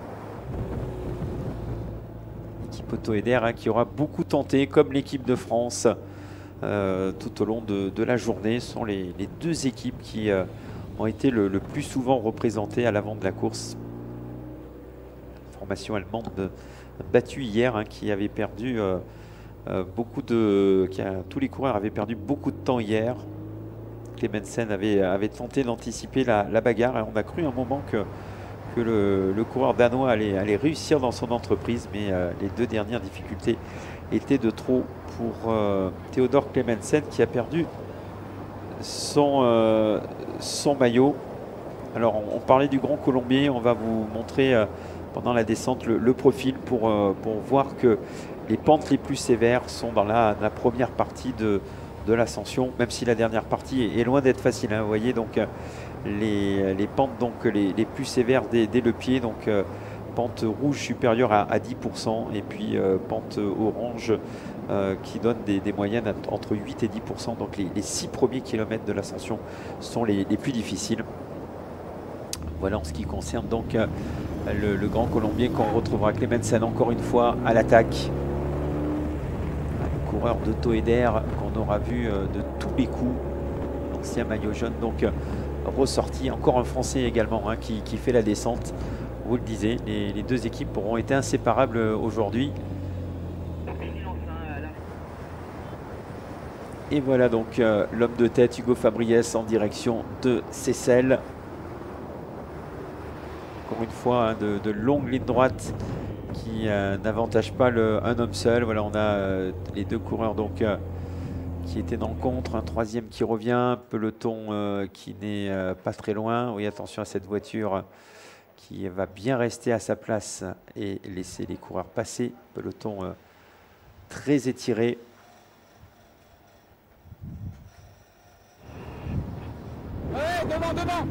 L'équipe Auto-Eder hein, qui aura beaucoup tenté comme l'équipe de France euh, tout au long de, de la journée. Ce sont les, les deux équipes qui euh, ont été le, le plus souvent représentés à l'avant de la course. Formation allemande battue hier, hein, qui avait perdu euh, euh, beaucoup de... Qui a, tous les coureurs avaient perdu beaucoup de temps hier. Clemensen avait, avait tenté d'anticiper la, la bagarre. Et on a cru un moment que, que le, le coureur danois allait, allait réussir dans son entreprise, mais euh, les deux dernières difficultés étaient de trop pour euh, Theodor Clemensen qui a perdu son... Euh, son maillot. Alors on, on parlait du Grand Colombier, on va vous montrer euh, pendant la descente le, le profil pour, euh, pour voir que les pentes les plus sévères sont dans la, la première partie de, de l'ascension, même si la dernière partie est, est loin d'être facile, hein, vous voyez, donc euh, les, les pentes donc les, les plus sévères dès, dès le pied, donc euh, pente rouge supérieure à, à dix pour cent et puis euh, pente orange Euh, qui donne des, des moyennes entre huit et dix pour cent. Donc les, les six premiers kilomètres de l'ascension sont les, les plus difficiles. Voilà en ce qui concerne donc euh, le, le Grand Colombier qu'on retrouvera Clemensen encore une fois à l'attaque. Un coureur d'Auto-Eder qu'on aura vu euh, de tous les coups. L'ancien maillot jaune donc euh, ressorti. Encore un Français également hein, qui, qui fait la descente. Vous le disiez, les, les deux équipes auront été inséparables aujourd'hui. Et voilà donc euh, l'homme de tête Hugo Fabriès en direction de Seyssel. Encore une fois, hein, de, de longues lignes droites qui euh, n'avantagent pas le, un homme seul. Voilà, on a euh, les deux coureurs donc, euh, qui étaient dans le contre, un troisième qui revient, peloton euh, qui n'est euh, pas très loin. Oui, attention à cette voiture qui va bien rester à sa place et laisser les coureurs passer. Peloton euh, très étiré. Allez, devant, devant.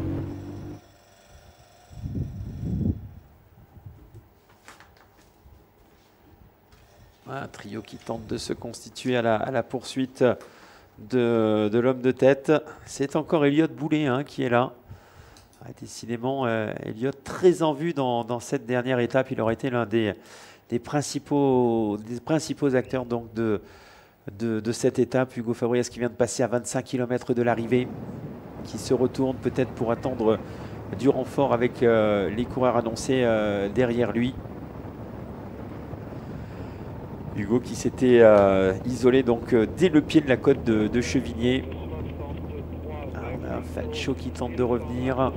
Un trio qui tente de se constituer à la, à la poursuite de, de l'homme de tête. C'est encore Elliott Boulet hein, qui est là. Ah, décidément, euh, Elliott très en vue dans, dans cette dernière étape. Il aurait été l'un des, des, principaux, des principaux acteurs donc, de, de, de cette étape. Hugo Fabriès qui vient de passer à vingt-cinq kilomètres de l'arrivée, qui se retourne peut-être pour attendre du renfort avec euh, les coureurs annoncés euh, derrière lui. Hugo qui s'était euh, isolé donc euh, dès le pied de la côte de, de Chevigné. Ah, on a Fancho qui tente de revenir.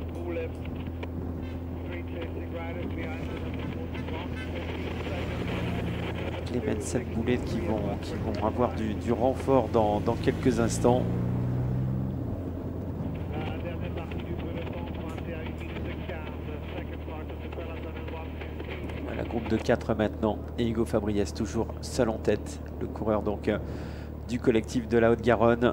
Clemensen, Boulet qui vont, qui vont avoir du, du renfort dans, dans quelques instants. Groupe de quatre maintenant et Hugo Fabriès toujours seul en tête, le coureur donc euh, du collectif de la Haute-Garonne.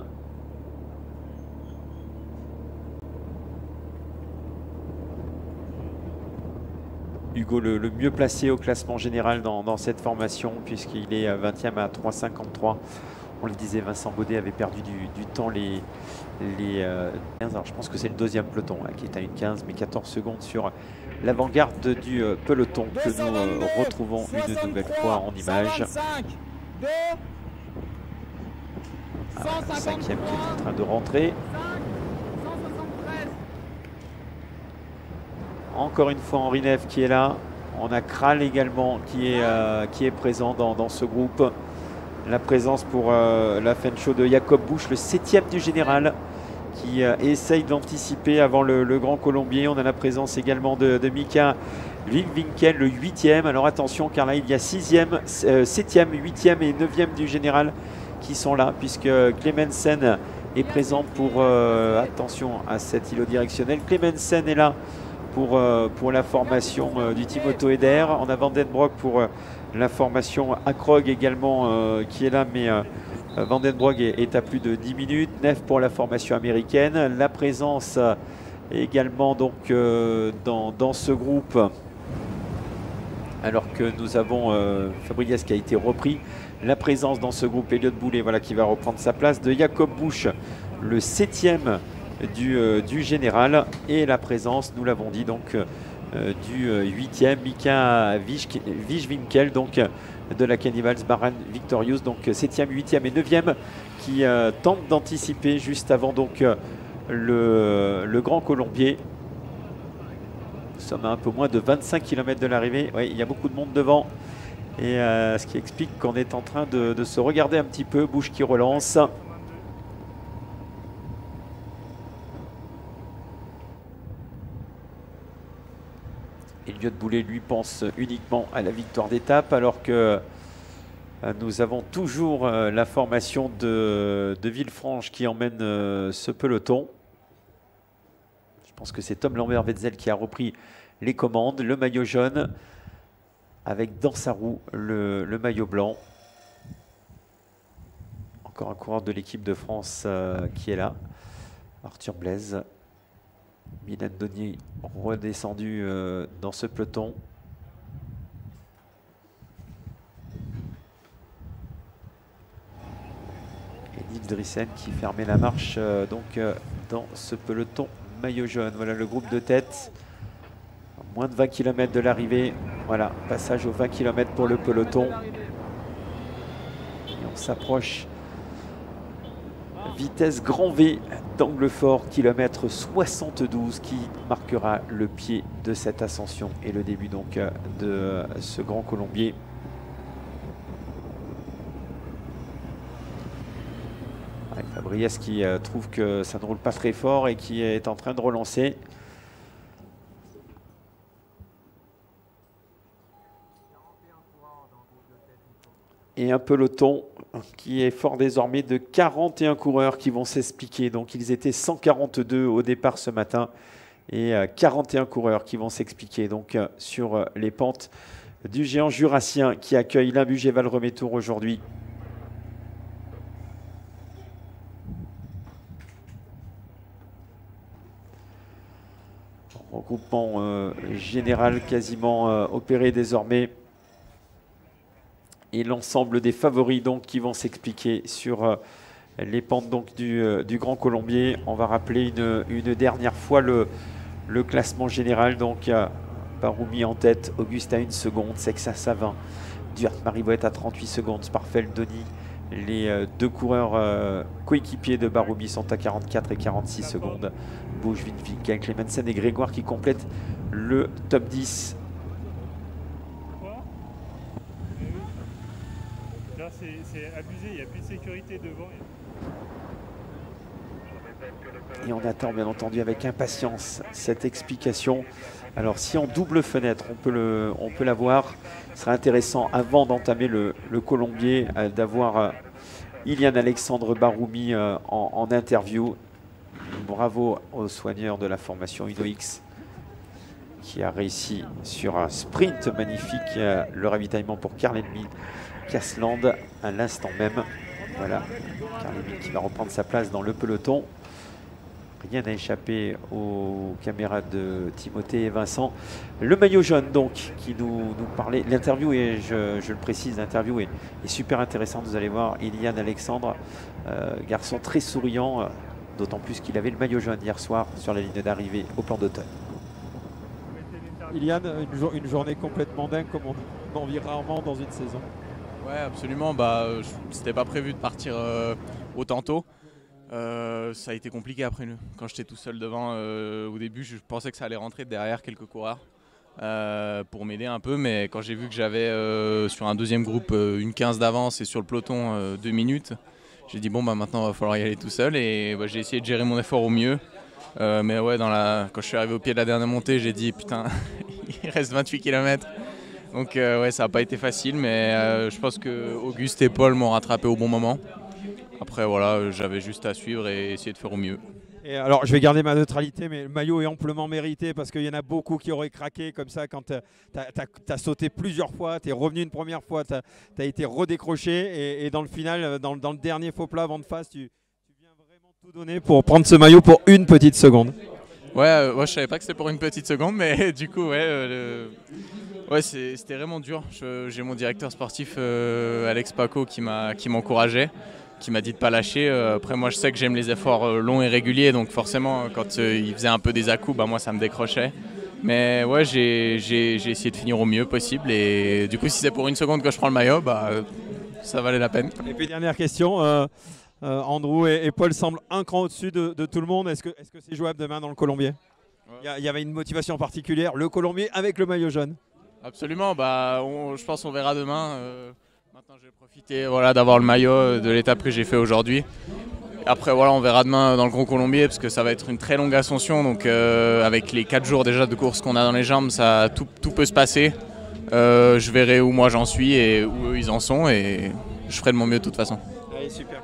Hugo le, le mieux placé au classement général dans, dans cette formation puisqu'il est vingtième à trois cinquante-trois. On le disait, Vincent Baudet avait perdu du, du temps les, les euh, quinze. Alors je pense que c'est le deuxième peloton là, qui est à une quinze, mais quatorze secondes sur l'avant-garde du euh, peloton que nous euh, retrouvons une nouvelle fois en image. Ah, cinquième qui est en train de rentrer. Encore une fois Henri Neff qui est là. On a Kral également qui est, euh, qui est présent dans, dans ce groupe. La présence pour euh, la Fancho de Jacob Busch, le septième du général, qui euh, essaye d'anticiper avant le, le Grand Colombier. On a la présence également de, de Mika Vinkel, le huitième. Alors attention, car là, il y a sixième, euh, septième, huitième et neuvième du général qui sont là, puisque Clemensen est présent pour, euh, attention à cet îlot directionnel. Clemensen est là pour, euh, pour la formation euh, du team Otto Eder. On a Van den Broek pour euh, la formation Akrog également euh, qui est là, mais euh, Van den Broek est, est à plus de dix minutes. Neuf pour la formation américaine. La présence euh, également donc euh, dans, dans ce groupe, alors que nous avons euh, Fabriès qui a été repris. La présence dans ce groupe, Elliott Boulet, voilà, qui va reprendre sa place, de Jacob Busch, le septième du, euh, du général, et la présence, nous l'avons dit, donc euh, du euh, huitième, Mika Vijvinkel, donc de la Cannibals Baran Victorious, donc septième, huitième et neuvième, qui euh, tentent d'anticiper juste avant donc euh, le, le Grand Colombier. Nous sommes à un peu moins de vingt-cinq kilomètres de l'arrivée. Oui, il y a beaucoup de monde devant. Et euh, ce qui explique qu'on est en train de, de se regarder un petit peu. Busch qui relance. Elliott Boulet, lui, pense uniquement à la victoire d'étape, alors que euh, nous avons toujours euh, la formation de, de Villefranche qui emmène euh, ce peloton. Je pense que c'est Tom Lambert-Wetzel qui a repris les commandes. Le maillot jaune, avec dans sa roue le, le maillot blanc. Encore un coureur de l'équipe de France euh, qui est là, Arthur Blaise. Milan Donnier redescendu euh, dans ce peloton. Et Nils Drissen qui fermait la marche euh, donc euh, dans ce peloton maillot jaune. Voilà le groupe de tête. Moins de vingt kilomètres de l'arrivée. Voilà, passage aux vingt kilomètres pour le peloton. Et on s'approche. Vitesse grand V d'angle fort, kilomètre soixante-douze, qui marquera le pied de cette ascension et le début donc de ce Grand Colombier. Briès qui euh, trouve que ça ne roule pas très fort et qui est en train de relancer. Et un peloton qui est fort désormais de quarante et un coureurs qui vont s'expliquer. Donc ils étaient cent quarante-deux au départ ce matin et quarante et un coureurs qui vont s'expliquer donc sur les pentes du géant jurassien qui accueille l'Imbugé-Val-Remétour aujourd'hui. Regroupement euh, général quasiment euh, opéré désormais. Et l'ensemble des favoris donc qui vont s'expliquer sur euh, les pentes donc du, euh, du Grand Colombier. On va rappeler une, une dernière fois le, le classement général. Donc euh, Baroumi en tête, Auguste à une seconde, Sexas à vingt, Duart Maribouet à trente-huit secondes, Sparfel, Denis. Les euh, deux coureurs euh, coéquipiers de Baroumi sont à quarante-quatre et quarante-six secondes. Bouge, Vinfield, Clemensen et Grégoire qui complètent le top dix. Là, c'est abusé, il n'y a plus de sécurité devant. Et on attend bien entendu avec impatience cette explication. Alors si en double fenêtre, on peut, le, on peut la voir, ce serait intéressant avant d'entamer le, le Colombier euh, d'avoir euh, Ilian Alexandre Baroumi euh, en, en interview. Bravo aux soigneurs de la formation UnoX qui a réussi sur un sprint magnifique euh, le ravitaillement pour Karl Edmund Kasland à l'instant même. Voilà, Karl Edmund qui va reprendre sa place dans le peloton. Rien n'a échappé aux caméras de Timothée et Vincent. Le maillot jaune donc qui nous, nous parlait. L'interview est, je, je le précise, l'interview est, est super intéressante. Vous allez voir Ilian Alexandre, euh, garçon très souriant, euh, d'autant plus qu'il avait le maillot jaune hier soir sur la ligne d'arrivée au plan d'automne. Ilian, une, jour, une journée complètement dingue comme on en vit rarement dans une saison. Ouais, absolument. Bah, c'était pas prévu de partir euh, autant tôt. Euh, ça a été compliqué après quand j'étais tout seul devant. Euh, au début, je pensais que ça allait rentrer derrière quelques coureurs euh, pour m'aider un peu, mais quand j'ai vu que j'avais euh, sur un deuxième groupe euh, une quinze d'avance et sur le peloton euh, deux minutes, j'ai dit bon bah maintenant il va falloir y aller tout seul et bah, j'ai essayé de gérer mon effort au mieux. Euh, mais ouais, dans la... quand je suis arrivé au pied de la dernière montée, j'ai dit putain, il reste vingt-huit kilomètres. Donc euh, ouais, ça n'a pas été facile, mais euh, je pense que Auguste et Paul m'ont rattrapé au bon moment. Après voilà, j'avais juste à suivre et essayer de faire au mieux. Et alors je vais garder ma neutralité, mais le maillot est amplement mérité parce qu'il y en a beaucoup qui auraient craqué comme ça quand tu as, as sauté plusieurs fois, tu es revenu une première fois, tu as, as été redécroché et, et dans le final, dans, dans le dernier faux plat avant de face, tu, tu viens vraiment tout donner pour prendre ce maillot pour une petite seconde. Ouais, euh, ouais je savais pas que c'était pour une petite seconde, mais du coup ouais, euh, le... ouais c'était vraiment dur. J'ai mon directeur sportif euh, Alex Paco qui m'encourageait. Qui m'a dit de ne pas lâcher. Après moi je sais que j'aime les efforts longs et réguliers, donc forcément quand euh, il faisait un peu des à-coups, bah, moi ça me décrochait. Mais ouais, j'ai essayé de finir au mieux possible et du coup si c'est pour une seconde que je prends le maillot, bah, ça valait la peine. Et puis dernière question, euh, euh, Andrew et, et Paul semblent un cran au-dessus de, de tout le monde. Est-ce que est-ce que c'est jouable demain dans le Colombier? Il ouais. y, y avait une motivation particulière, le Colombier avec le maillot jaune. Absolument, bah, on, je pense qu'on verra demain. Euh, Maintenant, je vais profiter voilà, d'avoir le maillot de l'étape que j'ai fait aujourd'hui. Après, voilà, on verra demain dans le Grand Colombier parce que ça va être une très longue ascension. Donc, euh, avec les quatre jours déjà de course qu'on a dans les jambes, ça, tout, tout peut se passer. Euh, je verrai où moi j'en suis et où eux ils en sont et je ferai de mon mieux de toute façon. Allez, super.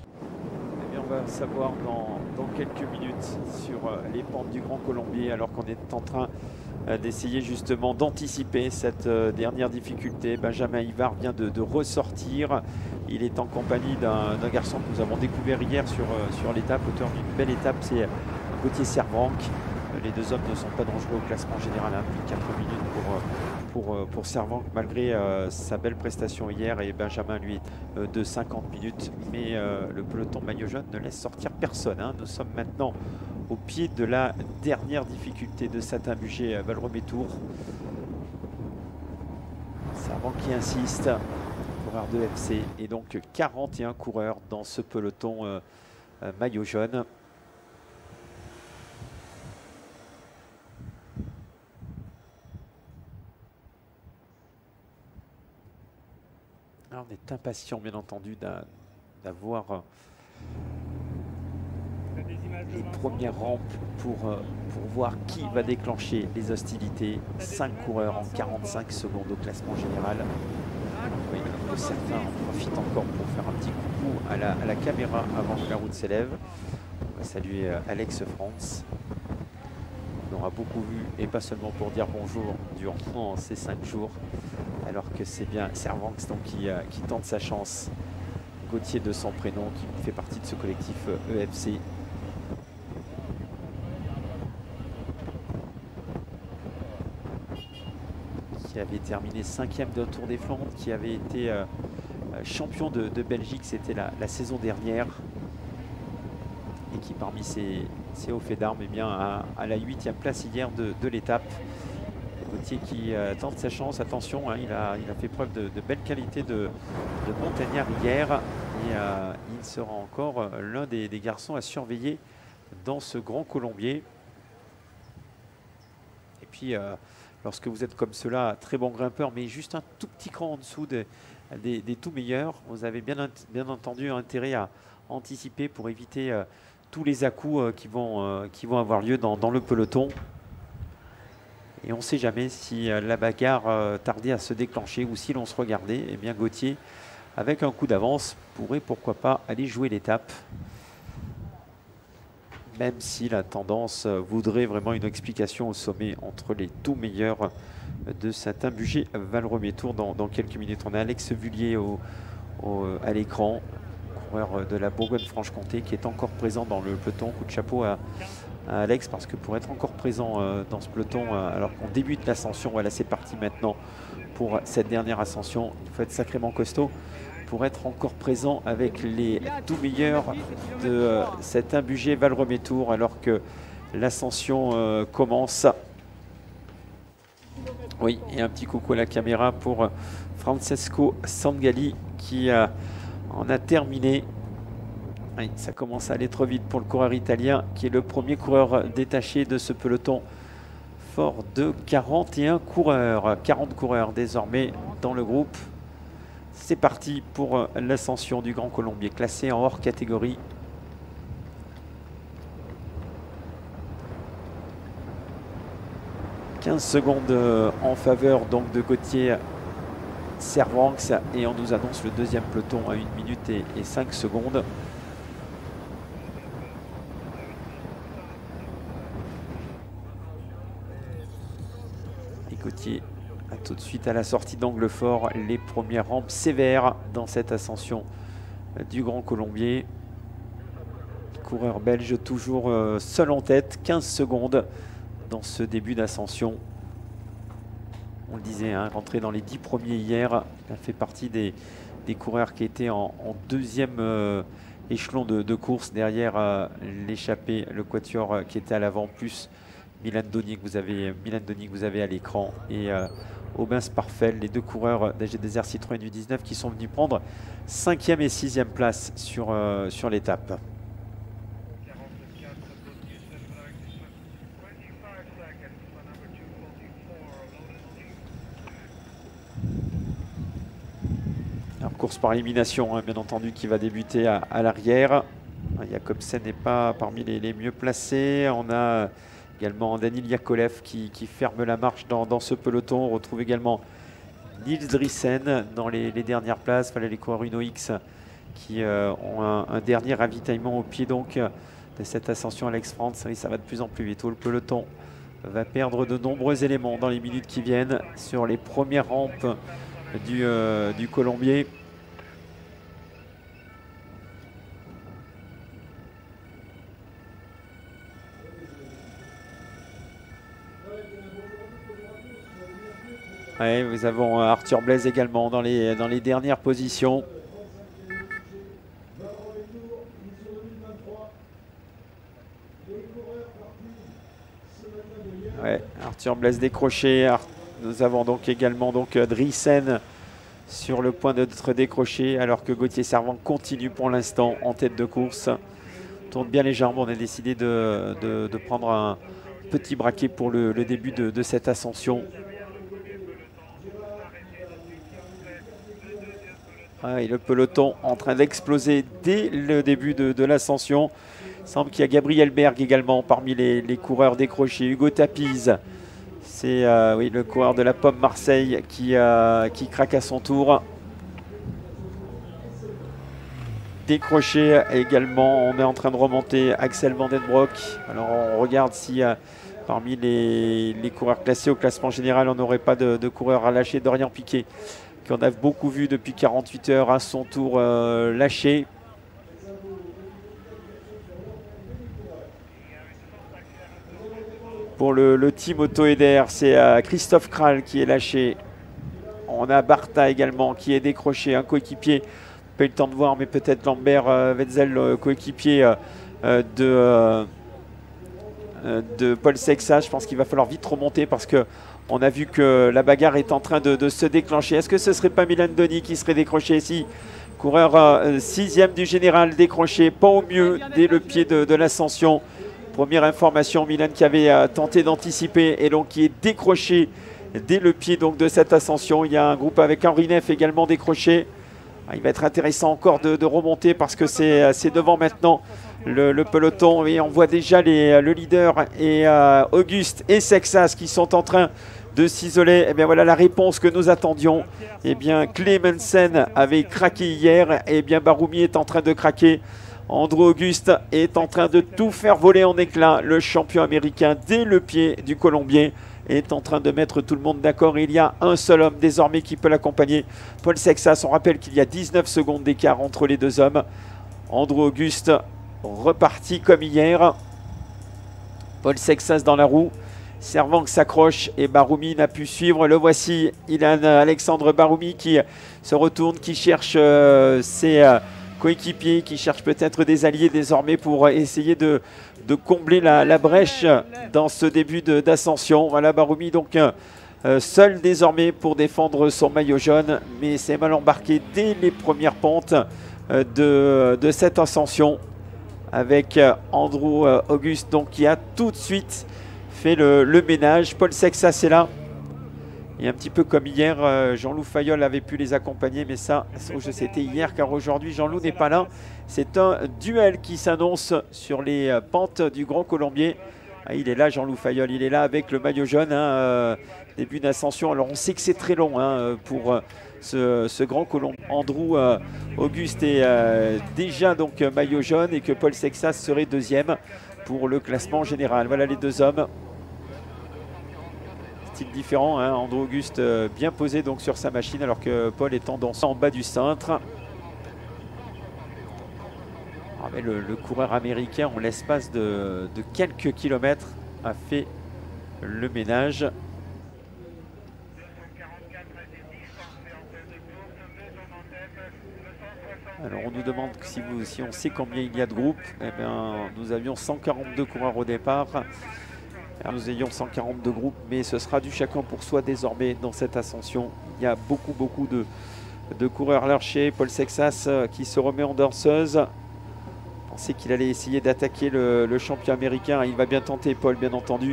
Eh bien, on va savoir dans, dans quelques minutes sur les pentes du Grand Colombier alors qu'on est en train d'essayer justement d'anticiper cette euh, dernière difficulté. Benjamin Hivard vient de, de ressortir. Il est en compagnie d'un garçon que nous avons découvert hier sur, euh, sur l'étape, auteur d'une belle étape, c'est Gauthier Servanc. Euh, les deux hommes ne sont pas dangereux au classement général, hein, plus de quatre minutes pour, euh, pour, euh, pour Servanc, malgré euh, sa belle prestation hier, et Benjamin lui euh, de cinquante minutes. Mais euh, le peloton maillot jaune ne laisse sortir personne. Hein. Nous sommes maintenant au pied de la dernière difficulté de cet Imbugé à Val-Remétour. Servanc qui insiste, coureur de F C, et donc quarante et un coureurs dans ce peloton euh, euh, maillot jaune. Alors on est impatient bien entendu d'avoir les premières rampes pour, euh, pour voir qui va déclencher les hostilités. cinq coureurs en quarante-cinq secondes au classement général. Oui, que certains en profitent encore pour faire un petit coucou à la, à la caméra avant que la route s'élève. On va saluer euh, Alex France. On aura beaucoup vu, et pas seulement pour dire bonjour durant ces cinq jours, alors que c'est bien Servanx donc, qui, euh, qui tente sa chance. Gauthier de son prénom, qui fait partie de ce collectif E F C. Qui avait terminé cinquième de Tour des Flandres, qui avait été euh, champion de, de Belgique, c'était la, la saison dernière. Et qui parmi ses, ses hauts faits d'armes, eh bien, à, à la huitième place hier de, de l'étape. Gauthier qui euh, tente sa chance, attention, hein, il, a, il a fait preuve de, de belle qualité de, de montagnard hier. Et euh, il sera encore euh, l'un des, des garçons à surveiller dans ce Grand Colombier. Et puis, euh, lorsque vous êtes comme cela, très bon grimpeur, mais juste un tout petit cran en dessous des, des, des tout meilleurs, vous avez bien, bien entendu intérêt à anticiper pour éviter euh, tous les à-coups euh, qui, vont, euh, qui vont avoir lieu dans, dans le peloton. Et on ne sait jamais si euh, la bagarre euh, tardait à se déclencher ou si l'on se regardait. Eh bien, Gauthier, avec un coup d'avance, pourrait pourquoi pas aller jouer l'étape. Même si la tendance euh, voudrait vraiment une explication au sommet entre les tout meilleurs de Saint-Imbugé-Valromey-Tours dans, dans quelques minutes. On a Alex Vullier au, au, à l'écran, coureur de la Bourgogne-Franche-Comté, qui est encore présent dans le peloton. Coup de chapeau à, à Alex, parce que pour être encore présent euh, dans ce peloton, euh, alors qu'on débute l'ascension, voilà, c'est parti maintenant pour cette dernière ascension. Il faut être sacrément costaud pour être encore présent avec les tout meilleurs de euh, cet Imbugé-Valromey-Tours, alors que l'ascension euh, commence. Oui, et un petit coucou à la caméra pour Francesco Sangalli qui euh, en a terminé. Oui, ça commence à aller trop vite pour le coureur italien qui est le premier coureur détaché de ce peloton fort de quarante et un coureurs. quarante coureurs désormais dans le groupe. C'est parti pour l'ascension du Grand Colombier, classé en hors catégorie. quinze secondes en faveur donc de Gauthier Servanx, et on nous annonce le deuxième peloton à une minute et, et cinq secondes. Et Gauthier a tout de suite à la sortie d'Anglefort les premières rampes sévères dans cette ascension du Grand Colombier. Coureur belge toujours seul en tête, quinze secondes dans ce début d'ascension. On le disait, hein, rentré dans les dix premiers hier, il fait partie des, des coureurs qui étaient en, en deuxième euh, échelon de, de course derrière euh, l'échappée, le quatuor euh, qui était à l'avant, plus Milan Doni que vous avez, Milan Doni que vous avez à l'écran, et euh, Aubin Sparfel, les deux coureurs d'A G Desert Citroën U dix-neuf qui sont venus prendre cinquième et sixième place sur, euh, sur l'étape. Alors, course par élimination, hein, bien entendu, qui va débuter à, à l'arrière. Jacobsen n'est pas parmi les, les mieux placés. On a également Daniil Yakolev qui, qui ferme la marche dans, dans ce peloton. On retrouve également Niels Driessen dans les, les dernières places. Voilà les coureurs Uno X qui euh, ont un, un dernier ravitaillement au pied donc de cette ascension. Alex France, oui, ça va de plus en plus vite. Le peloton va perdre de nombreux éléments dans les minutes qui viennent sur les premières rampes du, euh, du Colombier. Ouais, nous avons Arthur Blaise également dans les, dans les dernières positions. Ouais, Arthur Blaise décroché. Nous avons donc également donc Driessen sur le point d'être décroché, alors que Gauthier Servanx continue pour l'instant en tête de course. Tourne bien les jambes. On a décidé de, de, de prendre un petit braquet pour le, le début de, de cette ascension. Ah, et le peloton en train d'exploser dès le début de, de l'ascension. Il semble qu'il y a Gabriel Berg également parmi les, les coureurs décrochés. Hugo Tapiz, c'est euh, oui, le coureur de la Pomme Marseille qui, euh, qui craque à son tour. Décroché également, on est en train de remonter Axel Vandenbroek. Alors on regarde si euh, parmi les, les coureurs classés au classement général, on n'aurait pas de, de coureurs à lâcher. Dorian Piquet, qu'on a beaucoup vu depuis quarante-huit heures, à son tour euh, lâché. Pour le, le team Auto Eder, c'est euh, Christophe Kral qui est lâché. On a Bartha également qui est décroché, un coéquipier. Pas eu le temps de voir, mais peut-être Lambert euh, Wetzel, euh, coéquipier euh, euh, de, euh, de Paul Sexas. Je pense qu'il va falloir vite remonter parce que on a vu que la bagarre est en train de, de se déclencher. Est-ce que ce ne serait pas Milan Doni qui serait décroché ici? Coureur euh, sixième du général, décroché, pas au mieux dès le pied de, de l'ascension. Première information, Milan qui avait euh, tenté d'anticiper et donc qui est décroché dès le pied donc, de cette ascension. Il y a un groupe avec Henri Neff également décroché. Il va être intéressant encore de, de remonter parce que c'est devant maintenant le, le peloton. Et on voit déjà les, le leader et euh, Auguste et Sexas qui sont en train de s'isoler. Et bien voilà la réponse que nous attendions. Et bien Clemensen avait craqué hier. Et bien Baroumi est en train de craquer. Andrew Auguste est en train de tout faire voler en éclats. Le champion américain dès le pied du Colombier est en train de mettre tout le monde d'accord. Il y a un seul homme désormais qui peut l'accompagner. Paul Sexas, on rappelle qu'il y a dix-neuf secondes d'écart entre les deux hommes. Andrew Auguste reparti comme hier. Paul Sexas dans la roue. Servant que s'accroche et Baroumi n'a pu suivre. Le voici, Ilan Alexandre Baroumi qui se retourne, qui cherche euh, ses euh, coéquipiers, qui cherche peut-être des alliés désormais pour essayer de de combler la, la brèche dans ce début d'ascension. Voilà Baroumi donc euh, seul désormais pour défendre son maillot jaune, mais c'est mal embarqué dès les premières pentes euh, de, de cette ascension avec euh, Andrew euh, Auguste donc, qui a tout de suite fait le, le ménage. Paul Sexas est là. Et un petit peu comme hier, euh, Jean-Loup Fayol avait pu les accompagner, mais ça, c'était hier, car aujourd'hui, Jean-Loup n'est pas là. C'est un duel qui s'annonce sur les euh, pentes du Grand Colombier. Ah, il est là, Jean-Loup Fayol, il est là avec le maillot jaune, hein, euh, début d'ascension. Alors, on sait que c'est très long hein, pour euh, ce, ce Grand Colombier. Andrew euh, Auguste est euh, déjà donc maillot jaune et que Paul Sexas serait deuxième pour le classement général. Voilà les deux hommes. Différent, hein. Andrew Auguste euh, bien posé donc sur sa machine alors que Paul est en dansant en bas du cintre. Ah, mais le, le coureur américain en l'espace de, de quelques kilomètres a fait le ménage. Alors on nous demande si, vous, si on sait combien il y a de groupes. Eh bien, nous avions cent quarante-deux coureurs au départ. Alors nous ayons cent quarante-deux groupes, mais ce sera du chacun pour soi désormais dans cette ascension. Il y a beaucoup, beaucoup de, de coureurs lâchés. Paul Sexas euh, qui se remet en danseuse. On pensait qu'il allait essayer d'attaquer le, le champion américain. Il va bien tenter, Paul, bien entendu.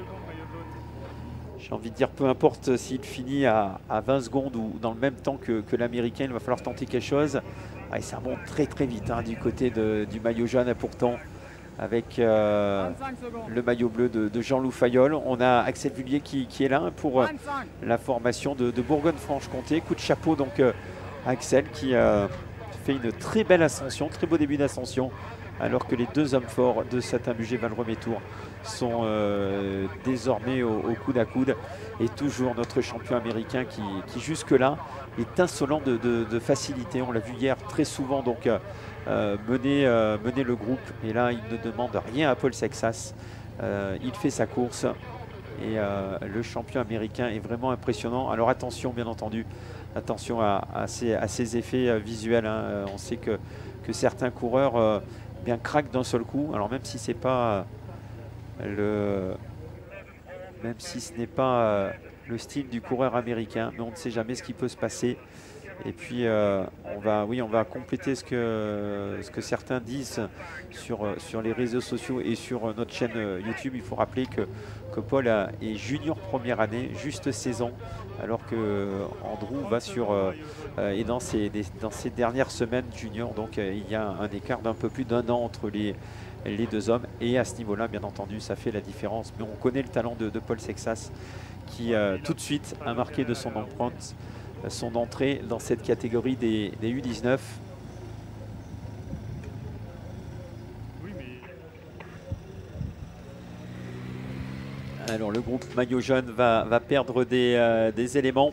J'ai envie de dire, peu importe s'il finit à, à vingt secondes ou dans le même temps que, que l'américain, il va falloir tenter quelque chose. Ah, et ça monte très, très vite hein, du côté de, du maillot jaune, pourtant. Avec euh, le maillot bleu de, de Jean-Loup Fayol. On a Axel Vullier qui, qui est là pour euh, la formation de, de Bourgogne-Franche-Comté. Coup de chapeau donc euh, Axel qui euh, fait une très belle ascension, très beau début d'ascension, alors que les deux hommes forts de Saint-Imbugé Valromé-Tours sont euh, désormais au, au coude à coude. Et toujours notre champion américain qui, qui jusque-là est insolent de, de, de facilité. On l'a vu hier très souvent donc euh, Euh, mener, euh, mener le groupe et là il ne demande rien à Paul Sexas, euh, il fait sa course et euh, le champion américain est vraiment impressionnant. Alors attention bien entendu, attention à, à, ces, à ces effets euh, visuels hein. On sait que, que certains coureurs euh, bien craquent d'un seul coup, alors même si c'est pas euh, le même si ce n'est pas euh, le style du coureur américain, mais on ne sait jamais ce qui peut se passer. Et puis euh, on va, oui, on va compléter ce que, ce que certains disent sur, sur les réseaux sociaux et sur notre chaîne YouTube. Il faut rappeler que, que Paul a, est junior première année, juste seize ans, alors que Andrew va sur euh, est dans ses, des, dans ses dernières semaines junior. Donc euh, il y a un écart d'un peu plus d'un an entre les, les deux hommes. Et à ce niveau-là, bien entendu, ça fait la différence. Mais on connaît le talent de, de Paul Sexas qui, euh, tout de suite, a marqué de son empreinte son entrée dans cette catégorie des, des U dix-neuf. Oui, mais Alors le groupe maillot jaune va, va perdre des, euh, des éléments.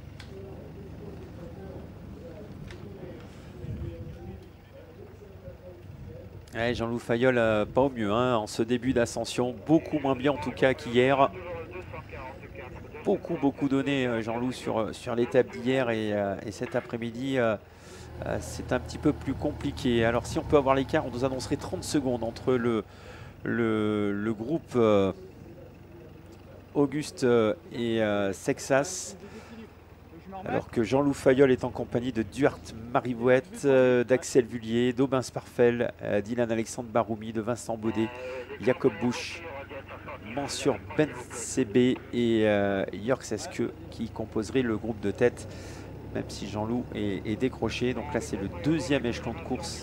Ouais, Jean-Loup Fayolle, euh, pas au mieux hein, en ce début d'ascension, beaucoup moins bien en tout cas qu'hier. Beaucoup, beaucoup donné euh, Jean-Loup sur, sur l'étape d'hier et, euh, et cet après-midi, euh, euh, c'est un petit peu plus compliqué. Alors si on peut avoir l'écart, on nous annoncerait trente secondes entre le, le, le groupe euh, Auguste euh, et euh, Sexas. Alors que Jean-Loup Fayolle est en compagnie de Duart Marivouette, euh, d'Axel Vullier, d'Aubin Sparfel, euh, d'Ilan Alexandre Baroumi, de Vincent Baudet, Jacob Busch, Mansur Ben Sebé et euh, Jörg Seske qui composeraient le groupe de tête, même si Jean-Loup est, est décroché. Donc là, c'est le deuxième échelon de course.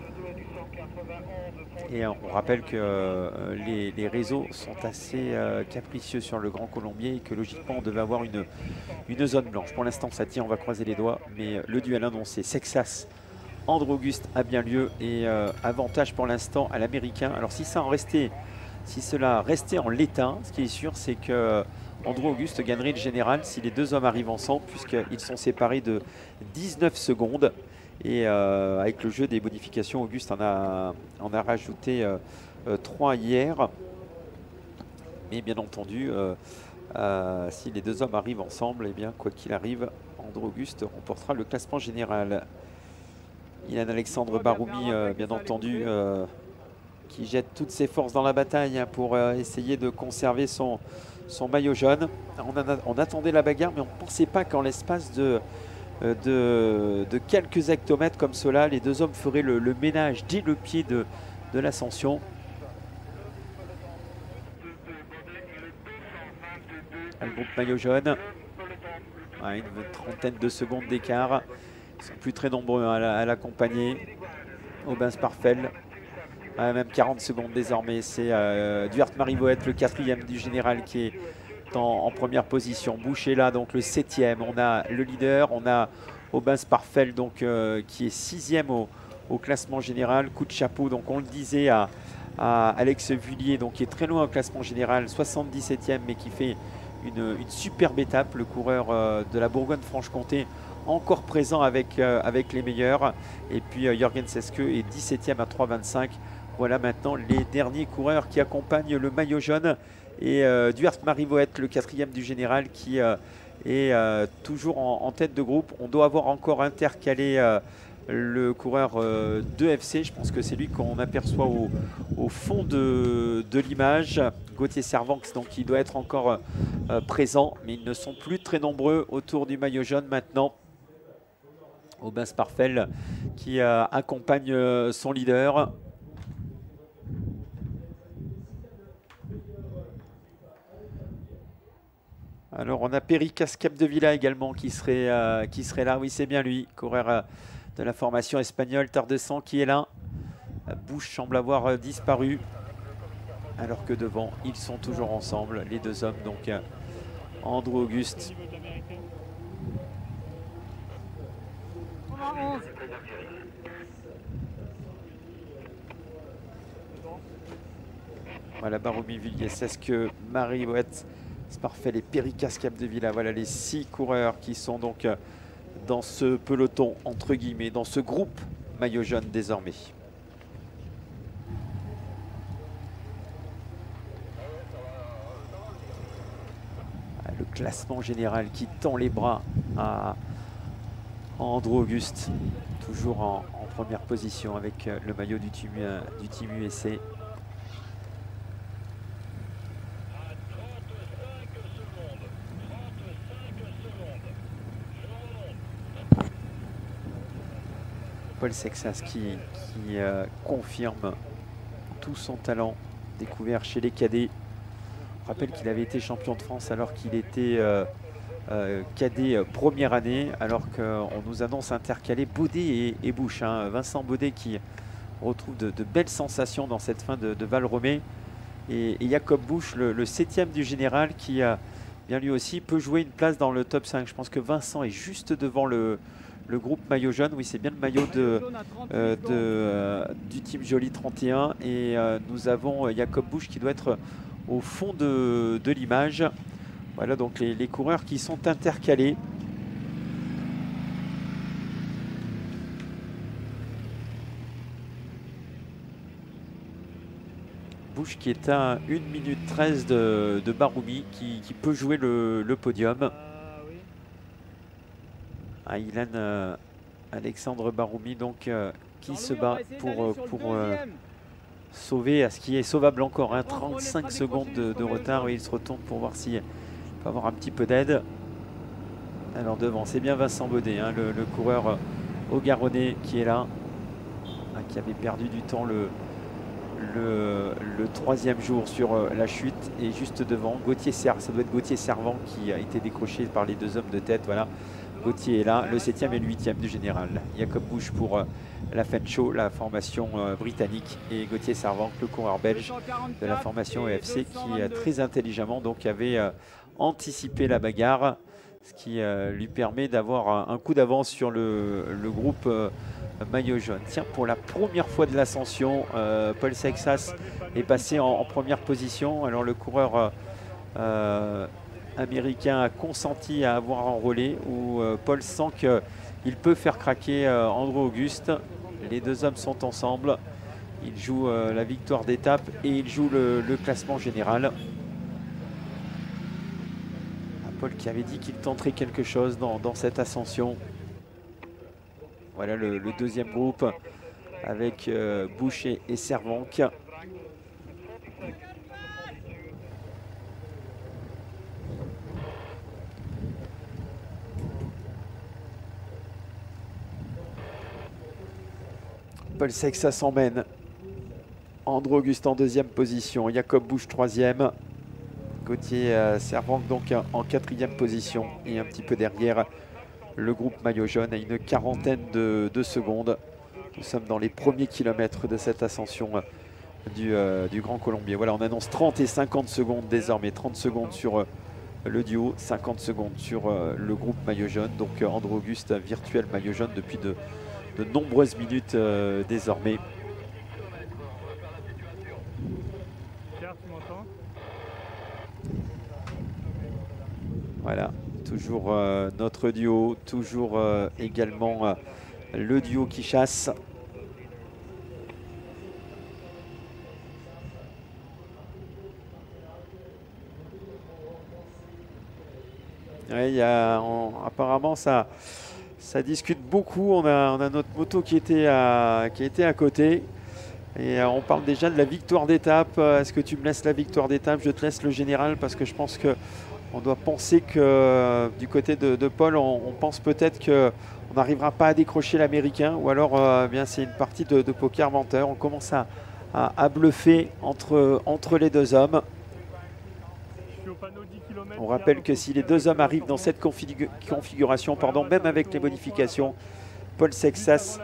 Et on rappelle que euh, les, les réseaux sont assez euh, capricieux sur le Grand Colombier et que logiquement on devait avoir une, une zone blanche. Pour l'instant ça tient, on va croiser les doigts, mais le duel annoncé Sexas André Auguste a bien lieu et euh, avantage pour l'instant à l'américain. Alors si ça en restait, si cela restait en l'état, ce qui est sûr c'est que André Auguste gagnerait le général si les deux hommes arrivent ensemble, puisqu'ils sont séparés de dix-neuf secondes. Et euh, avec le jeu des bonifications, Auguste en a, en a rajouté euh, euh, trois hier. Mais bien entendu, euh, euh, si les deux hommes arrivent ensemble, eh bien, quoi qu'il arrive, André Auguste remportera le classement général. Ilan Alexandre Baroumi, euh, bien entendu, euh, qui jette toutes ses forces dans la bataille hein, pour euh, essayer de conserver son, son maillot jaune. On, a, on attendait la bagarre, mais on ne pensait pas qu'en l'espace de... De, de quelques hectomètres comme cela, les deux hommes feraient le, le ménage dès le pied de, de l'ascension. Le groupe maillot jaune, ouais, une trentaine de secondes d'écart. Ils ne sont plus très nombreux hein, à l'accompagner. Aubin Sparfel, ouais, même quarante secondes désormais. C'est euh, Duart Marivouette, le quatrième du général qui est En, en première position. Busch est là, donc le septième. On a le leader, on a Aubin Sparfel donc, euh, qui est sixième au, au classement général. Coup de chapeau, donc on le disait à, à Alex Vullier, donc qui est très loin au classement général, soixante-dix-septième, mais qui fait une, une superbe étape. Le coureur euh, de la Bourgogne-Franche-Comté, encore présent avec, euh, avec les meilleurs. Et puis euh, Jürgen Seske est dix-septième à trois vingt-cinq. Voilà maintenant les derniers coureurs qui accompagnent le maillot jaune. Et euh, Duart Marivouette, le quatrième du général, qui euh, est euh, toujours en, en tête de groupe. On doit avoir encore intercalé euh, le coureur euh, de F C. Je pense que c'est lui qu'on aperçoit au, au fond de, de l'image. Gauthier Servanx, donc il doit être encore euh, présent, mais ils ne sont plus très nombreux autour du maillot jaune maintenant. Aubin Sparfel qui euh, accompagne euh, son leader. Alors on a Péricas Capdevila également qui serait, euh, qui serait là. Oui, c'est bien lui, coureur euh, de la formation espagnole Tardescent qui est là. Busch semble avoir euh, disparu. Alors que devant, ils sont toujours ensemble, les deux hommes. Donc euh, André Auguste. Voilà, Baroumi, Vullier, Seske, Marivouette, Sparfel et Péricas Capdevila. Voilà les six coureurs qui sont donc dans ce peloton, entre guillemets, dans ce groupe maillot jaune désormais. Le classement général qui tend les bras à André Auguste, toujours en, en première position avec le maillot du team, du team U S A. Paul Sexas qui, qui euh, confirme tout son talent découvert chez les cadets. Je rappelle qu'il avait été champion de France alors qu'il était euh, euh, cadet euh, première année, alors qu'on nous annonce intercaler Baudet et, et Busch. Hein. Vincent Baudet qui on retrouve de, de belles sensations dans cette fin de, de Val-Romé. Et, et Jacob Busch, le, le septième du général, qui a bien lui aussi peut jouer une place dans le top cinq. Je pense que Vincent est juste devant le, le groupe maillot jaune. Oui, c'est bien le maillot de, euh, de, euh, du Team Joly trente et un. Et euh, nous avons Jacob Busch qui doit être au fond de, de l'image. Voilà donc les, les coureurs qui sont intercalés. Busch qui est à une minute treize de, de Baroumi, qui, qui peut jouer le, le podium. Ah, Ilan euh, Alexandre Baroumi donc euh, qui se bat pour, pour euh, sauver à ce qui est sauvable encore, hein, trente-cinq secondes de, de retard. Et il se retourne pour voir s'il peut avoir un petit peu d'aide. Alors devant, c'est bien Vincent Baudet, hein, le, le coureur euh, haut-garonnais qui est là, hein, qui avait perdu du temps le, le, le troisième jour sur euh, la chute. Et juste devant, Gauthier Servant, ça doit être Gauthier Servant qui a été décroché par les deux hommes de tête. Voilà, Gauthier est là, le septième et le huitième du général. Jacob Busch pour euh, la Fencho, la formation euh, britannique, et Gauthier Servant, le coureur belge de la formation E F C, qui euh, très intelligemment donc avait euh, anticipé la bagarre, ce qui euh, lui permet d'avoir un, un coup d'avance sur le, le groupe euh, maillot jaune. Tiens, pour la première fois de l'ascension, euh, Paul Seixas est passé en, en première position. Alors le coureur euh, euh, américain a consenti à avoir un relais où euh, Paul sent qu'il peut faire craquer euh, André Auguste. Les deux hommes sont ensemble. Ils jouent euh, la victoire d'étape et ils jouent le, le classement général. Paul qui avait dit qu'il tenterait quelque chose dans, dans cette ascension. Voilà le, le deuxième groupe avec euh, Busch et, et Servant. Paul Seixas s'emmène. André Auguste en deuxième position. Jacob Busch troisième. Gauthier euh, Servant donc en quatrième position. Et un petit peu derrière le groupe maillot jaune à une quarantaine de, de secondes. Nous sommes dans les premiers kilomètres de cette ascension du, euh, du Grand Colombier. Voilà, on annonce trente et cinquante secondes désormais. trente secondes sur euh, le duo, cinquante secondes sur euh, le groupe maillot jaune. Donc euh, André Auguste, virtuel maillot jaune depuis de, de nombreuses minutes euh, désormais. Pierre, tu m'entends ? Voilà, toujours euh, notre duo, toujours euh, également euh, le duo qui chasse. Ouais, y a, on, apparemment ça, ça discute beaucoup. On a, on a notre moto qui était à, qui était à côté. Et euh, on parle déjà de la victoire d'étape. Est-ce que tu me laisses la victoire d'étape? Je te laisse le général parce que je pense que on doit penser que euh, du côté de, de Paul, on, on pense peut-être qu'on n'arrivera pas à décrocher l'américain, ou alors euh, bien c'est une partie de, de poker menteur. On commence à, à, à bluffer entre, entre les deux hommes. On rappelle que si les deux hommes arrivent dans cette config configuration, pardon, même avec les modifications, Paul Seixas,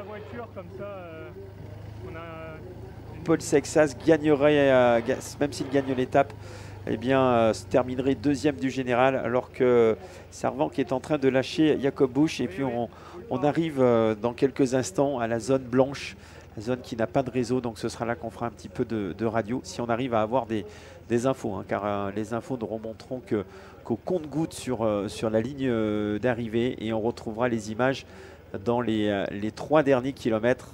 Paul Seixas gagnerait, euh, même s'il gagne l'étape, eh bien, euh, se terminerait deuxième du général, alors que Servant qui est en train de lâcher Jacob Busch. Et puis on, on arrive euh, dans quelques instants à la zone blanche, la zone qui n'a pas de réseau, donc ce sera là qu'on fera un petit peu de, de radio, si on arrive à avoir des, des infos, hein, car euh, les infos nous remonteront que, qu'au compte-gouttes sur, euh, sur la ligne euh, d'arrivée, et on retrouvera les images dans les, euh, les trois derniers kilomètres.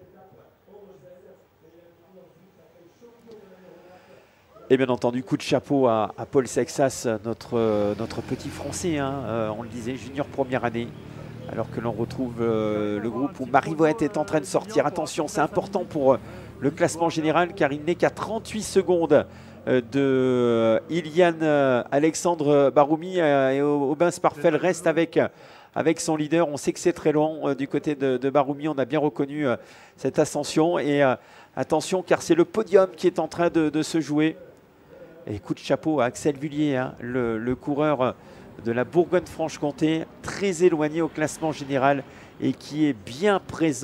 Et bien entendu, coup de chapeau à, à Paul Seixas, notre, euh, notre petit Français, hein, euh, on le disait, junior première année, alors que l'on retrouve euh, le groupe où Marie Voët est en train de sortir. Attention, c'est important pour euh, le classement général, car il n'est qu'à trente-huit secondes euh, de euh, Ilian euh, Alexandre Baroumi, euh, et Aubin Sparfel reste avec, avec son leader. On sait que c'est très long euh, du côté de, de Baroumi, on a bien reconnu euh, cette ascension. Et euh, attention, car c'est le podium qui est en train de, de se jouer. Et coup de chapeau à Axel Vullier, hein, le, le coureur de la Bourgogne-Franche-Comté, très éloigné au classement général et qui est bien présent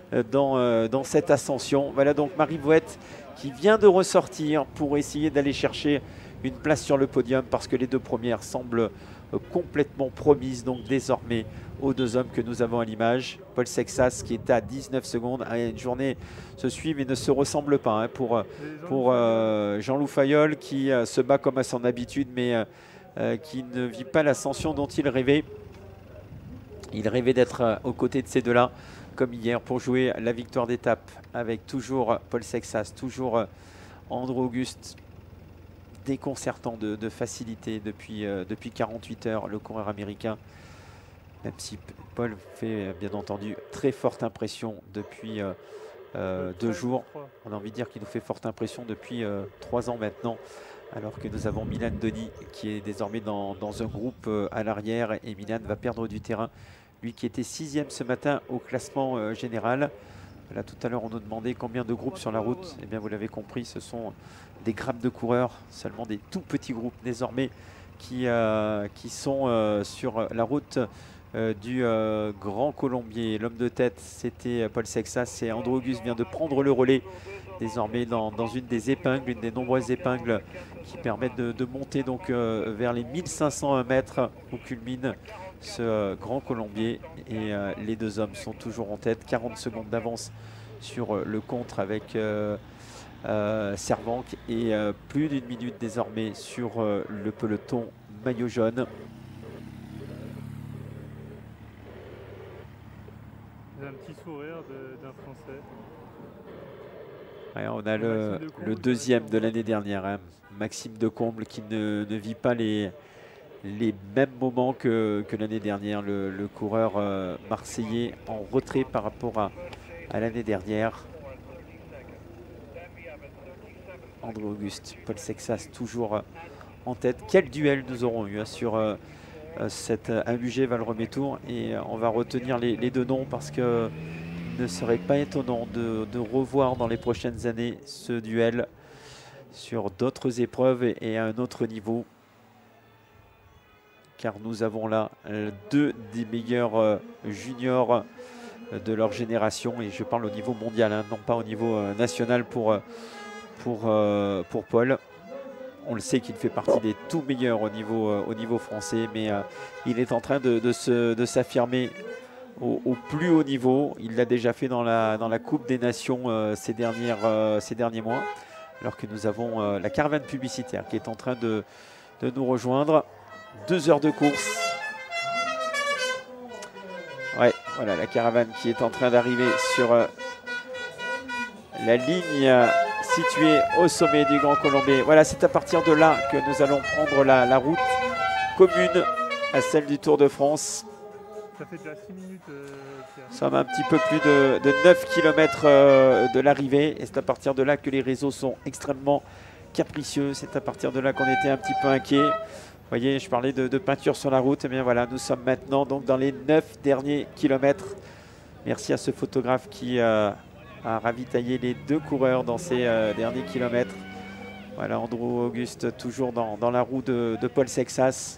euh, dans, euh, dans cette ascension. Voilà donc Marie Vouette qui vient de ressortir pour essayer d'aller chercher une place sur le podium parce que les deux premières semblent euh, complètement promises donc désormais aux deux hommes que nous avons à l'image. Paul Sexas qui est à dix-neuf secondes. Une journée se suit mais ne se ressemble pas hein, pour, pour euh, Jean-Loup Fayolle qui euh, se bat comme à son habitude mais euh, euh, qui ne vit pas l'ascension dont il rêvait. Il rêvait d'être euh, aux côtés de ces deux-là comme hier pour jouer la victoire d'étape avec toujours Paul Sexas, toujours euh, Andrew Auguste déconcertant de, de facilité depuis, euh, depuis quarante-huit heures, le coureur américain. Même si Paul fait bien entendu très forte impression depuis euh, euh, deux jours. On a envie de dire qu'il nous fait forte impression depuis euh, trois ans maintenant. Alors que nous avons Milan Denis qui est désormais dans, dans un groupe euh, à l'arrière. Et Milan va perdre du terrain. Lui qui était sixième ce matin au classement euh, général. Là, tout à l'heure, on nous demandait combien de groupes sur la route. Eh bien, vous l'avez compris, ce sont des grappes de coureurs. Seulement des tout petits groupes désormais qui, euh, qui sont euh, sur la route Euh, du euh, Grand Colombier. L'homme de tête, c'était Paul Sexas et Andrew Auguste vient de prendre le relais désormais dans, dans une des épingles, une des nombreuses épingles qui permettent de, de monter donc euh, vers les mille cinq cents mètres où culmine ce euh, Grand Colombier et euh, les deux hommes sont toujours en tête. quarante secondes d'avance sur euh, le contre avec euh, euh, Servanc et euh, plus d'une minute désormais sur euh, le peloton maillot jaune. Un petit sourire d'un de, Français. Ouais, on a le, de Comble, le deuxième de l'année dernière, hein, Maxime de Comble, qui ne, ne vit pas les, les mêmes moments que, que l'année dernière. Le, le coureur euh, marseillais en retrait par rapport à, à l'année dernière. Andrew Auguste, Paul Sexas toujours en tête. Quel duel nous aurons eu hein, sur... Euh, cette A U G Val-Remet Tour et on va retenir les, les deux noms parce que il ne serait pas étonnant de, de revoir dans les prochaines années ce duel sur d'autres épreuves et, et à un autre niveau car nous avons là euh, deux des meilleurs euh, juniors de leur génération et je parle au niveau mondial hein, non pas au niveau euh, national pour, pour, euh, pour Paul. On le sait qu'il fait partie des tout meilleurs au niveau, euh, au niveau français, mais euh, il est en train de, de, se, de s'affirmer au, au plus haut niveau. Il l'a déjà fait dans la, dans la Coupe des Nations euh, ces, dernières, euh, ces derniers mois, alors que nous avons euh, la caravane publicitaire qui est en train de, de nous rejoindre. Deux heures de course. Ouais, voilà la caravane qui est en train d'arriver sur euh, la ligne... Euh, situé au sommet du Grand Colombier. Voilà, c'est à partir de là que nous allons prendre la, la route commune à celle du Tour de France. Ça fait déjà six minutes, euh, Pierre. Nous sommes un petit peu plus de, de neuf kilomètres euh, de l'arrivée et c'est à partir de là que les réseaux sont extrêmement capricieux. C'est à partir de là qu'on était un petit peu inquiet. Vous voyez, je parlais de, de peinture sur la route. Et bien voilà, nous sommes maintenant donc dans les neuf derniers kilomètres. Merci à ce photographe qui... Euh, a ravitaillé les deux coureurs dans ces euh, derniers kilomètres. Voilà, Andrew Auguste toujours dans, dans la roue de, de Paul Sexas.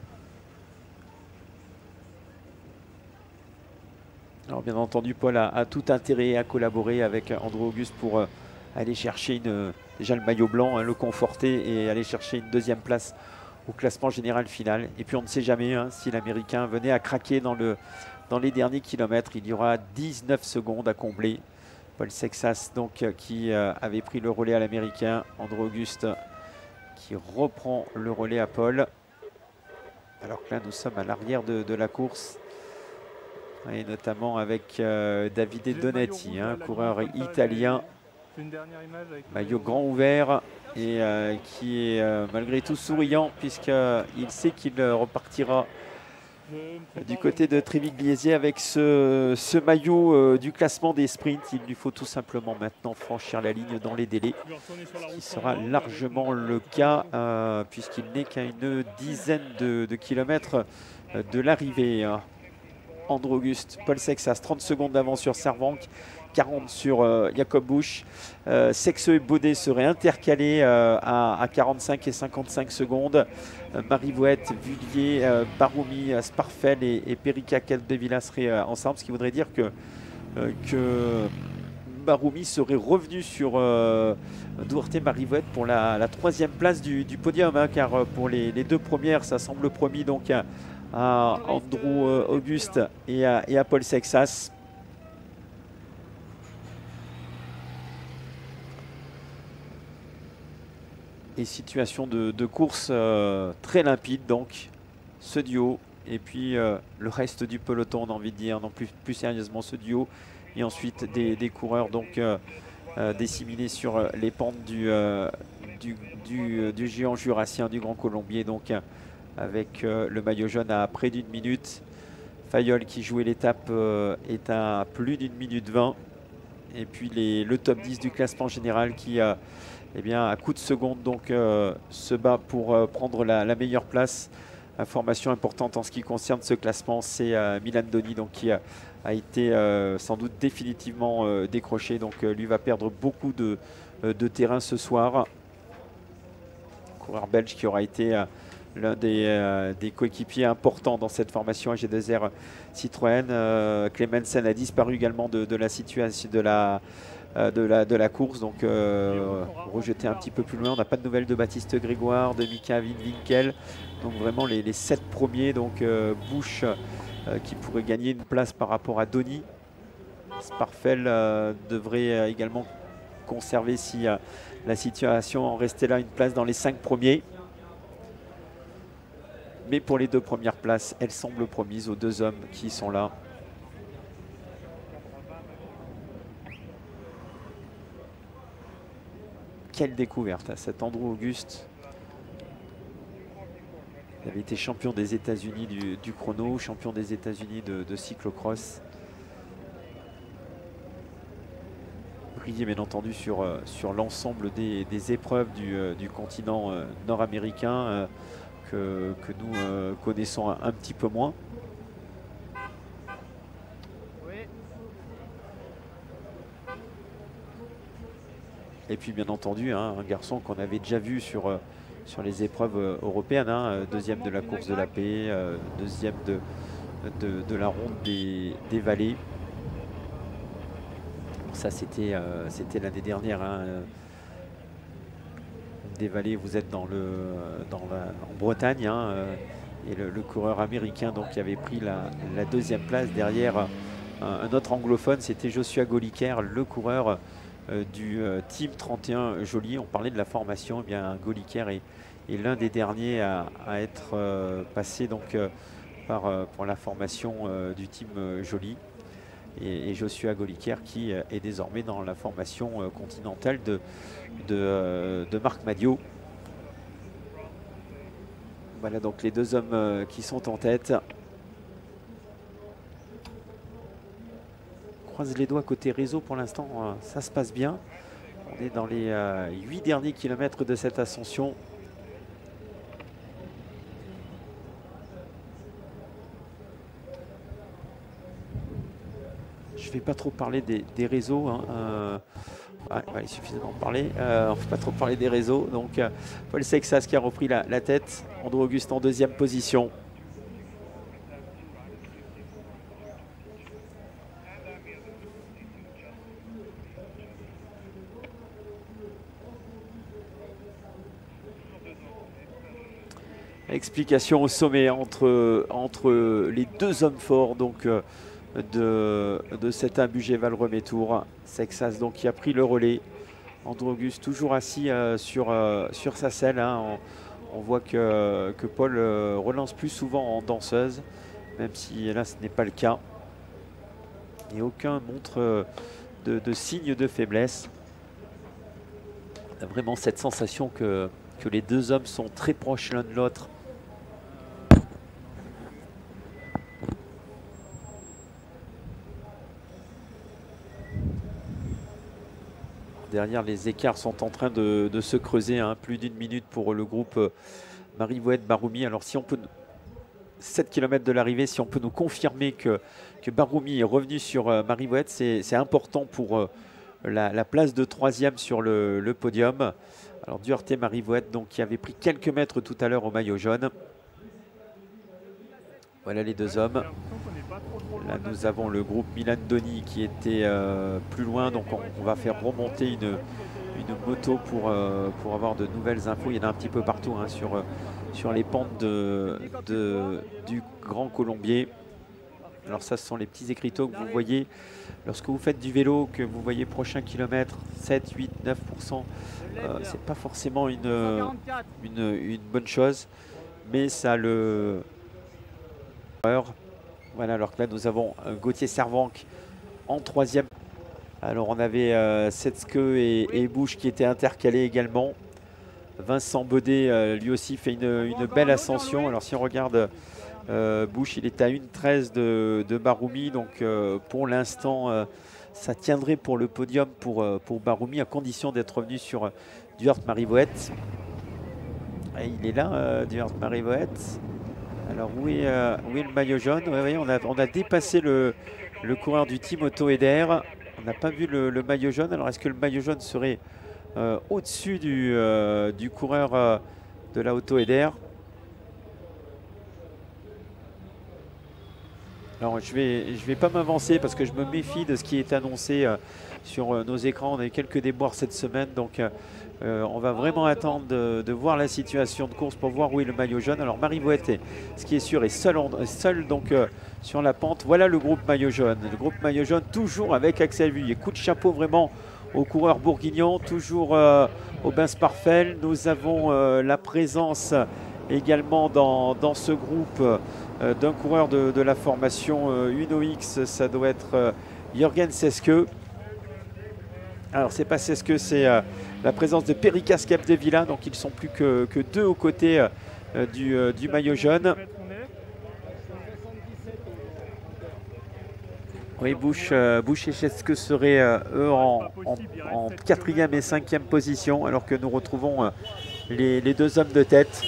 Alors bien entendu, Paul a, a tout intérêt à collaborer avec Andrew Auguste pour euh, aller chercher une, déjà le maillot blanc, hein, le conforter et aller chercher une deuxième place au classement général final. Et puis on ne sait jamais hein, si l'Américain venait à craquer dans, le, dans les derniers kilomètres. Il y aura dix-neuf secondes à combler. Paul Sexas donc qui euh, avait pris le relais à l'américain. Andrew Auguste qui reprend le relais à Paul. Alors que là nous sommes à l'arrière de, de la course. Et notamment avec euh, Davide Donati, hein, coureur italien. Une dernière image avec maillot grand ouvert et euh, qui est euh, malgré tout souriant puisqu'il sait qu'il repartira du côté de Trévigliesi avec ce, ce maillot euh, du classement des sprints. Il lui faut tout simplement maintenant franchir la ligne dans les délais, ce qui sera largement le cas euh, puisqu'il n'est qu'à une dizaine de, de kilomètres de l'arrivée. Andrew Auguste, Paul Sexas, trente secondes d'avance sur Servanc, quarante sur euh, Jacob Busch. Euh, Sexeux et Baudet seraient intercalés euh, à, à quarante-cinq et cinquante-cinq secondes. Euh, Marie Vouette, Vullier, euh, Baroumi, Sparfel et, et Perica Capdevila seraient euh, ensemble, ce qui voudrait dire que euh, que Baroumi serait revenu sur euh, Duarte Marivouet pour la, la troisième place du, du podium, hein, car pour les, les deux premières, ça semble promis donc à, à Andrew euh, Auguste et à, et à Paul Seixas. Et situation de, de course euh, très limpide, donc ce duo et puis euh, le reste du peloton, on a envie de dire, non plus, plus sérieusement ce duo, et ensuite des, des coureurs donc euh, euh, disséminés sur les pentes du, euh, du, du, du géant jurassien, du Grand Colombier, donc euh, avec euh, le maillot jaune à près d'une minute. Fayol qui jouait l'étape euh, est à plus d'une minute vingt, et puis les, le top dix du classement général qui euh, eh bien, à coup de seconde donc euh, se bat pour euh, prendre la, la meilleure place. Information importante en ce qui concerne ce classement, c'est euh, Milan Doni donc, qui a, a été euh, sans doute définitivement euh, décroché. Donc euh, lui va perdre beaucoup de, euh, de terrain ce soir. Coureur belge qui aura été euh, l'un des, euh, des coéquipiers importants dans cette formation G deux R Citroën. Euh, Clemensen a disparu également de, de la situation de la De la, de la course, donc euh, rejeté un petit peu plus loin. On n'a pas de nouvelles de Baptiste Grégoire, de Mika Winkel, donc vraiment les, les sept premiers, donc euh, Bush euh, qui pourrait gagner une place par rapport à Doni. Sparfel euh, devrait euh, également conserver, si euh, la situation en restait là, une place dans les cinq premiers. Mais pour les deux premières places, elles semblent promises aux deux hommes qui sont là. Quelle découverte, cet Andrew Auguste. Il avait été champion des États-Unis du, du chrono, champion des États-Unis de, de cyclocross. Brillé bien entendu sur, euh, sur l'ensemble des, des épreuves du, euh, du continent euh, nord-américain euh, que, que nous euh, connaissons un, un petit peu moins. Et puis bien entendu, hein, un garçon qu'on avait déjà vu sur, euh, sur les épreuves euh, européennes, hein, deuxième de la course de la paix, euh, deuxième de, de, de la ronde des, des vallées. Ça c'était euh, c'était l'année dernière. Hein, des vallées, vous êtes dans le, dans la, en Bretagne, hein, euh, et le, le coureur américain donc, qui avait pris la, la deuxième place derrière un, un autre anglophone, c'était Joshua Goliker, le coureur Euh, du euh, Team trente et un Joly. On parlait de la formation, eh bien Goliker est, est l'un des derniers à, à être euh, passé donc, euh, par, euh, pour la formation euh, du Team euh, Joly. Et, et Joshua Goliker qui euh, est désormais dans la formation euh, continentale de, de, euh, de Marc Madiot. Voilà donc les deux hommes euh, qui sont en tête. Croise les doigts côté réseau pour l'instant, euh, ça se passe bien. On est dans les euh, huit derniers kilomètres de cette ascension. Je ne vais pas trop parler des, des réseaux. Hein, euh, ouais, ouais, il suffit d'en parler. Euh, on ne va pas trop parler des réseaux. Donc, euh, Paul Seixas qui a repris la, la tête. Andrew Auguste en deuxième position. Explication au sommet entre, entre les deux hommes forts donc, de, de cet Imbugé-Val Remétour. Seixas donc qui a pris le relais. Andrew Auguste toujours assis euh, sur, euh, sur sa selle. Hein. On, on voit que, que Paul euh, relance plus souvent en danseuse, même si là ce n'est pas le cas. Et aucun montre de, de signe de faiblesse. On a vraiment cette sensation que, que les deux hommes sont très proches l'un de l'autre. Derrière, les écarts sont en train de, de se creuser. Hein. Plus d'une minute pour le groupe euh, Marivouet Baroumi. Alors, si on peut, sept kilomètres de l'arrivée, si on peut nous confirmer que, que Baroumi est revenu sur euh, Marivouet, c'est important pour euh, la, la place de troisième sur le, le podium. Alors, Duarte Marivouet, donc, qui avait pris quelques mètres tout à l'heure au maillot jaune. Voilà les deux hommes. Là, nous avons le groupe Milan Doni qui était euh, plus loin, donc on, on va faire remonter une, une moto pour, euh, pour avoir de nouvelles infos. Il y en a un petit peu partout hein, sur, sur les pentes de, de, du Grand Colombier. Alors ça, ce sont les petits écriteaux que vous voyez lorsque vous faites du vélo, que vous voyez prochain kilomètre, sept, huit, neuf pour cent. Euh, c'est pas forcément une, une, une bonne chose, mais ça le... Voilà, alors que là, nous avons Gauthier Servanque en troisième. Alors, on avait euh, Setske et, et Bush qui étaient intercalés également. Vincent Baudet, euh, lui aussi, fait une, une belle ascension. Alors, si on regarde euh, Bush, il est à une treize de, de Baroumi. Donc, euh, pour l'instant, euh, ça tiendrait pour le podium pour, euh, pour Baroumi, à condition d'être revenu sur euh, Duarte Marivoet. Il est là, euh, Duarte Marivoet. Alors, où est, euh, où est le maillot jaune? Ouais, ouais, on, a, on a dépassé le, le coureur du Team Auto Eder. On n'a pas vu le, le maillot jaune. Alors, est-ce que le maillot jaune serait euh, au-dessus du, euh, du coureur euh, de la Auto Eder? Alors, je ne vais, je vais pas m'avancer parce que je me méfie de ce qui est annoncé euh, sur euh, nos écrans. On a eu quelques déboires cette semaine. Donc, euh, Euh, on va vraiment attendre de, de voir la situation de course pour voir où est le maillot jaune. Alors Marivoet, ce qui est sûr, est seul, en, seul donc euh, sur la pente. Voilà le groupe maillot jaune. Le groupe maillot jaune toujours avec Axel Vuillet. Coup de chapeau vraiment aux coureurs bourguignons, toujours euh, au Bain-Sparfel. Nous avons euh, la présence également dans, dans ce groupe euh, d'un coureur de, de la formation euh, Uno X. Ça doit être euh, Jürgen Setske. Alors c'est pas Setske, c'est euh, la présence de Perikas Capdevila, donc ils sont plus que, que deux aux côtés euh, du, euh, du maillot jaune. Oui, Bush, euh, Bush et Setske seraient euh, eux en, en, en quatrième et cinquième position, alors que nous retrouvons euh, les, les deux hommes de tête.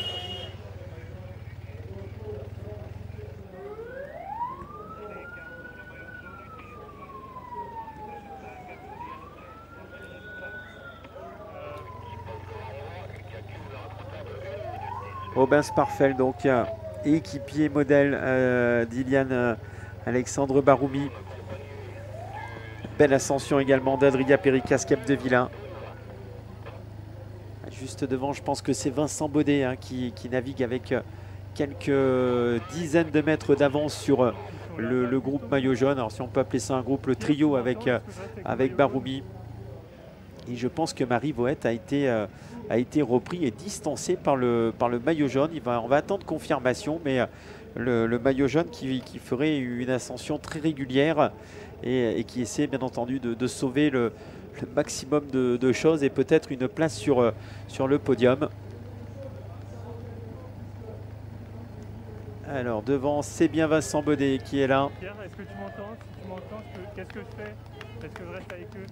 Aubin Sparfel, donc euh, équipier modèle euh, d'Ilian euh, Alexandre Baroumi. Belle ascension également d'Adria Perikas Capdevila. Juste devant, je pense que c'est Vincent Baudet hein, qui, qui navigue avec euh, quelques dizaines de mètres d'avance sur euh, le, le groupe maillot jaune. Alors si on peut appeler ça un groupe, le trio avec, euh, avec Baroumi. Et je pense que Marivoet a été... Euh, a été repris et distancé par le, par le maillot jaune. Il va, on va attendre confirmation, mais le, le maillot jaune qui, qui ferait une ascension très régulière et, et qui essaie bien entendu de, de sauver le, le maximum de, de choses et peut-être une place sur, sur le podium. Alors devant, c'est bien Vincent Baudet qui est là. Pierre, est-ce que tu m'entends? Si tu m'entends, qu'est-ce que je fais? Est-ce que je reste avec eux?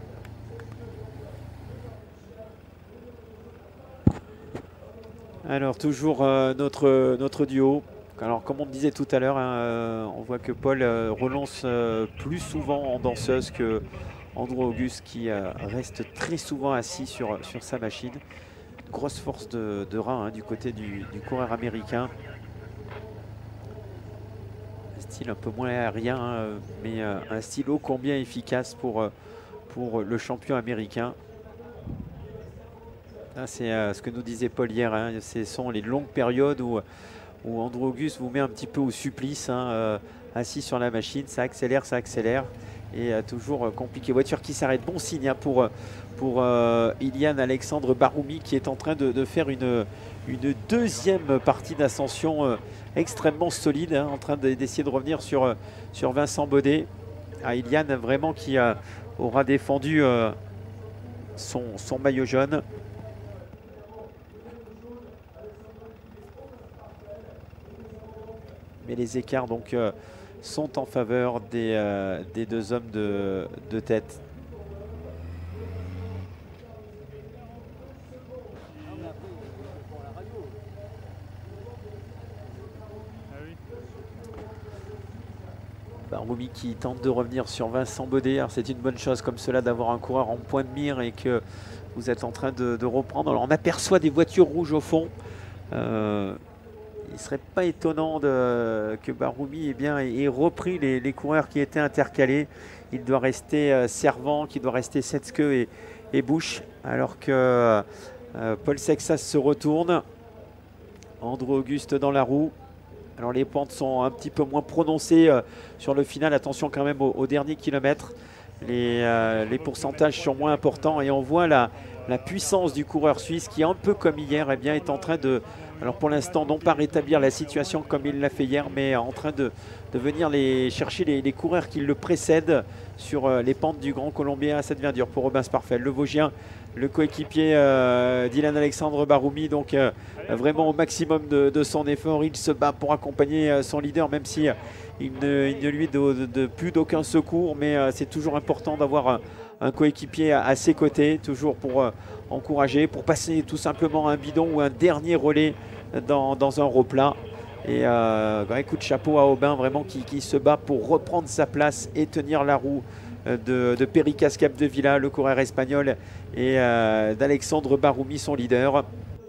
Alors toujours euh, notre, notre duo. Alors comme on disait tout à l'heure, hein, euh, on voit que Paul euh, relance euh, plus souvent en danseuse que Andrew Auguste qui euh, reste très souvent assis sur, sur sa machine. Grosse force de, de rein hein, du côté du, du coureur américain. Un style un peu moins aérien, hein, mais euh, un style ô combien efficace pour, pour le champion américain. C'est euh, ce que nous disait Paul hier, hein. Ce sont les longues périodes où, où Andrew Auguste vous met un petit peu au supplice, hein, euh, assis sur la machine, ça accélère, ça accélère, et euh, toujours euh, compliqué. Voiture qui s'arrête, bon signe hein, pour, pour euh, Ilian Alexandre Baroumi qui est en train de, de faire une, une deuxième partie d'ascension euh, extrêmement solide, hein, en train d'essayer de revenir sur, sur Vincent Baudet. Ah, Ilian vraiment qui euh, aura défendu euh, son, son maillot jaune. Mais les écarts donc euh, sont en faveur des, euh, des deux hommes de, de tête. Baroumi qui tente de revenir sur Vincent Baudet. C'est une bonne chose comme cela d'avoir un coureur en point de mire et que vous êtes en train de, de reprendre. Alors on aperçoit des voitures rouges au fond. Euh, il ne serait pas étonnant de, que Baroumi eh bien, ait repris les, les coureurs qui étaient intercalés. Il doit rester euh, Servant, qui doit rester Setske et, et Bush, alors que euh, Paul Sexas se retourne. Andrew Auguste dans la roue. Alors les pentes sont un petit peu moins prononcées euh, sur le final. Attention quand même au, au dernier kilomètre. Les, euh, les pourcentages sont moins importants et on voit la, la puissance du coureur suisse qui, un peu comme hier, eh bien, est en train de, alors pour l'instant, non pas rétablir la situation comme il l'a fait hier, mais en train de, de venir les, chercher les, les coureurs qui le précèdent sur euh, les pentes du Grand Colombien. Ça devient dur pour Robin Sparfel. Le Vosgien, le coéquipier euh, d'Ilan Alexandre Baroumi, donc euh, vraiment au maximum de, de son effort. Il se bat pour accompagner euh, son leader, même si euh, il, ne, il ne lui de, de, de plus d'aucun secours, mais euh, c'est toujours important d'avoir un, un coéquipier à, à ses côtés, toujours pour euh, encourager, pour passer tout simplement un bidon ou un dernier relais dans, dans un replat. Et euh, un coup de chapeau à Aubin, vraiment qui, qui se bat pour reprendre sa place et tenir la roue de, de Péricas Capdevila, le coureur espagnol, et euh, d'Alexandre Baroumi, son leader.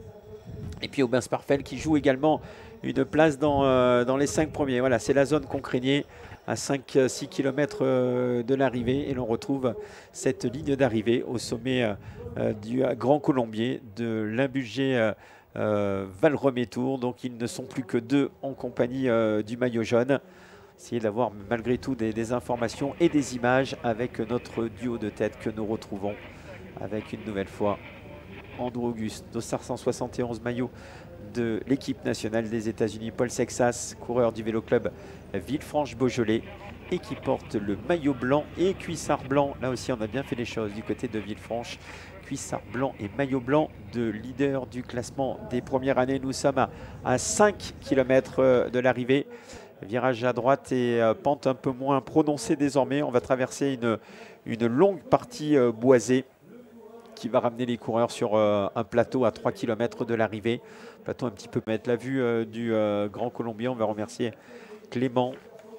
Et puis Aubin Sparfel qui joue également une place dans, euh, dans les cinq premiers. Voilà, c'est la zone qu'on craignait à cinq à six kilomètres de l'arrivée. Et l'on retrouve cette ligne d'arrivée au sommet euh, du Grand Colombier de l'Imbugé euh, euh, Val-Remétour. Donc ils ne sont plus que deux en compagnie euh, du maillot jaune. Essayer d'avoir malgré tout des, des informations et des images avec notre duo de tête que nous retrouvons avec une nouvelle fois Andrew Auguste, dossard cent soixante et onze, maillot de l'équipe nationale des États-Unis, Paul Sexas, coureur du vélo club Villefranche-Beaujolais et qui porte le maillot blanc et cuissard blanc. Là aussi on a bien fait les choses du côté de Villefranche. Cuissard blanc et maillot blanc de leader du classement des premières années. Nous sommes à, à cinq kilomètres de l'arrivée. Virage à droite et euh, pente un peu moins prononcée désormais. On va traverser une, une longue partie euh, boisée qui va ramener les coureurs sur euh, un plateau à trois kilomètres de l'arrivée. Plateau un petit peu mettre la vue euh, du euh, Grand Colombien. On va remercier Clément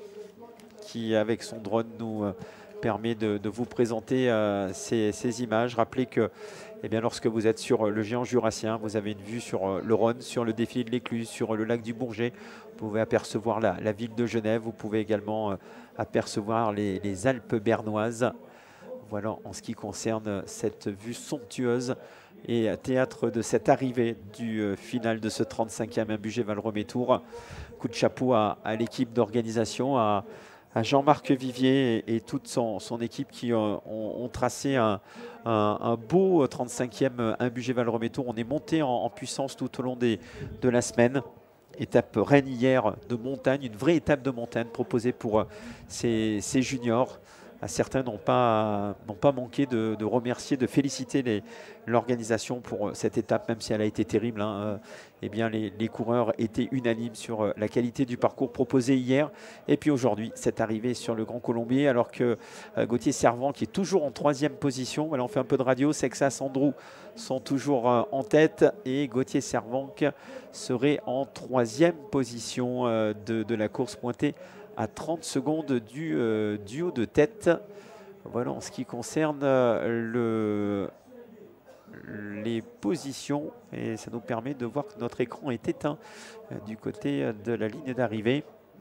qui, avec son drone, nous euh, permet de, de vous présenter euh, ces, ces images. Rappelez que eh bien, lorsque vous êtes sur le géant jurassien, vous avez une vue sur euh, le Rhône, sur le défilé de l'Écluse, sur le lac du Bourget. Vous pouvez apercevoir la, la ville de Genève. Vous pouvez également euh, apercevoir les, les Alpes bernoises. Voilà en ce qui concerne cette vue somptueuse et théâtre de cette arrivée du euh, final de ce trente-cinquième Imbugé Val-Remétour. Coup de chapeau à, à l'équipe d'organisation, à, à Jean-Marc Vivier et, et toute son, son équipe qui euh, ont, ont tracé un, un, un beau trente-cinquième Imbugé Val-Remétour. On est monté en, en puissance tout au long des, de la semaine. Étape reine hier de montagne, une vraie étape de montagne proposée pour euh, ces, ces juniors. Certains n'ont pas, n'ont pas manqué de, de remercier, de féliciter l'organisation pour cette étape, même si elle a été terrible. Hein. Euh, eh bien, les, les coureurs étaient unanimes sur la qualité du parcours proposé hier. Et puis aujourd'hui, cette arrivée sur le Grand Colombier, alors que euh, Gauthier Servant, qui est toujours en troisième position, voilà, on fait un peu de radio, Sexas, Andrew sont toujours euh, en tête et Gauthier Servant serait en troisième position euh, de, de la course pointée à trente secondes du euh, duo de tête. Voilà en ce qui concerne euh, le, les positions. Et ça nous permet de voir que notre écran est éteint euh, du côté de la ligne d'arrivée.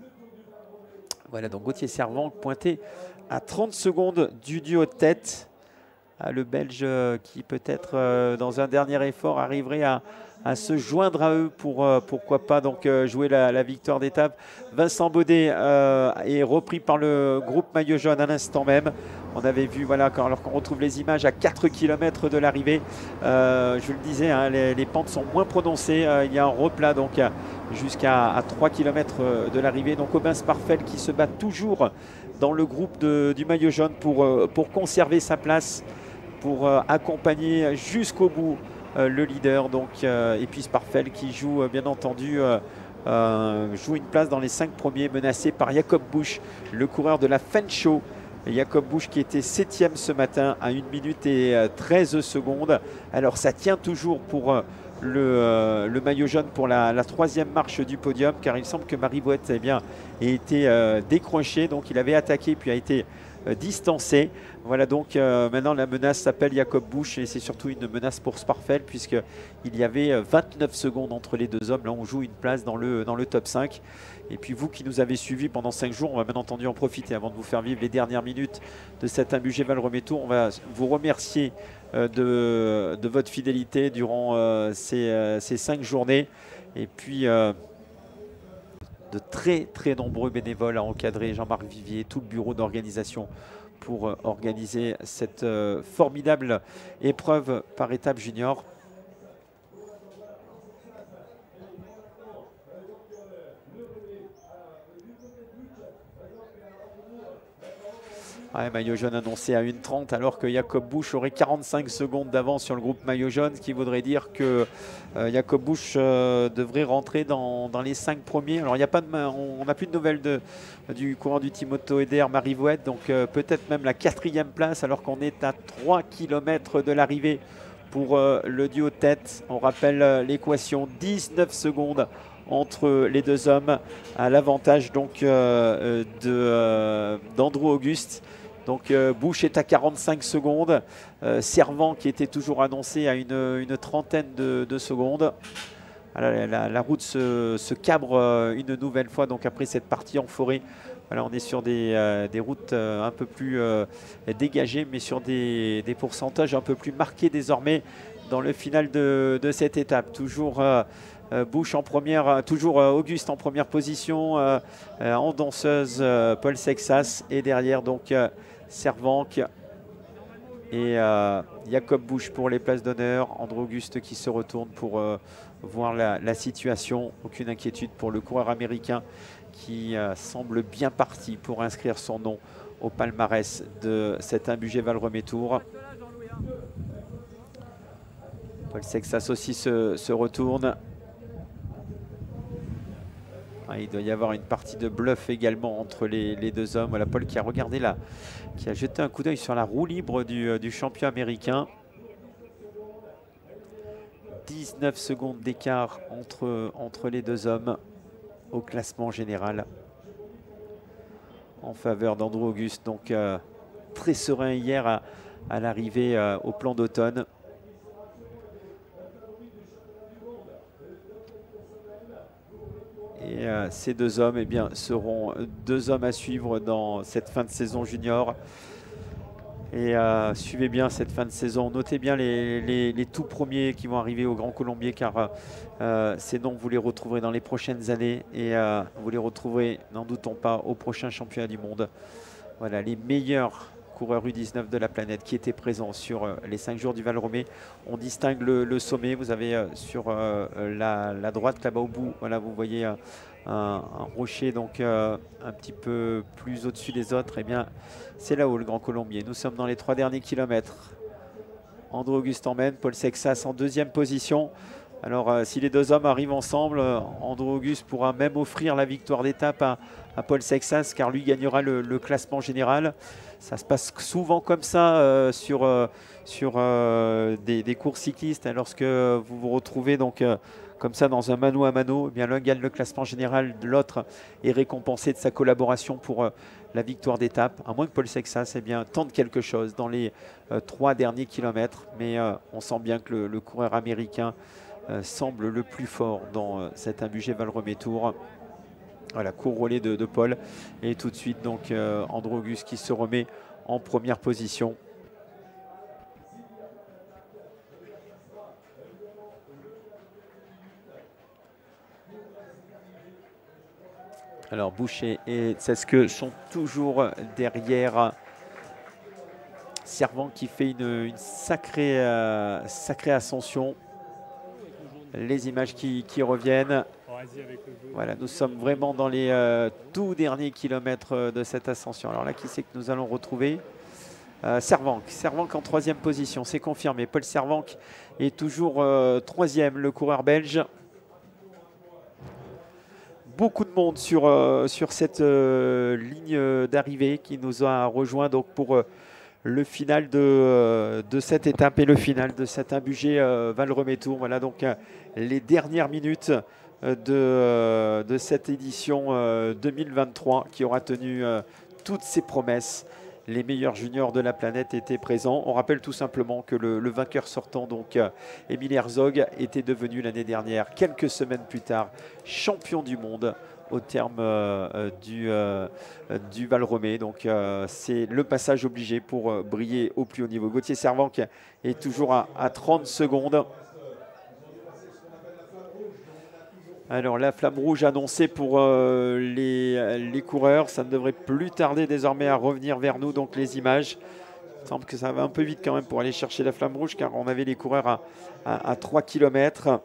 Voilà, donc Gauthier Servant pointé à trente secondes du duo de tête. Ah, le Belge euh, qui peut-être euh, dans un dernier effort arriverait à à se joindre à eux pour, euh, pourquoi pas, donc euh, jouer la, la victoire d'étape. Vincent Baudet euh, est repris par le groupe maillot jaune à l'instant même. On avait vu, voilà, quand, alors qu'on retrouve les images à quatre kilomètres de l'arrivée, euh, je le disais, hein, les, les pentes sont moins prononcées. Euh, il y a un replat donc jusqu'à trois kilomètres de l'arrivée. Donc Aubin Sparfel qui se bat toujours dans le groupe de, du maillot jaune pour, euh, pour conserver sa place, pour euh, accompagner jusqu'au bout Euh, le leader, donc, euh, et puis Sparfel qui joue euh, bien entendu euh, euh, joue une place dans les cinq premiers, menacé par Jacob Busch, le coureur de la Fencho. Jacob Busch qui était septième ce matin à une minute et treize secondes. Alors ça tient toujours pour euh, le, euh, le maillot jaune pour la, la troisième marche du podium, car il semble que Marie Boët eh bien, ait été euh, décroché, donc il avait attaqué puis a été euh, distancé. Voilà donc euh, maintenant la menace s'appelle Jakob Busch et c'est surtout une menace pour Sparfeld puisqu'il y avait vingt-neuf secondes entre les deux hommes. Là on joue une place dans le, dans le top cinq. Et puis vous qui nous avez suivis pendant cinq jours, on va bien entendu en profiter avant de vous faire vivre les dernières minutes de cet Imbugé Val Remétour. On va vous remercier euh, de, de votre fidélité durant euh, ces, euh, ces cinq journées. Et puis euh, de très très nombreux bénévoles à encadrer Jean-Marc Vivier, tout le bureau d'organisation pour euh, organiser cette euh, formidable épreuve par étape junior. Ouais, maillot jaune annoncé à une trente alors que Jakob Busch aurait quarante-cinq secondes d'avance sur le groupe maillot jaune, ce qui voudrait dire que euh, Jakob Busch euh, devrait rentrer dans, dans les cinq premiers. Alors il y a pas de, on n'a plus de nouvelles de, du courant du Team Auto Eder, Marivouette, donc euh, peut-être même la quatrième place alors qu'on est à trois kilomètres de l'arrivée pour euh, le duo tête. On rappelle euh, l'équation, dix-neuf secondes entre les deux hommes à l'avantage donc euh, de euh, d'Andrew Auguste. Donc euh, Busch est à quarante-cinq secondes, euh, Servant qui était toujours annoncé à une, une trentaine de, de secondes. Voilà, la, la route se, se cabre euh, une nouvelle fois donc après cette partie en forêt. Voilà, on est sur des, euh, des routes euh, un peu plus euh, dégagées mais sur des, des pourcentages un peu plus marqués désormais dans le final de, de cette étape. Toujours euh, euh, Busch en première, euh, toujours euh, Auguste en première position, euh, euh, en danseuse euh, Paul Sexas et derrière donc euh, Servant et euh, Jakob Busch pour les places d'honneur. Andrew Auguste qui se retourne pour euh, voir la, la situation. Aucune inquiétude pour le coureur américain qui euh, semble bien parti pour inscrire son nom au palmarès de cet Imbugé Val Remétour. Paul Sexas aussi se, se retourne. Ah, il doit y avoir une partie de bluff également entre les, les deux hommes. Voilà Paul qui a regardé là, qui a jeté un coup d'œil sur la roue libre du, du champion américain. dix-neuf secondes d'écart entre, entre les deux hommes au classement général en faveur d'Andrew Auguste. Donc euh, très serein hier à, à l'arrivée euh, au plan d'automne. Et euh, ces deux hommes eh bien, seront deux hommes à suivre dans cette fin de saison junior. Et euh, suivez bien cette fin de saison. Notez bien les, les, les tout premiers qui vont arriver au Grand Colombier car euh, ces noms, vous les retrouverez dans les prochaines années. Et euh, vous les retrouverez, n'en doutons pas, au prochain championnat du monde. Voilà, les meilleurs coureurs U dix-neuf de la planète qui étaient présents sur euh, les cinq jours du Val Romé. On distingue le, le sommet. Vous avez euh, sur euh, la, la droite, là-bas au bout, voilà, vous voyez euh, un, un rocher donc euh, un petit peu plus au-dessus des autres. Eh bien, c'est là-haut le Grand Colombier. Nous sommes dans les trois derniers kilomètres. Andrew Auguste emmène, Paul Sexas en deuxième position. Alors, euh, si les deux hommes arrivent ensemble, euh, Andrew Auguste pourra même offrir la victoire d'étape à, à Paul Sexas, car lui gagnera le, le classement général. Ça se passe souvent comme ça euh, sur, euh, sur euh, des, des courses cyclistes, hein, lorsque vous vous retrouvez donc euh, comme ça dans un mano à mano, eh bien l'un gagne le classement général, l'autre est récompensé de sa collaboration pour euh, la victoire d'étape, à moins que Paul Sexas eh bien, tente quelque chose dans les euh, trois derniers kilomètres. Mais euh, on sent bien que le, le coureur américain Euh, semble le plus fort dans euh, cet Imbugé Val Remétour. Voilà, court relais de, de Paul. Et tout de suite, donc, euh, Andrew Auguste qui se remet en première position. Alors, Boucher et Tseske sont toujours derrière. Servant qui fait une, une sacrée, euh, sacrée ascension. Les images qui, qui reviennent. Voilà, nous sommes vraiment dans les euh, tout derniers kilomètres de cette ascension. Alors là, qui c'est que nous allons retrouver euh, Servanck. Servanck en troisième position, c'est confirmé. Paul Servanck est toujours euh, troisième, le coureur belge. Beaucoup de monde sur, euh, sur cette euh, ligne d'arrivée qui nous a rejoint donc pour euh, le final de, euh, de cette étape et le final de cet Imbugé euh, Val Remétour. Voilà donc euh, les dernières minutes euh, de, euh, de cette édition euh, deux mille vingt-trois qui aura tenu euh, toutes ses promesses les meilleurs juniors de la planète étaient présents. On rappelle tout simplement que le, le vainqueur sortant, donc euh, Emile Herzog, était devenu l'année dernière, quelques semaines plus tard, champion du monde au terme euh, du, euh, du Val-Romé. Donc euh, c'est le passage obligé pour euh, briller au plus haut niveau. Gauthier Servanck est toujours à, à trente secondes. Alors la flamme rouge annoncée pour euh, les, les coureurs, ça ne devrait plus tarder désormais à revenir vers nous, donc les images. Il semble que ça va un peu vite quand même pour aller chercher la flamme rouge, car on avait les coureurs à, à, à trois kilomètres.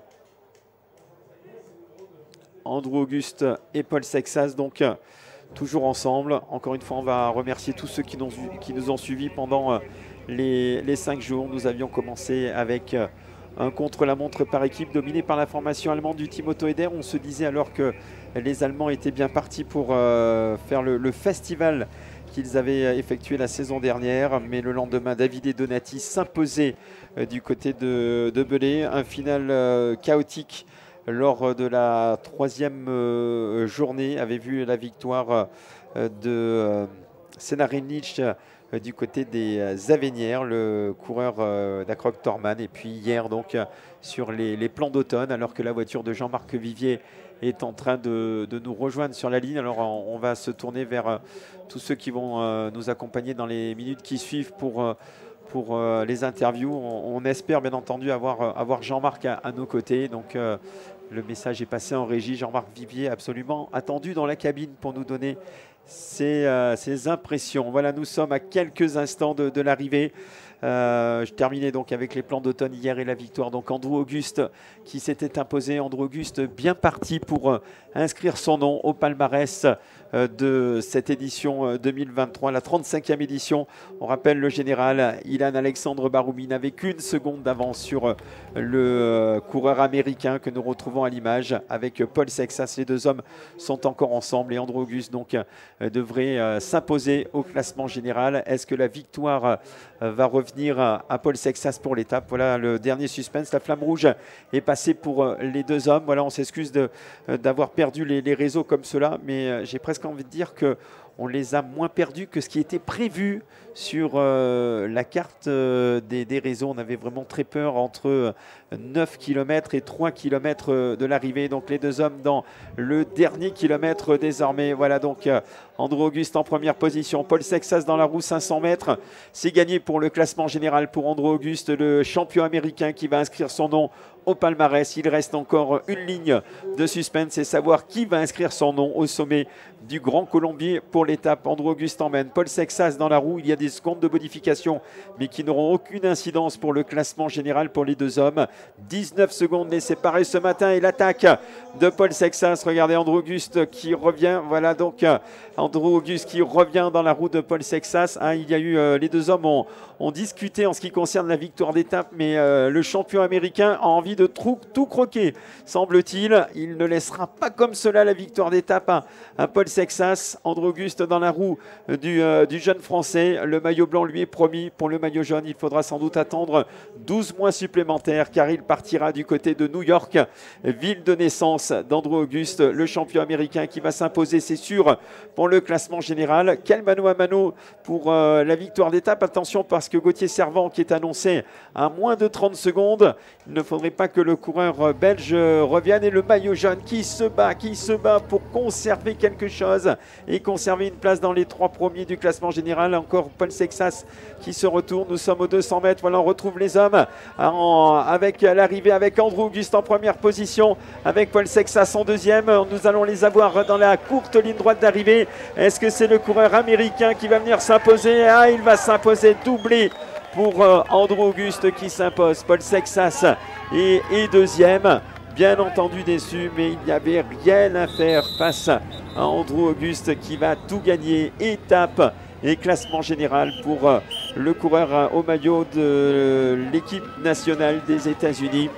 Andrew Auguste et Paul Sexas, donc euh, toujours ensemble. Encore une fois, on va remercier tous ceux qui nous, qui nous ont suivis pendant euh, les, les cinq jours. Nous avions commencé avec euh, un contre-la-montre par équipe dominé par la formation allemande du Team Otto Eder. On se disait alors que les Allemands étaient bien partis pour euh, faire le, le festival qu'ils avaient effectué la saison dernière. Mais le lendemain, David et Donati s'imposaient euh, du côté de, de Belay. Un final euh, chaotique lors de la troisième euh, journée avait vu la victoire euh, de euh, Senarinic euh, du côté des euh, Avenières, le coureur euh, d'Acroc Torman. Et puis hier, donc, euh, sur les, les plans d'automne, alors que la voiture de Jean-Marc Vivier est en train de, de nous rejoindre sur la ligne. Alors on, on va se tourner vers euh, tous ceux qui vont euh, nous accompagner dans les minutes qui suivent pour... Euh, pour euh, les interviews. On, on espère bien entendu avoir, euh, avoir Jean-Marc à, à nos côtés. Donc euh, le message est passé en régie. Jean-Marc Vivier absolument attendu dans la cabine pour nous donner ses, euh, ses impressions. Voilà, nous sommes à quelques instants de, de l'arrivée. Euh, je terminais donc avec les plans d'automne hier et la victoire. Donc Andrew Auguste qui s'était imposé. Andrew Auguste bien parti pour euh, inscrire son nom au palmarès euh, de cette édition euh, deux mille vingt-trois, la trente-cinquième édition. On rappelle le général Ilan Alexandre Baroumi n'avait qu'une seconde d'avance sur euh, le euh, coureur américain que nous retrouvons à l'image avec Paul Sexas. Les deux hommes sont encore ensemble et Andrew Auguste donc euh, devrait euh, s'imposer au classement général. Est-ce que la victoire euh, va revenir à, à Paul Sexas pour l'étape? Voilà le dernier suspense. La flamme rouge est passée pour euh, les deux hommes. Voilà, on s'excuse de, euh, d'avoir perdu les, les réseaux comme cela, mais euh, j'ai presque envie de dire que on les a moins perdus que ce qui était prévu sur euh, la carte euh, des, des réseaux. On avait vraiment très peur entre neuf kilomètres et trois kilomètres de l'arrivée. Donc les deux hommes dans le dernier kilomètre désormais. Voilà donc euh, Andrew Auguste en première position. Paul Sexas dans la roue cinq cents mètres. C'est gagné pour le classement général pour Andrew Auguste, le champion américain qui va inscrire son nom au palmarès. Il reste encore une ligne de suspense et savoir qui va inscrire son nom au sommet du Grand Colombier pour l'étape. Andrew Auguste emmène Paul Sexas dans la roue. Il y a des secondes de modification mais qui n'auront aucune incidence pour le classement général pour les deux hommes. dix-neuf secondes les séparer ce matin et l'attaque de Paul Sexas. Regardez Andrew Auguste qui revient. Voilà donc Andrew Auguste qui revient dans la roue de Paul Sexas. Hein, il y a eu euh, les deux hommes ont, ont discuté en ce qui concerne la victoire d'étape, mais euh, le champion américain a envie de tout, tout croquer, semble-t-il. Il ne laissera pas comme cela la victoire d'étape à, à Paul Sexas. Andrew Auguste dans la roue du, euh, du jeune français. Le maillot blanc lui est promis. Pour le maillot jaune, il faudra sans doute attendre douze mois supplémentaires car il partira du côté de New York, ville de naissance d'Andrew Auguste, le champion américain qui va s'imposer, c'est sûr, pour le classement général. Quel mano à mano pour euh, la victoire d'étape. Attention parce que Gauthier Servanck qui est annoncé à moins de trente secondes. Il ne faudrait pas que le coureur belge revienne et le maillot jaune qui se bat, qui se bat pour conserver quelque chose et conserver une place dans les trois premiers du classement général. Encore Paul Sexas qui se retourne. Nous sommes aux deux cents mètres. Voilà, on retrouve les hommes en, avec l'arrivée avec Andrew Auguste en première position, avec Paul Sexas en deuxième. Nous allons les avoir dans la courte ligne droite d'arrivée. Est-ce que c'est le coureur américain qui va venir s'imposer? Ah, il va s'imposer, doublé pour euh, Andrew Auguste qui s'impose. Paul Sexas est, est deuxième. Bien entendu déçu, mais il n'y avait rien à faire face à Andrew Auguste qui va tout gagner. Étape et classement général pour euh, le coureur euh, au maillot de euh, l'équipe nationale des États-Unis.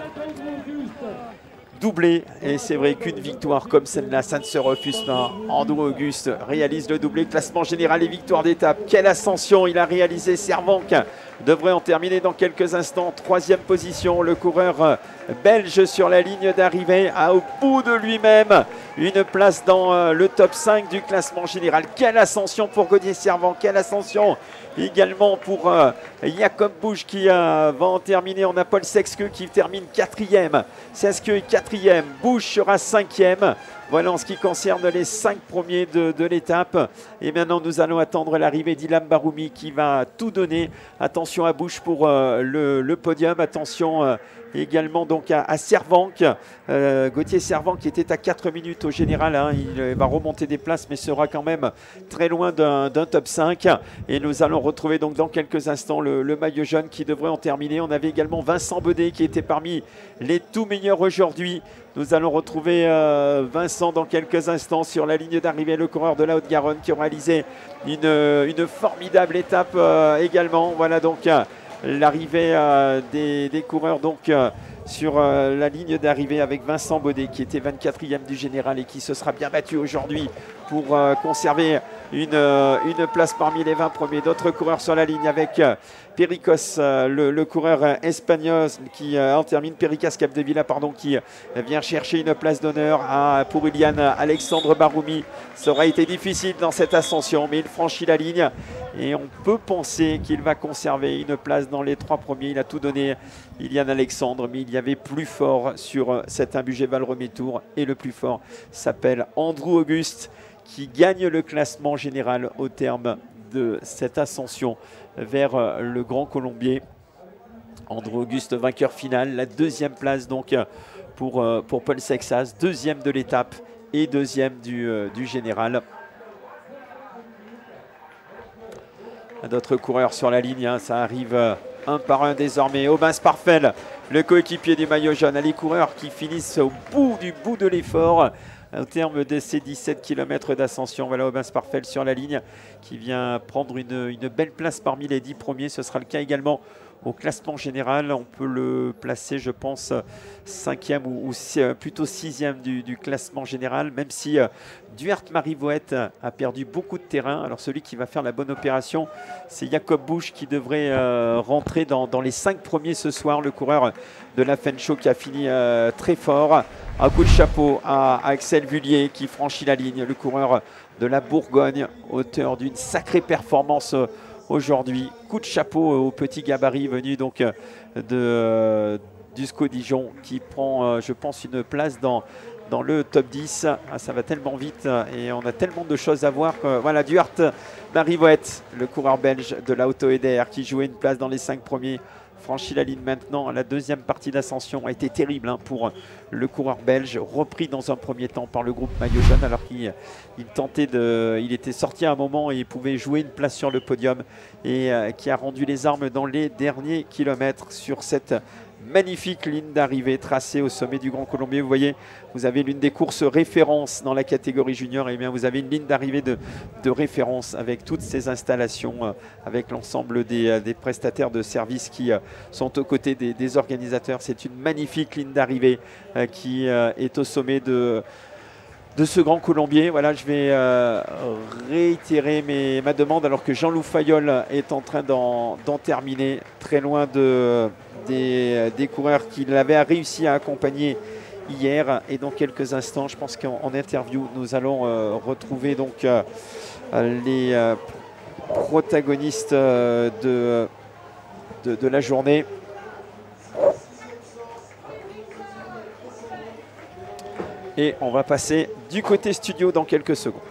Doublé, et c'est vrai qu'une victoire comme celle-là, ça ne se refuse pas. Andrew Auguste réalise le doublé, classement général et victoire d'étape. Quelle ascension il a réalisé, Servanck devrait en terminer dans quelques instants. Troisième position, le coureur belge sur la ligne d'arrivée a au bout de lui-même une place dans le top cinq du classement général. Quelle ascension pour Gauthier Servant, quelle ascension également pour euh, Jacob Busch qui euh, va en terminer. On a Paul Sexke qui termine quatrième. Sexke est quatrième, Busch sera cinquième. Voilà en ce qui concerne les cinq premiers de, de l'étape. Et maintenant, nous allons attendre l'arrivée d'Ilham Baroumi qui va tout donner. Attention à Busch pour euh, le, le podium. Attention euh, également donc à, à Servanque. Euh, Gauthier Servanque qui était à quatre minutes au général. Hein. Il va remonter des places mais sera quand même très loin d'un top cinq. Et nous allons retrouver donc dans quelques instants le, le maillot jaune qui devrait en terminer. On avait également Vincent Baudet qui était parmi les tout meilleurs aujourd'hui. Nous allons retrouver euh, Vincent dans quelques instants sur la ligne d'arrivée, le coureur de la Haute-Garonne qui a réalisé une, une formidable étape euh, également. Voilà donc euh, l'arrivée euh, des, des coureurs donc, euh, sur euh, la ligne d'arrivée avec Vincent Baudet qui était vingt-quatrième du général et qui se sera bien battu aujourd'hui pour euh, conserver une, euh, une place parmi les vingt premiers. D'autres coureurs sur la ligne avec euh, Pericos, euh, le, le coureur euh, espagnol qui euh, en termine, Pericas Capdevila, pardon, qui euh, vient chercher une place d'honneur pour Ilian Alexandre Baroumi. Ça aura été difficile dans cette ascension, mais il franchit la ligne et on peut penser qu'il va conserver une place dans les trois premiers. Il a tout donné, Ilian Alexandre, mais il y avait plus fort sur euh, cet Imbugé-Val Tour et le plus fort s'appelle Andrew Auguste qui gagne le classement général au terme de cette ascension vers le Grand Colombier. Andrew Auguste, vainqueur final, la deuxième place donc pour, pour Paul Sexas, deuxième de l'étape et deuxième du, du général. D'autres coureurs sur la ligne, hein, ça arrive un par un désormais. Aubin Sparfel, le coéquipier du maillot jaune, les coureurs qui finissent au bout du bout de l'effort. Au terme de ces dix-sept kilomètres d'ascension, voilà Aubin Sparfel sur la ligne qui vient prendre une, une belle place parmi les dix premiers. Ce sera le cas également au classement général. On peut le placer, je pense, cinquième ou, ou plutôt sixième du, du classement général, même si euh, Duert Marivoet a perdu beaucoup de terrain. Alors celui qui va faire la bonne opération, c'est Jacob Busch qui devrait euh, rentrer dans, dans les cinq premiers ce soir, le coureur de la Fencho qui a fini euh, très fort. Un coup de chapeau à Axel Vullier qui franchit la ligne, le coureur de la Bourgogne, auteur d'une sacrée performance aujourd'hui. Coup de chapeau au petit gabarit venu donc de d'Usco Dijon qui prend, je pense, une place dans, dans le top dix. Ah, ça va tellement vite et on a tellement de choses à voir. Que, voilà, Duert Marivoet, le coureur belge de la Auto Eder qui jouait une place dans les cinq premiers. Franchit la ligne maintenant. La deuxième partie d'ascension a été terrible hein, pour le coureur belge, repris dans un premier temps par le groupe maillot jaune alors qu'il il tentait de, il était sorti à un moment et il pouvait jouer une place sur le podium et euh, qui a rendu les armes dans les derniers kilomètres sur cette magnifique ligne d'arrivée tracée au sommet du Grand Colombier. Vous voyez, vous avez l'une des courses références dans la catégorie junior. Et bien, vous avez une ligne d'arrivée de, de référence avec toutes ces installations, euh, avec l'ensemble des, euh, des prestataires de services qui euh, sont aux côtés des, des organisateurs. C'est une magnifique ligne d'arrivée euh, qui euh, est au sommet de, de ce Grand Colombier. Voilà, je vais euh, réitérer mes, ma demande alors que Jean-Loup Fayol est en train d'en terminer, très loin de... Des, des coureurs qu'il avait réussi à accompagner hier. Et dans quelques instants, je pense qu'en interview, nous allons euh, retrouver donc euh, les euh, protagonistes euh, de, de, de la journée. Et on va passer du côté studio dans quelques secondes.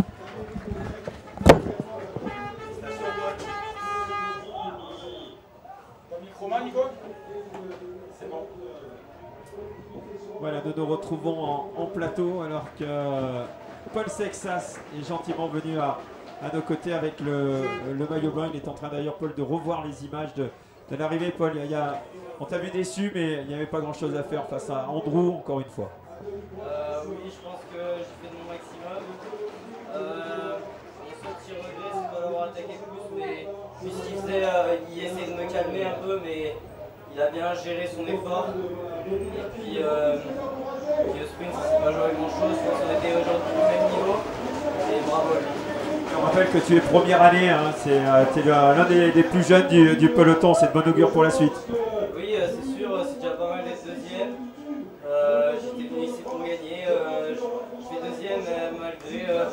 Voilà, nous nous retrouvons en, en plateau alors que Paul Sexas est gentiment venu à, à nos côtés avec le, le maillot blanc. Il est en train d'ailleurs, Paul, de revoir les images de, de l'arrivée. Paul, il y a, on t'a vu déçu, mais il n'y avait pas grand-chose à faire face à Andrew, encore une fois. Euh, oui, je pense que j'ai fait de mon maximum. Euh, mon seul petit regret, c'est de pas l'avoir attaqué plus, mais puisqu'il faisait, euh, il essayait de me calmer un peu, mais il a bien géré son effort. Et puis, euh, puis au sprint, ça s'est pas joué grand chose. Je pense qu'on était aujourd'hui du même niveau. Et bravo à lui. Je rappelle que tu es première année, hein, tu es l'un des, des plus jeunes du, du peloton, c'est de bon augure pour la suite. Oui, euh, c'est sûr, c'est déjà pas mal d'être deuxième. Euh, J'étais venu ici pour gagner, euh, je, je fais deuxième euh, malgré, euh,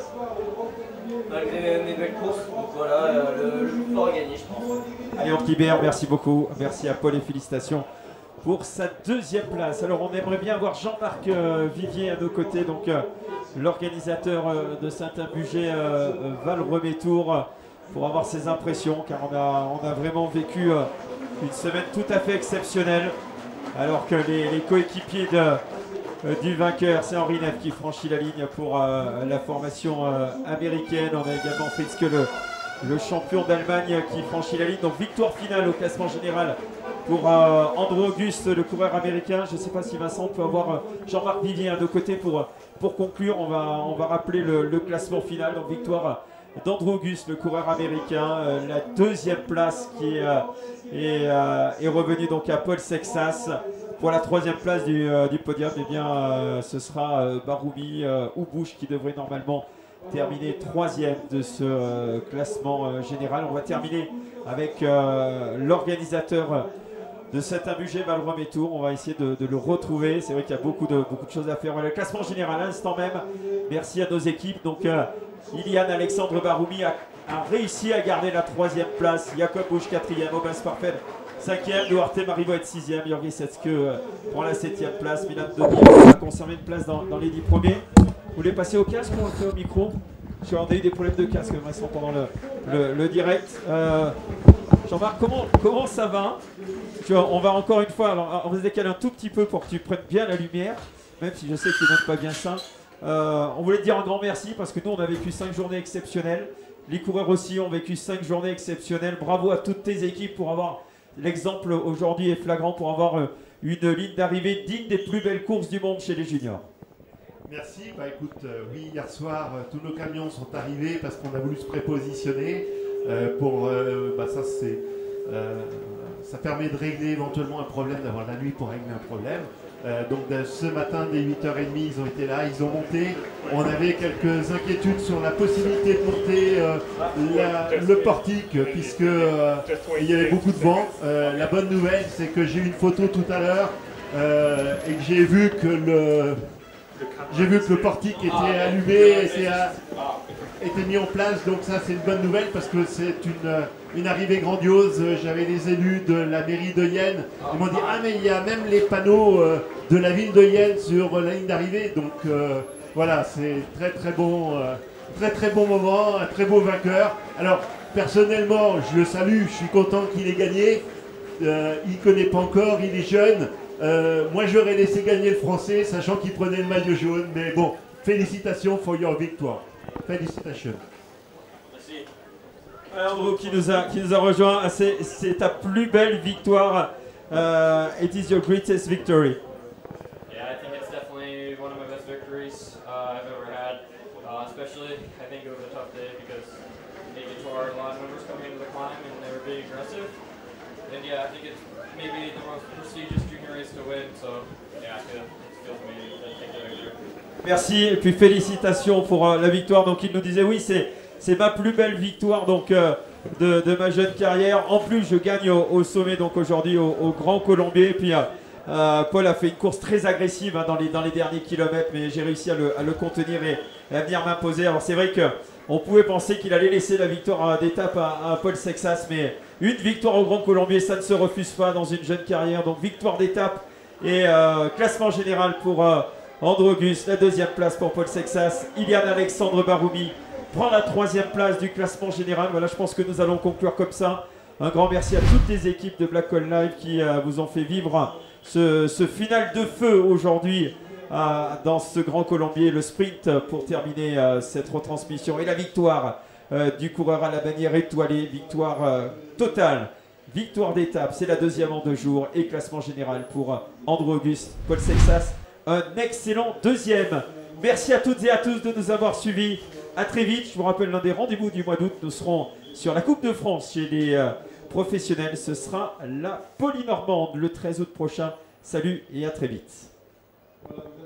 malgré mes belles courses. Donc voilà, euh, le, le plus fort a gagné, je pense. Allez, Antoine Guibert, merci beaucoup, merci à Paul et félicitations pour sa deuxième place. Alors on aimerait bien avoir Jean-Marc euh, Vivier à nos côtés, donc euh, l'organisateur euh, de Saint-Imbugé euh, Val-Remétour, euh, pour avoir ses impressions, car on a, on a vraiment vécu euh, une semaine tout à fait exceptionnelle, alors que les, les coéquipiers de, euh, du vainqueur, c'est Henri Neff qui franchit la ligne pour euh, la formation euh, américaine. On a également Fritz que le, le champion d'Allemagne qui franchit la ligne, donc victoire finale au classement général pour euh, Andrew Auguste, le coureur américain. Je ne sais pas si Vincent peut avoir euh, Jean-Marc Vivier à nos côtés pour, pour conclure. On va, on va rappeler le, le classement final. Donc victoire d'Andrew Auguste, le coureur américain. Euh, la deuxième place qui est, euh, est, euh, est revenue donc à Paul Sexas. Pour la troisième place du, euh, du podium, eh bien, euh, ce sera euh, Baroubi euh, ou Bush qui devrait normalement terminer troisième de ce euh, classement euh, général. On va terminer avec euh, l'organisateur de Saint-Imbugé Val-Remétour. On va essayer de, de le retrouver. C'est vrai qu'il y a beaucoup de, beaucoup de choses à faire. Voilà, le classement général à l'instant même. Merci à nos équipes. Donc, euh, Iliane Alexandre Baroumi a, a réussi à garder la troisième place. Jacob Bush quatrième. Aubin Sparfeld cinquième. Duarte Marivoet sixième. Jorgi Setske euh, prend la septième place. Milan Domi a conservé une place dans, dans les dix premiers. Vous voulez passer au casque ou on le fait au micro? On a eu des problèmes de casque Vincent, pendant le, le, le direct. Euh, Jean-Marc, comment, comment ça va? Tu vois, on va encore une fois, alors, on va se décaler un tout petit peu pour que tu prennes bien la lumière, même si je sais que tu n'aimes pas bien ça. Euh, on voulait te dire un grand merci parce que nous, on a vécu cinq journées exceptionnelles. Les coureurs aussi ont vécu cinq journées exceptionnelles. Bravo à toutes tes équipes pour avoir l'exemple aujourd'hui est flagrant pour avoir une ligne d'arrivée digne des plus belles courses du monde chez les juniors. Merci. Bah écoute, euh, oui, hier soir, euh, tous nos camions sont arrivés parce qu'on a voulu se prépositionner. Euh, pour, euh, bah ça, c'est, euh, ça permet de régler éventuellement un problème, d'avoir la nuit pour régler un problème. Euh, donc de, ce matin, dès huit heures trente, ils ont été là, ils ont monté. On avait quelques inquiétudes sur la possibilité de monter euh, la, le portique, puisque euh, il y avait beaucoup de vent. Euh, la bonne nouvelle, c'est que j'ai eu une photo tout à l'heure euh, et que j'ai vu que le J'ai vu que le portique était allumé, était, à, était mis en place, donc ça c'est une bonne nouvelle parce que c'est une, une arrivée grandiose. J'avais les élus de la mairie de Yenne, ils m'ont dit « Ah mais il y a même les panneaux euh, de la ville de Yenne sur la ligne d'arrivée », donc euh, voilà, c'est très très bon, euh, très très bon moment, un très beau vainqueur. Alors personnellement, je le salue, je suis content qu'il ait gagné, euh, il ne connaît pas encore, il est jeune. Euh, moi j'aurais laissé gagner le français sachant qu'il prenait le maillot jaune, mais bon, félicitations for your victoire. Félicitations. Merci. Andrew qui nous a, qui nous a rejoint, c'est ta plus belle victoire. Uh, it is your greatest victory. Yeah, I think it's definitely one of my best victories uh, I've ever had. Uh, especially, I think it was a tough day because maybe to our line members coming into the climb and they were being aggressive. And yeah, I think it's maybe the most prestigious junior race to win, so yeah, it feels amazing to take the victory. Merci et puis félicitations pour euh, la victoire. Donc il nous disait oui, c'est c'est ma plus belle victoire donc euh, de, de ma jeune carrière. En plus je gagne au, au sommet donc aujourd'hui au, au Grand Colombier. Et puis euh, euh, Paul a fait une course très agressive hein, dans les dans les derniers kilomètres, mais j'ai réussi à le, à le contenir et, et à venir m'imposer. Alors c'est vrai que on pouvait penser qu'il allait laisser la victoire d'étape à, à Paul Sexas, mais une victoire au Grand Colombier, ça ne se refuse pas dans une jeune carrière. Donc victoire d'étape et euh, classement général pour euh, Andrew Auguste, la deuxième place pour Paul Sexas. Iliane Alexandre Baroumi prend la troisième place du classement général. Voilà, je pense que nous allons conclure comme ça. Un grand merci à toutes les équipes de Black Hole Live qui euh, vous ont fait vivre ce, ce final de feu aujourd'hui euh, dans ce Grand Colombier, le sprint pour terminer euh, cette retransmission et la victoire euh, du coureur à la bannière étoilée, victoire euh, totale, victoire d'étape, c'est la deuxième en deux jours et classement général pour euh, Andrew Auguste, Paul Sexas, un excellent deuxième. Merci à toutes et à tous de nous avoir suivis. À très vite. Je vous rappelle l'un des rendez-vous du mois d'août. Nous serons sur la Coupe de France chez les euh, professionnels. Ce sera la Polynormande le treize août prochain. Salut et à très vite.